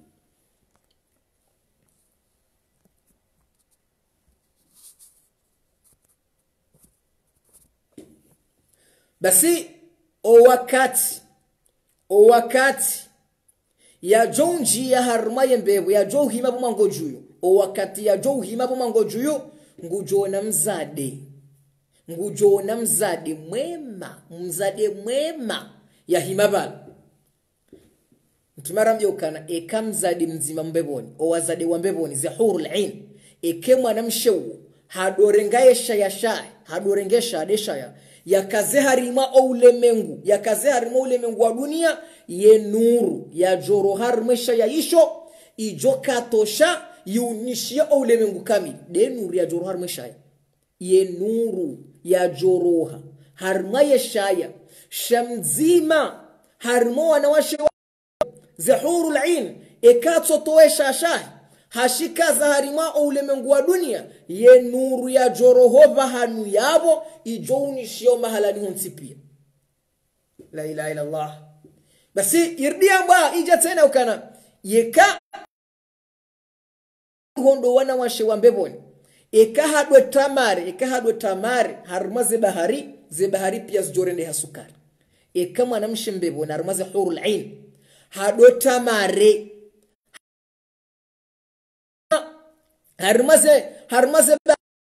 [SPEAKER 1] basi o wakati o wakati ya jonji ya harmaye mbebu ya jo hima bumango juyu o wakati ya jo hima bumango juyu ngujona mzade ngujona mzade mwema mzade mwema ya himabala mtumara mjokana eka mzade mzima mbeboni o wazade wa mbeboni za hurul ain eke mwana mshewu hadorengaesha ya shai hadorengesha adeshaya ya kaze harima o ulemengu ya kaze harima ulemengu wa dunia ye nuru ya joro harmesha ya isho ijoka tosha yunishia o ulemengu kamili de nuru ya joro harmesha ye nuru ya joroha harma ya shaya shamzima harmo wanawashe zahurul ain ekato toesha shahi hashika za harima o ulemengu wa dunia ye nuru ya jorohova hanu yabo ijounishio mahalani hunsipia la ilaha illa Allah basi irdia mba ija tena ukana yeka hondo wana washe wambeboni eka hadwe tamari eka hadwe tamari haruma ze bahari ze bahari pia zijorende hasukari eka mwana mshembeboni haruma ze hurul ain hadwe tamari haruma ze haruma ze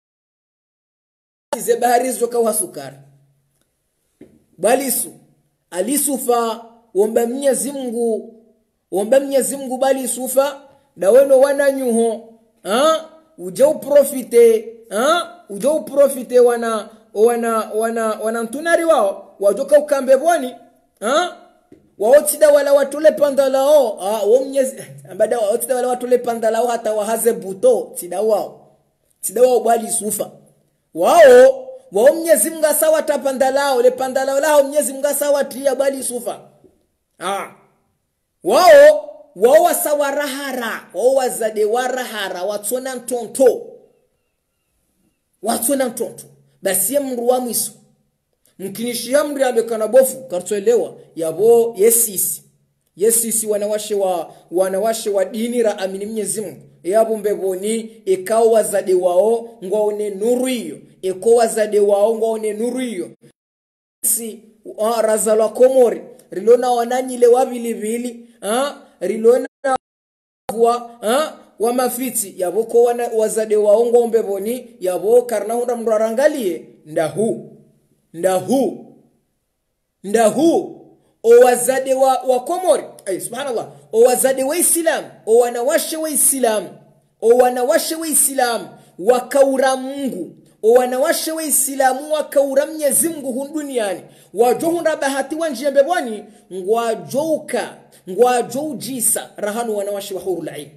[SPEAKER 1] ze bahari zijoka hasukari balisu alisufa omba Mwenyezi Mungu omba Mwenyezi Mungu bali sufa da weno wananyuho ha uje uprofite ha uje uprofite wana wana wana wanantunari wao wajoka ukambe bwani ha waotida wala watule pandalao ah wo Mwenyezi ambada waotida wala watule pandalao hata wahaze buto tida wao tida wao bali sufa wao wao Mwenyezi Mungu sawa tapandalao le pandalao lao Mwenyezi Mungu sawa tia bali sufa ah wao wao wasawa rahara wao wazade warahara watsona ntonto watsona ntonto basi mruwa mwiso mkinishia mri amekana bofu kartoelewa yabo yesisi yesisi wanawashe wa wanawashe wa dini ra amini Mwenyezi Mungu yabo mbeboni ikao wazade wao ngwaone nuru hiyo eko wazade wao ngwaone nuru hiyo si razalwa komori rilona wananyile wabilibili ah rilona wa ah wa mafiti yabo ko wana wazade wao ngombe boni yabo karna hunda mrarangalie ndahu ndahu ndahu o wazade wa, wa komori ay subhanallah o wazade wa islam o wanawashe wa islam o wanawashe wa islam wakaura Mungu o wanawashe wa islamu wakaura Mwenyezi Mungu duniani wajohunda bahati wanje beboni ngwajouka ngwajoujisa rahanu wanawashe wa hurul ain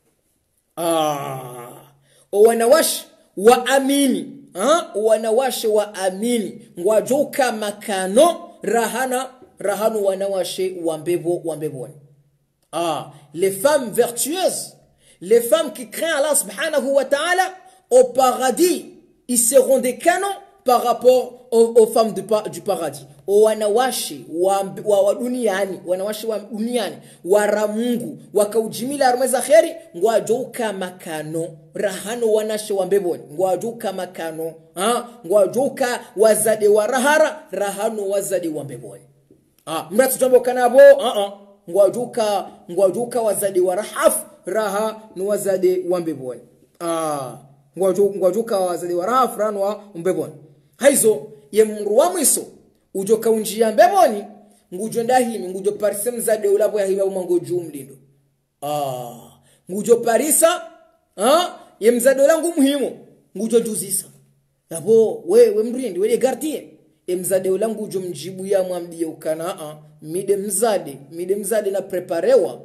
[SPEAKER 1] ah o wanawashe wa amini ah wanawashe wa amini ngwajouka makano rahana rahanu wanawashe wambebo wambeboni ah les femmes vertueuses les femmes qui craignent Allah subhanahu wa ta'ala au paradis ils seront des canons par rapport aux, aux femmes du, du paradis o wanawashe wa, wa, wa duniani wanawashe wa duniani wa Mungu wakaujimila armeza khairi ngwajouka makano rahano wanashe wambeboni ngwajouka makano ah ngwajouka wazade wa rahara rahano wazade wambeboni ah mratu jambo kanabo ah ah ngwajuka ngwajuka wazade wa rahaf raha no wazade wambeboni ah ngwajuka ngwajuka wazade wa rahaf ranwa umbeboni haizo ye mruwa mwiso ujo kaunjia mbeboni ngujo ndahimi ngujo parisem zade ulabo ya hiba umango jumlindo ah ngujo parisa ah ye mzade langu muhimu ngujo juzisa yabo we we mrindi we gardier emzade ulangu ujo mjibu ya mwambie ukana a mide mzade mide mzade na preparewa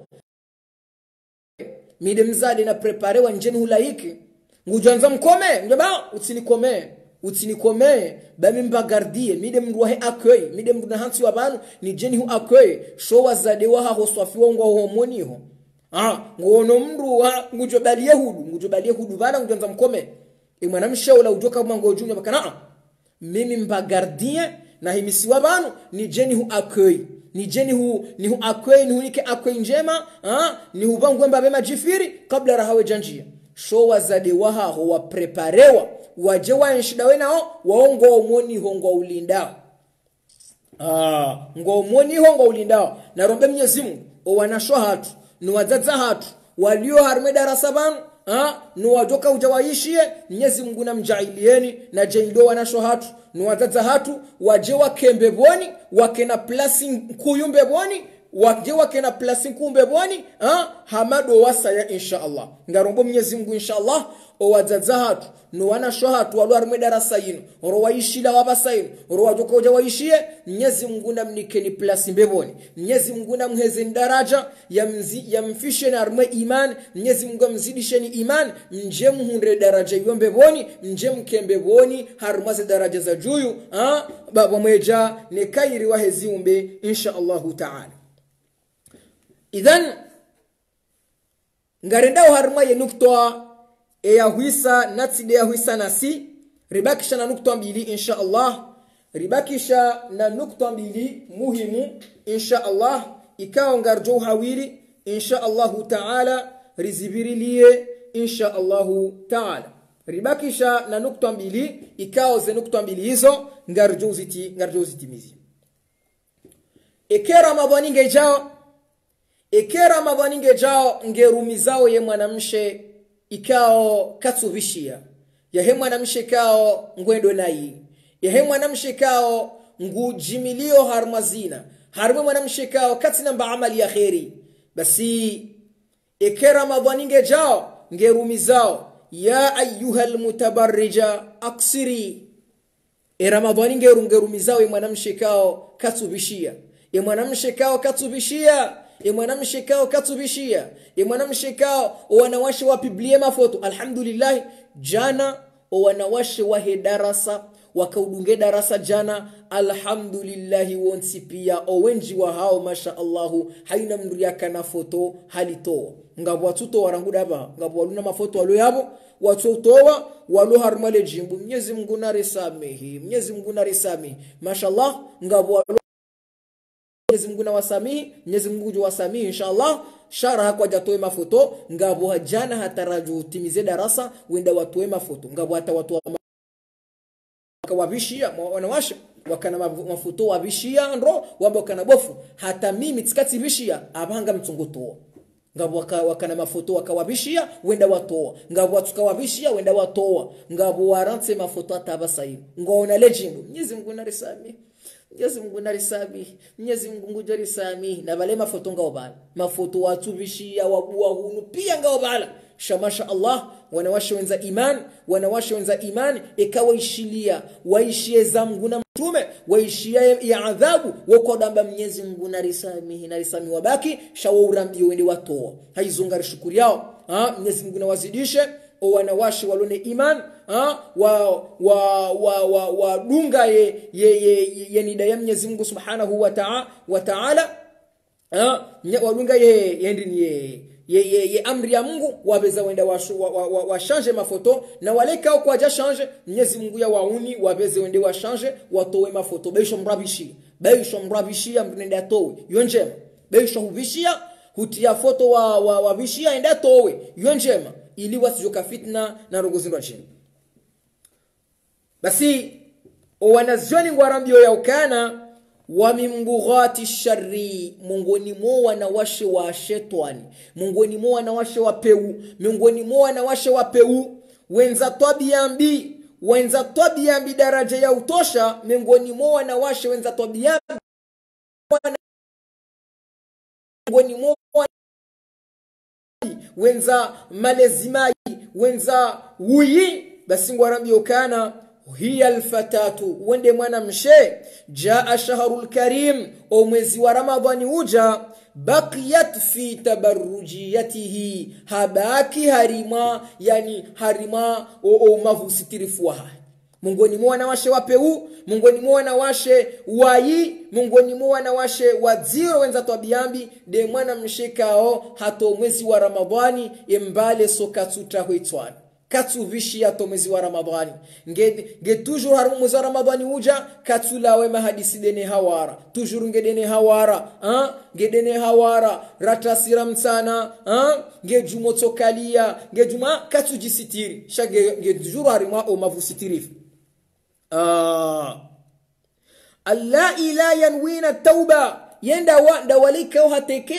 [SPEAKER 1] mide mzade na preparewa njeni hulaiki ngujanza mkome njaba utinikome utinikome bami mbagardie mide mruwahe accueil mide mruna hansi wabanu ni jeni hu accueil showa zade wa ho swafiwa ngwa homoniho ah ngono mruwa ngujo bali yehudu ngujo bali yehudu bana ngujanza mkome e mwanamsha ula ujoka mango junya bakana mimi mbagardie na himisiwa banu ni jeni hu accueil ni jeni hu ni hu accueil ni hunike accueil njema ah ni hu bangu mba bema jifiri kabla rahawe janjia sho wazade waha ho wa preparewa waje wa nshida wenao waongo omoni hongo ulindao ah ngo omoni hongo ulindao na rombe Mwenyezi Mungu o wanasho hatu ni wazaza hatu walio harme darasa banu ah nuwajoka ujawaishie Mwenyezi Mungu na mjailieni na jaido wanasho hatu nuwazaza hatu waje wakembeboni wakena placing kuyumbeboni waje wakena placing kumbeboni ah hamado wasaya insha Allah ngarombo Mwenyezi Mungu insha Allah o wazaza hatu nuwanasho hatu walio harme darasa yino ro waishila wabasaino ro wajoka ujawaishie Mwenyezi Mungu na mnikeni placing beboni Mwenyezi Mungu na mheze daraja ya mzi ya mfishe na arme iman Mwenyezi Mungu mzidishe ni iman nje muhunde daraja yombe boni nje mkembe boni harumaze daraja za juyu ah baba mweja ne kairi wa heziumbe insha Allah ta'ala idhan ngarendao haruma ye nuktoa e ya huisa natside ya huisa nasi ribakisha na nuktoa mbili insha Allah ribakisha na nuktoa mbili muhimu insha Allah ikao ngarjo hawili insha Allah ta'ala rizibirilie insha Allah ta'ala ribakisha na nukta mbili ikao ze nukta mbili hizo ngarjo ziti ngarjo zitimizi ekera Ramadhani ngejao ekera Ramadhani ngejao ngerumizao ye mwanamshe ikao katsubishia ya he mwanamshe kao ngwendo nai ya he mwanamshe kao ngujimilio harmazina harma mwanamshe kao katina mba amali ya khairi basi eke Ramadhani ngejao ngerumizao ya ayyuhal mutabarrija aksiri e Ramadhani ngerumizao e mwanamshe kao katsubishia e mwanamshe kao katsubishia e mwanamshe kao katsubishia e mwanamshe kao wanawashe wa biblia mafoto alhamdulillah jana wanawashe wa darasa wakaudunge darasa jana alhamdulillahi wonsi pia owenji wa hao masha Allahu haina mriaka na foto halito ngabo watuto waranguda ba ngabo waluna mafoto walo yabo watutowa walo harmale jimbu Mwenyezi Mungu na risamehi Mwenyezi Mungu na risamehi mashallah ngabo walo Mwenyezi Mungu na wasamihi Mwenyezi Mungu ju wasamihi inshallah shara hakwa jatoe mafoto ngabo hajana hataraju timize darasa wenda watoe mafoto ngabo hata watu wakawabishia wanawasha wakana mafoto wabishia ndo wabo kana bofu hata mimi tsikati bishia abanga mtunguto ngabo waka, wakana mafoto wakawabishia wenda watoa ngabo watukawabishia wenda watoa ngabo warantse mafoto atabasai ngona legend Mwenyezi Mungu na risami Mwenyezi Mungu na risami Mwenyezi Mungu nguja risami na bale mafoto ngao bala mafoto watu bishia wabua hunu pia ngao bala shamasha Allah wanawasha wenza iman wanawasha wenza iman ikawaishilia waishie zamgu na mtume waishia ya adhabu wakodamba Mwenyezi Mungu na risami na risami wabaki shawaurambi wende watoa haizungari shukuri yao ha Mwenyezi Mungu na wazidishe o wanawashi walone iman ha wa wa wa wa, wa dunga ye ye, ye, ye nida ya Mwenyezi Mungu subhanahu wa ta'ala wa ta'ala ha wadunga ye yendini ye ye, ye, ye amri ya Mungu wabeza wenda washu wa, wa, wa, wa change mafoto na waleka kwa ja change Mwenyezi Mungu ya wauni wabeze wende wa change watowe mafoto beisho mrabishi beisho mrabishi amnenda towe yonjema beisho hubishia hutia foto wa wa, wa bishia enda towe yonjema ili wasijoka fitna na rogozindo chini basi wanazoni ngwarambio ya ukana wa mimbughati sharri mungoni mo wanawashe wa shetani mungoni mo wanawashe wa peu mungoni mo wanawashe wa peu wenza tabiambi wenza tabiambi daraja ya utosha mungoni mo wanawashe wenza tabiambi mungoni mo wenza malezimai wenza wuyi basi ngwarambio kana hiya alfatatu wende mwana mshe jaa shahrul karim o mwezi wa ramadhani uja baqiyat fi tabarrujiyatihi habaki harima yani harima o, o mavusitirifu wa mungoni mwana washe wapeu mungoni mwana washe wayi mungoni mwana washe waziro wenza tabiambi de mwana mshekao hato mwezi wa ramadhani embale sokatuta huitwana katuvishia to mwezi wa ramadhani nge nge toujours harumu mwezi wa ramadhani uja katulawe mahadisi dene hawara toujours nge dene hawara ha nge dene hawara ratasira msana ha nge jumoto kalia nge juma katujisitiri shage nge toujours harumu o mavusitirifu ah alla ila yanwina tauba yenda wa ndawalika hateke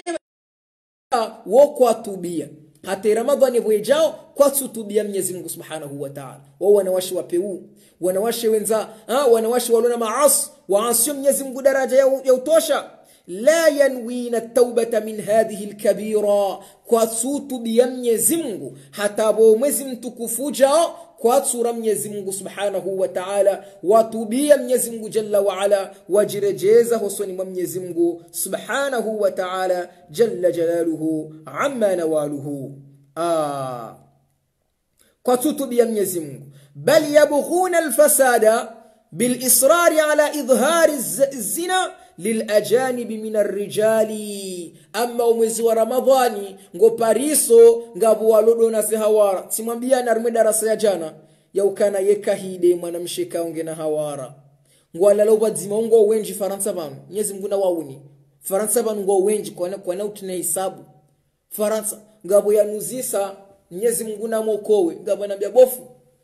[SPEAKER 1] woko tubia hata ramadhani bwejao kwa tutubia Mwenyezi Mungu Subhanahu wa Ta'ala wao wanawashi wapeu wanawashi wenza ah wanawashi walona maasi waasi Mwenyezi Mungu daraja ya, ya utosha la yanwina taubata min hadhihi alkabira kwa tutubia Mwenyezi Mungu hata bo mwezi mtukufu jao kwa sura Mwenyezi Mungu Subhanahu wa Ta'ala watubia Mwenyezi Mungu Jalla wa Ala wajirejeza husoni mwa Mwenyezi Mungu Subhanahu wa Ta'ala jalla jalaluhu amma nawaluhu ah kwa tutubia Mwenyezi Mungu bal yabghuna alfasada bil israri ala idhhari zina lilajanib min arrijali amma mwezi wa ramadhani ngo pariso ngabo walodo na hawara simwambia na rumwe darasa ya jana ya ukana yekahide mwanamshika onge na hawara ngo alalo bazima ngo wenji faransa banu Mwenyezi Mungu na wauni faransa banu ngo wenji kwa na kwa na utune hisabu faransa ngabo yanuzisa Mwenyezi Mungu na mokowe ngabo anambia bofu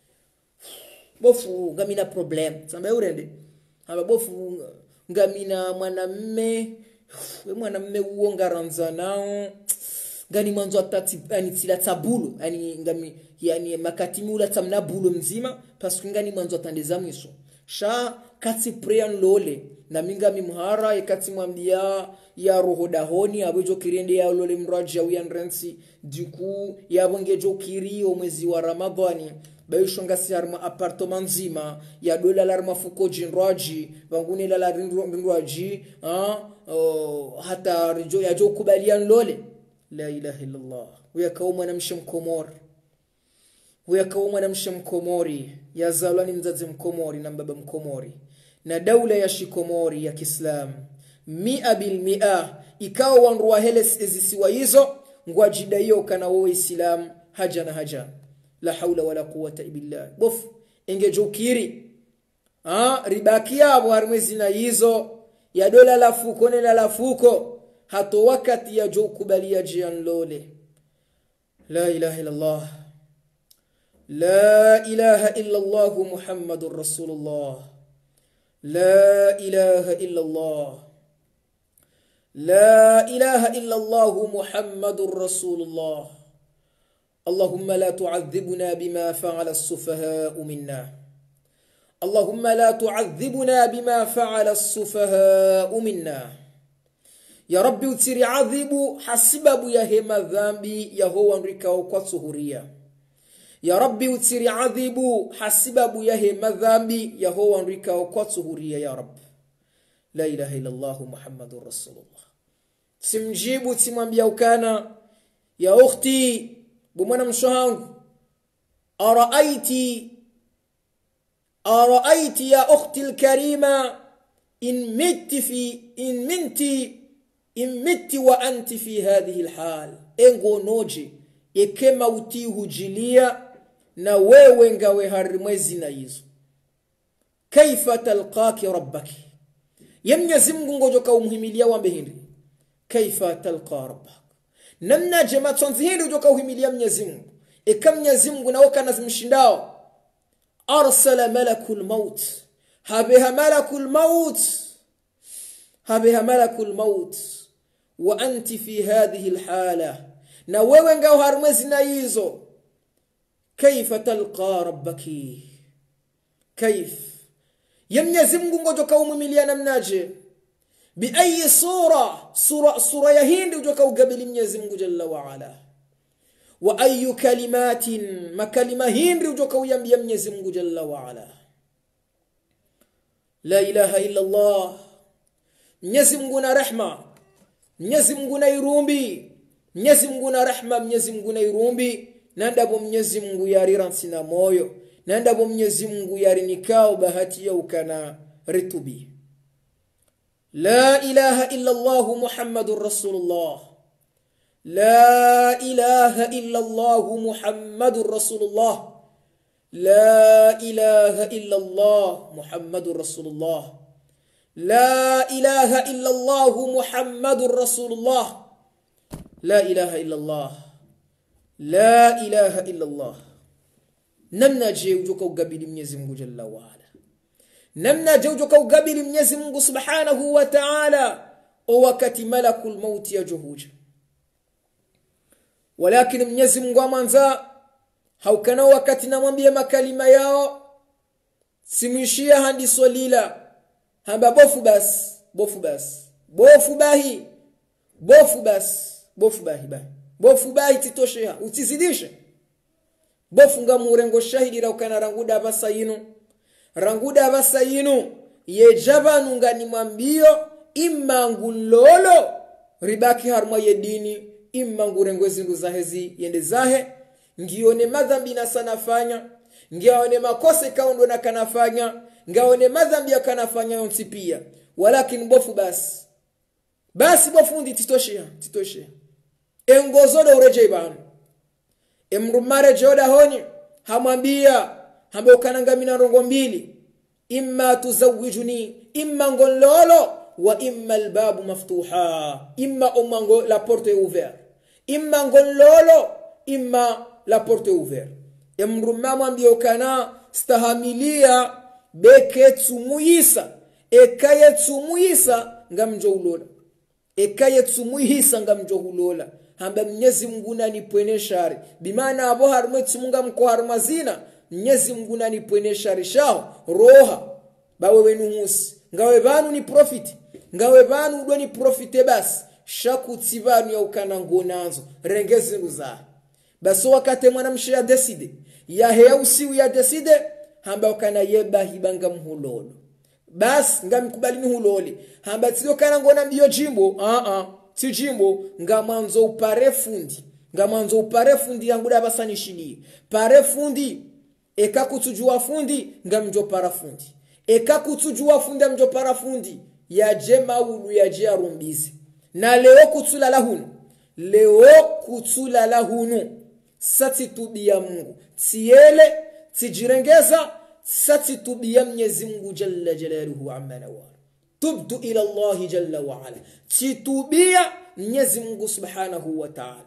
[SPEAKER 1] bofu ngamina problem samba urende aba bofu ngamina mwanamme mwanamme uo ngaranza nao ngani mwanzo atati yani tila tabulu yani ngami yani makatimi ula tamna bulu mzima parce ngani mwanzo atandeza mwiso sha kati prayer lole na minga mimhara yakati mwambia ya roho dahoni abojo kirende ya lole mraja uyanrensi duku ya bonge jokiri o mwezi wa ramadhani baisho ngasi harma apartment nzima ya dola larma fuko jinraji bangune la la rinraji ha uh, hata rijo ya jo kubalian lole la ilaha illallah uya kauma na mshimkomor huyakawa mwanamshe mkomori ya zalwani mzazi mkomori na mbaba mkomori na daula ya shikomori ya Kiislamu mia bil mia ikawa wanruwa hele zisiwa hizo ngwajida hiyo kana wewe Islam haja na haja la haula wala quwwata illa bof ingejukiri ah ribakia abo harmezi na hizo ya dola la fuko na la fuko hato wakati ya jo kubalia jian lole la ilaha illa Allah la ilaha illa Allah Muhammadur Rasulullah la ilaha illa Allah لا إله إلا الله محمد رسول الله اللهم لا تعذبنا بما فعل السفهاء منا اللهم لا تعذبنا بما فعل السفهاء منا يا ربي وتسيري عذبوا حسبب يهما ذنبي يهو انريكا وكواتسهوريا يا ربي وتسيري عذبوا حسبب يهما ذنبي يهو انريكا وكواتسهوريا يا رب لا إله إلا الله محمد رسول الله simjibu simwambia ukana ya ukhti bumwana mshangu araaiti araaiti ya ukhti alkarima in mitti fi in minti in mitti wa anti fi hadhihi alhal engo noje ekema uti hujilia na wewe ngawe harimwezi na hizo kaifa talqaki rabbaki yamnyezi Mungu ngojoka umhimilia wambe hindi kaifa talqa rabbak namna jamaa tonzi hindi ujoka uhimilia Mwenyezi Mungu eka Mwenyezi Mungu na wakana zimshindao arsala malakul maut habeha malakul maut habeha malakul maut wa anti fi hadhihi alhala na wewe ngao harmezi na hizo kaifa talqa rabbaki kaif ya Mwenyezi Mungu ngojoka umhimilia namnaje bi ayi sura sura sura ya hindi ujoka ugabili Mwenyezi Mungu jalla wa ala wa ayu kalimatin makalima hindi ujoka uyambia Mwenyezi Mungu jalla wa ala la ilaha illa Allah Mwenyezi Mungu na rehma Mwenyezi Mungu na irumbi Mwenyezi Mungu na rehma Mwenyezi Mungu na irumbi nanda bo Mwenyezi Mungu yariransi na moyo nanda bo Mwenyezi Mungu yarinikao bahati ya ukana ritubi لا إله إلا الله محمد رسول الله لا إله إلا الله محمد رسول الله لا إله إلا الله محمد رسول الله لا إله إلا الله محمد رسول الله لا إله إلا الله لا إله إلا الله نمنا جيوجوك وقبل Mwenyezi Mungu جل وعلا namna jawjoka ugabili Mwenyezi Mungu Subhanahu wa Ta'ala o wakati malakul maut yajuhuja walakin Mwenyezi Mungu amanza haukana wakati namwambia makalima yao simishia handi solila hamba bofu bas bofu bas bofu bahi bofu bas bofu bahi bahi bofu bahi titoshea utizidishe bofu ngamurengo shahidi raukana ranguda basayinu ranguda basayinu yejabanu ngani mwambio imma ngulolo ribaki harma yedini imma ngurengwezi nguzahezi yende zahe ngione madhambi na sanafanya ngione makose kaundo na kanafanya ngaone madhambi ya kanafanya yonsi pia walakin bofu basi basi bofu ndi titoshia titoshia engozodo ureje ibanu emrumare joda honi hamwambia hambe ukananga mina rongo mbili imma tuzawijuni imma ngololo wa imma albabu maftuha imma umango la porte ouverte imma ngololo imma la porte ouverte emrumma mwambie ukana stahamilia beke tsumuisa ekaye tsumuisa ngamjo ulola ekaye tsumuisa ngamjo ulola hamba Mwenyezi Mungu nani pwene shari bimaana abo harumwe tsumunga mko harumazina Mwenyezi Mungu nani pwene shari shao roha bawe wenu musi ngawe banu ni profit ngawe banu ndo ni profite basi shaku tsivanu ya ukana ngonanzo rengezi nguza baso wakati mwanamshe ya decide ya heusi ya decide hamba ukana yeba hibanga mhulolo bas ngamkubali ni huloli hamba tsio kana ngona mbio jimbo a a si jimbo ngamanzo upare fundi ngamanzo pare fundi yangu da basani shili pare fundi eka kutujua fundi ngamjo para fundi eka kutujua fundi mjo para fundi ya jema ulu ya jia rumbizi na leo kutula lahunu leo kutula lahunu sati tubia Mungu tiele tijirengeza sati tubia Mwenyezi Mungu jalla jalaluhu amma nawar tubtu ila Allah jalla wa ala titubia Mwenyezi Mungu subhanahu wa ta'ala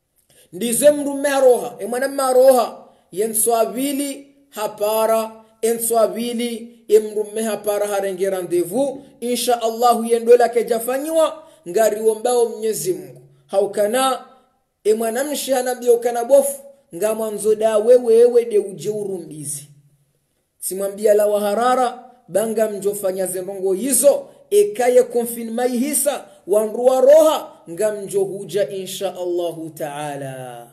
[SPEAKER 1] ndizo mrume roha e mwana maroha yenswabili hapara enswabili emrume hapara harenge rendezvous insha Allah yendola kejafanywa ngari ombao Mwenyezi Mungu haukana e mwanamshi anabio kana bofu ngamwanzo da wewe wewe de uje urumbizi simwambia la waharara banga mjofanya zembongo hizo ekaye confinement hisa wanruwa roha ngamjo huja insha Allah ta'ala.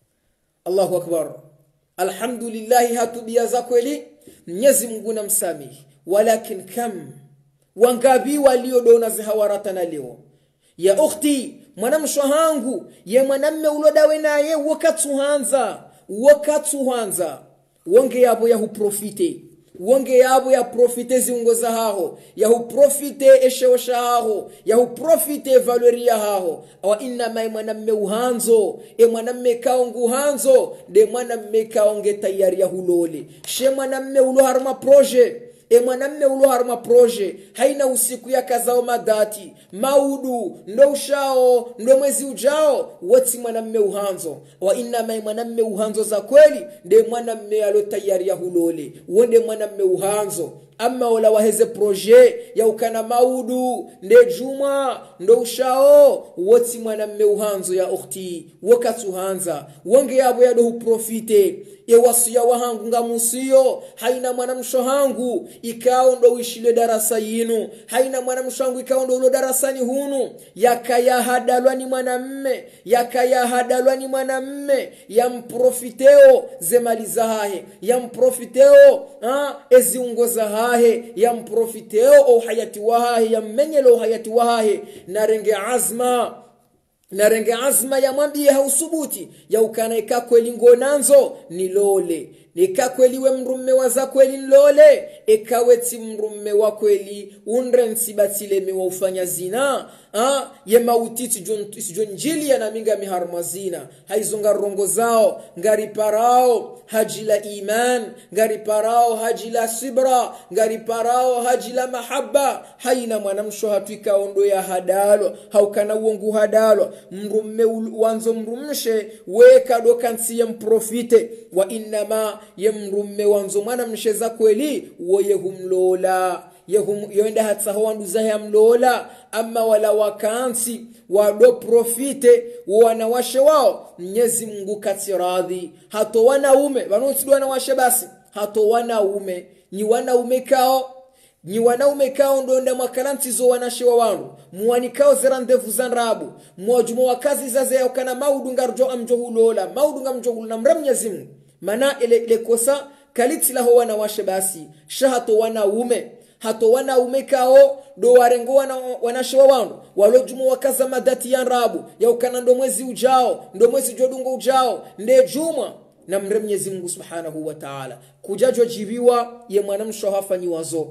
[SPEAKER 1] Allahu akbar. Alhamdulillah hatubia za kweli Mwenyezi Mungu namsamihi walakin kam wangabi waliodona zihawaratana leo ya ukhti mwanamsho hangu ye mwanamme ulodawe naye wakatuhanza wakatuhanza wonge yabo ya huprofite wonge yabo ya profite ziungoza haho ya huprofite eshewasha haho ya huprofite valoria haho wa inna mai mwanamme uhanzo e mwanamme kaongu hanzo de mwanamme kaonge tayari ya hulole she mwanamme ulo harma proje e mwanamme ulo harma proje haina usiku ya kazao madati maudu ndo ushao ndo mwezi ujao wati mwanamme uhanzo wa inna mai mwanamme uhanzo za kweli de mwanamme alo tayari ya hulole wonde mwanamme uhanzo ama wala waheze proje ya ukana maudu nde juma ndo ushao wati mwanamme uhanzo ya ukhti wakatuhanza wonge yabo ya dohu profite e wasiya wahangu ngamusiyo haina mwanamsho hangu ikao ndo uishile darasa yinu haina mwanamsho hangu ikao ndo ulo darasani hunu yakaya hadalwa ni mwanamme yakaya hadalwa ni mwanamme ya mprofiteo zemaliza hahe ya mprofiteo ha eziungoza hahe ya mprofiteo o hayati wahahe ya mmenyelo hayati wahahe narenge azma na renge azma ya mwambie hausubuti ya ukana ika kweli ngonanzo ni lole nika kweli we mrumme waza kweli lole ikaweti mrumme wa kweli unrensi batile mewa ufanya zina ha ye mautiti jonjili ya naminga miharma zina haizonga rongo zao ngari parao hajila iman ngari parao hajila sibra ngari parao hajila mahabba haina mwanamsho hatuika ondo ya hadalo haukana uongu hadalo mrumme wanzo mrumshe weka dokansi ya mprofite wa inama ye mrumme wanzo mwanamshe za kweli woye humlola yehum yoenda hatsaho wanduza ya mlola ama wala wakansi wado profite wanawashe wao Mwenyezi Mungu katiradhi hato wanaume wanotidwa wanawashe basi hato wanaume ni wanaume kao ni wanaume kao ndonda makalantizo wanashewa wangu muwanikao zirandevu zanrabu mwajumo wakazi zaze ya ukana maudu ngarjo amjohulola maudu ngamjohuluna mra Mwenyezi Mungu mana ile, ile kosa kaliti laho wanawashe basi shahato wanaume hato wanaume kao do warengo wana wanashewa wangu walojumo wakaza madati ya rabu ya ukana ndo mwezi ujao ndo mwezi jodungo ujao nde juma na mre Mwenyezi Mungu subhanahu wa ta'ala kujajo jibiwa ye mwanamsho hafanyi wazo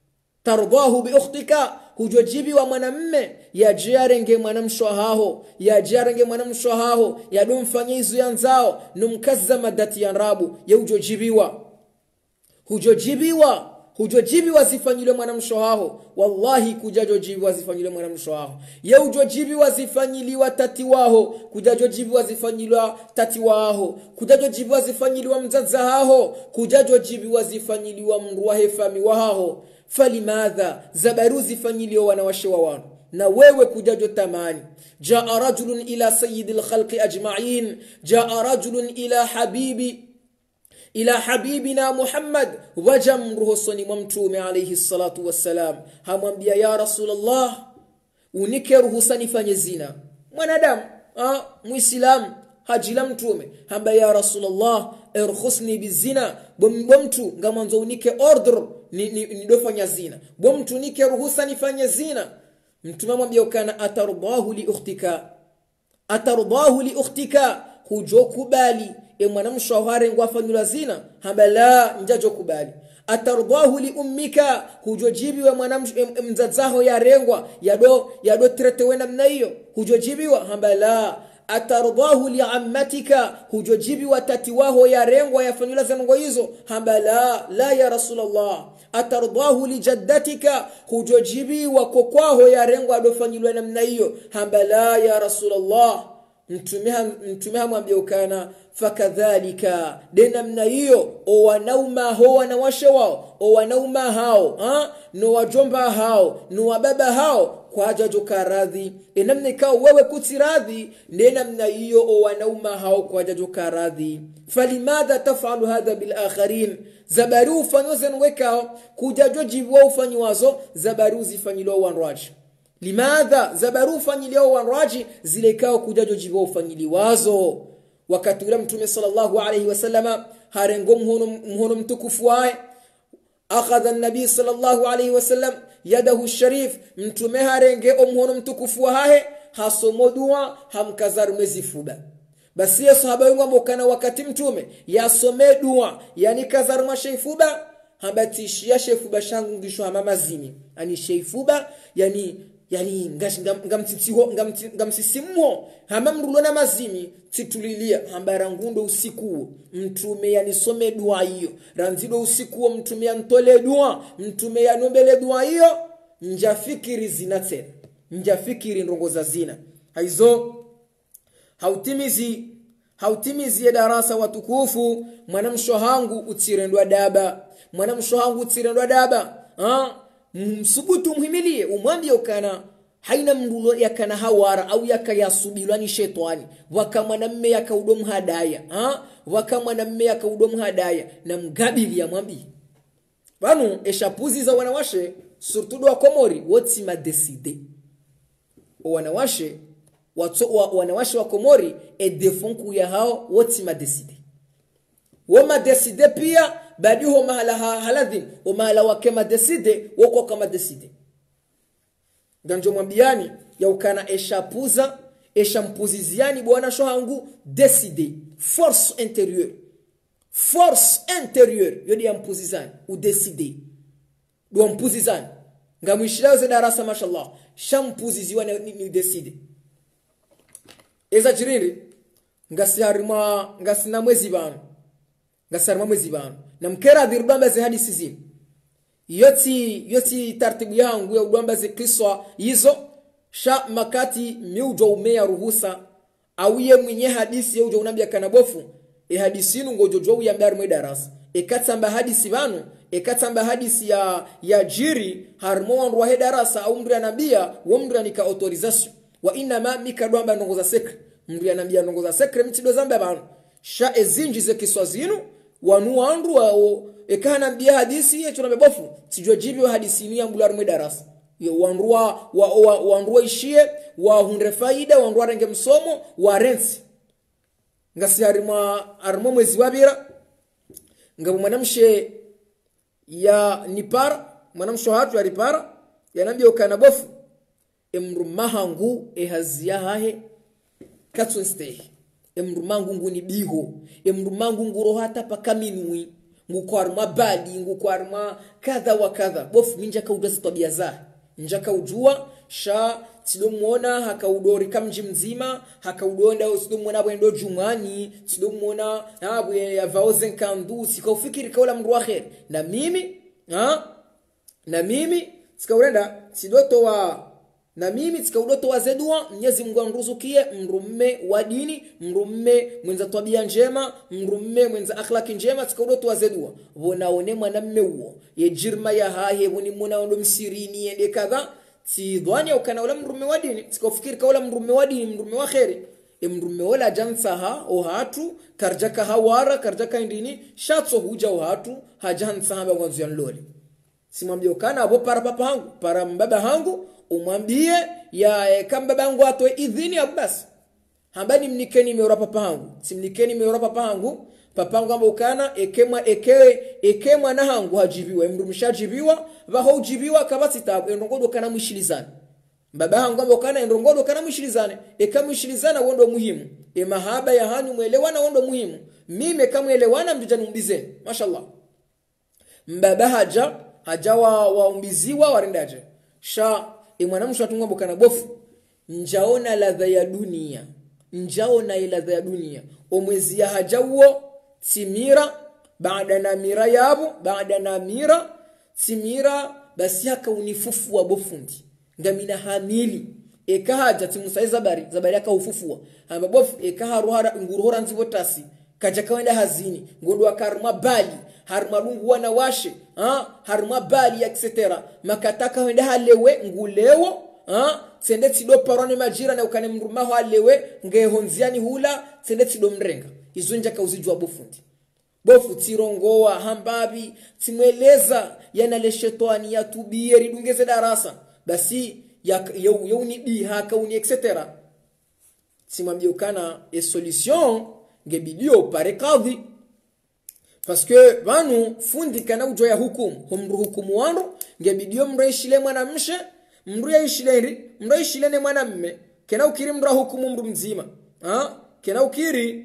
[SPEAKER 1] tardahu bi ukhtika hujojibi wa mwanamme ya jiarenge mwanamsho haho ya jiarenge mwanamsho haho ya dumfanye izu yanzao numkaza madati ya rabu ya hujojibiwa hujojibiwa hujojibiwa zifanyile mwanamsho haho wallahi kujajojibiwa zifanyile mwanamsho haho ya hujojibiwa zifanyiliwa tati waho kujajojibiwa zifanyiliwa tati waho kujajojibiwa zifanyiliwa mzaza haho kujajojibiwa zifanyiliwa mruwa hefami waho falimadha zabaru zifanyiliwa wanawashewa wanu na wewe kujajo tamani jaa rajulun ila sayyidil khalqi ajma'in jaa rajulun ila habibi ila habibina Muhammad wajamruhu sani mtume alayhi salatu wassalam hamwambia ya Rasulullah unike ruhusa nifanye zina mwanadamu ah muislam hajila mtume hamba ya Rasulullah irkhusni bizina bomtu ngamanzo unike order ni, ni, ni dofanya zina bomtu nike ruhusa nifanye zina mtume mwambia ukana atarbahu li ukhtika atardahu li ukhtika hujo kubali e mwanamshahare ngwafanyula zina habala njajo kubali atardahu li ummika hujojibiwa mwanamzazaho ya rengwa yado yado trete wena mna hiyo hujojibiwa habala atardahu li ammatika hujojibiwa tatiwaho ya rengwa yafanyula zango hizo habala la ya rasulullah atardahu li jaddatika hujojibiwa kokwaho ya rengwa adofanyulwa namna hiyo habala ya rasulullah mtumeha mtumeha mwambiokana fakadhalika dena mna hiyo o wanauma ho wanawashe wao o wanauma hao ha no wajomba hao no wababa hao kwa hajajo karadhi enamne kao wewe kutiradhi dena mna hiyo o wanauma hao kwa hajajo karadhi falimadha tafalu hadha bil akharin zabaru fanyozen wekao kujajo jibwa ufanywazo zabaru zifanyilo wanraji limadha zabaru fanyilio wanraji zilekao kujajo jibwa ufanyiliwazo wakati ule mtume sallallahu alayhi wasallama harengo mhono mhono mtukufu wae akhadha an-nabi sallallahu alayhi wasallam yadahu sharif mtume harenge omhono mtukufu wae hasomo dua hamkazar mwezi fuba basi ya sahaba wengi ambao wakati mtume yasome dua yani kazar mashaifuba habatishia shefuba shangu ngisho hamamazini ani sheifuba yani yani ngamtitiho ngamsisimho hamamrulona mazimi titulilia hambara ngundo usiku mtume yanisome dua hiyo ranzido usiku mtume yantole dua mtume yanombele dua hiyo njafikiri zinate njafikiri ndongoza zina haizo hautimizi hautimizi darasa watukufu mwanamsho hangu utirendwa daba mwanamsho hangu utirendwa daba ha msubutu muhimilie umwambie ukana haina mndulo yakana hawara au yakayasubilani shetani waka mwanamme yakaudomu hadaya ha waka mwanamme yakaudomu hadaya na mgabili ya mwambi banu eshapuzi za wanawashe surtout wa Komori woti ma decide wanawashe watu wa, wanawashe wa Komori e defonku ya hao woti ma decide wama decide pia badiho mahala haladhim o mahala wakema decide wako kama decide ganjo mwambiani ya ukana eshapuza eshampuziziani bwana shohangu decide force intérieure force intérieure yodi yampuzizani u decide do mpuzizani ngamwishira ze darasa mashallah shampuziziwa ni, ni decide eza jiriri ngasiharima ngasina mwezi bana ngasarima mwezi bana na mkera dhirbamba ze hadisi zini yoti yoti taratibu yangu ya udamba ze kiswa hizo sha makati miujo umea ruhusa awiye mwenye hadisi ya ujo unambia kanabofu e hadisi inu ngojojo uya mbari mwe darasa e katamba hadisi banu e katamba hadisi ya ya jiri harmo wanru wa darasa au mri anambia wa mri anika autorisation wa ina ma mika duamba nongoza sekre mri anambia nongoza sekre mtido zamba banu sha ezinji ze kiswa zinu wanu wanru wao ekana mbia hadisi yetu na mebofu sijua jibi wa hadisi ni ambular mwe darasa yo wanruwa wa, wa, wanruwa ishie wa hundre faida wanruwa renge msomo wa rensi ngasi harima harimo mwezi wabira ngabu mwanamshe ya nipara mwanamsho hatu ya nipara yanambia ukana bofu emrumahangu ehazia hahe katsunstehi emrumangu nguni biho emrumangu nguro hata pakaminui ngukwarma bali ngukwarma kadha wa kadha bofu minja kaudaza tabia za njaka ujua sha sidomuona hakaudori kamji mzima hakaudonda sidomuona bwendo jumani sidomuona abwe ya vaozen kandu sikofikiri kaula mndu akhir na mimi ha na mimi sikaurenda sidoto wa na mimi tikaudoto wazedua Mwenyezi Mungu amruzukie mrumme wa dini mrumme mwenza tabia njema mrumme mwenza akhlaki njema tikaudoto wazedua wonaone mwanamme huo ye jirma ya hahe woni munaondo msirini ende kadha si dwani ukana wala mrumme wa dini tikofikiri kaula mrumme wa dini mrumme wa khairi e mrumme wala jansaha o hatu karjaka hawara karjaka indini shatso huja o hatu hajansa haba mwanzo yanlole simwambie ukana abo para papa hangu para mbaba hangu umwambie ya e, kama babangu atoe idhini abasi hambani mnikeni meora papa hangu simnikeni meora papa hangu papa hangu amba ukana ekema eke ekema na hangu hajibiwa mrumishajibiwa baho ujibiwa kabasi tabu endongodo kana mwishilizana baba hangu kana ndongodo kana mshilizane e kama mshilizana wondo muhimu e mahaba ya hanyu muelewana wondo muhimu mime kama elewana mjana umbizeni mashallah mbaba haja haja wa waumbiziwa warendaje sha e mwanamsho atungwa kana bofu njaona ladha ya dunia njaona ladha ya dunia omwezi ya haja huo timira baada na mira yabo baada na mira timira basi haka unifufu wa bofundi ngamina hamili eka haja timusai zabari zabari aka ufufua amba bofu eka haruhara nguruhora nzibotasi kaja kaenda hazini ngodo akarma bali harma lungu wana washe ha harma bali etc makataka wenda halewe ngulewo ha tsende tido parone majira na ukane mrumaho halewe ngehonziani hula tsende tido mrenga izunja kauzijwa bofundi bofu tirongoa hambabi timweleza yana le shetani yatubie ridungeze darasa basi ya yauni bi haka uni etc simambie ukana e solution ngebidio pare kadhi parce que vanu fundi kana ujoya hukumu humru hukumu wano ngebidio mreishile mwanamshe mru yaishile mru yaishile ne mwanamme kena ukiri mra hukumu mru mzima ha kena ukiri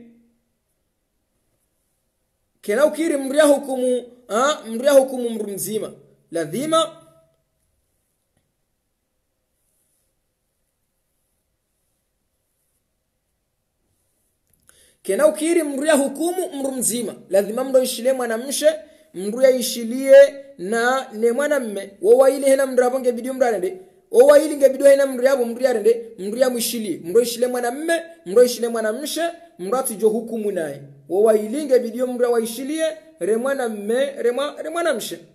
[SPEAKER 1] kena ukiri mru ya hukumu ha mru ya hukumu mru mzima lazima kena ukiri mru ya hukumu mru mzima lazima mru ishile mwanamshe mru yaishilie na ne mwanamme wowa ile hena mru abonge bidio mrande owa ili ngebido hena mru yabo mru yarende mru ya mwishili mru ishile mwanamme mru ishile mwanamshe mru atijo hukumu naye wowa ili ngebidio mru waishilie re mwanamme re mwanamshe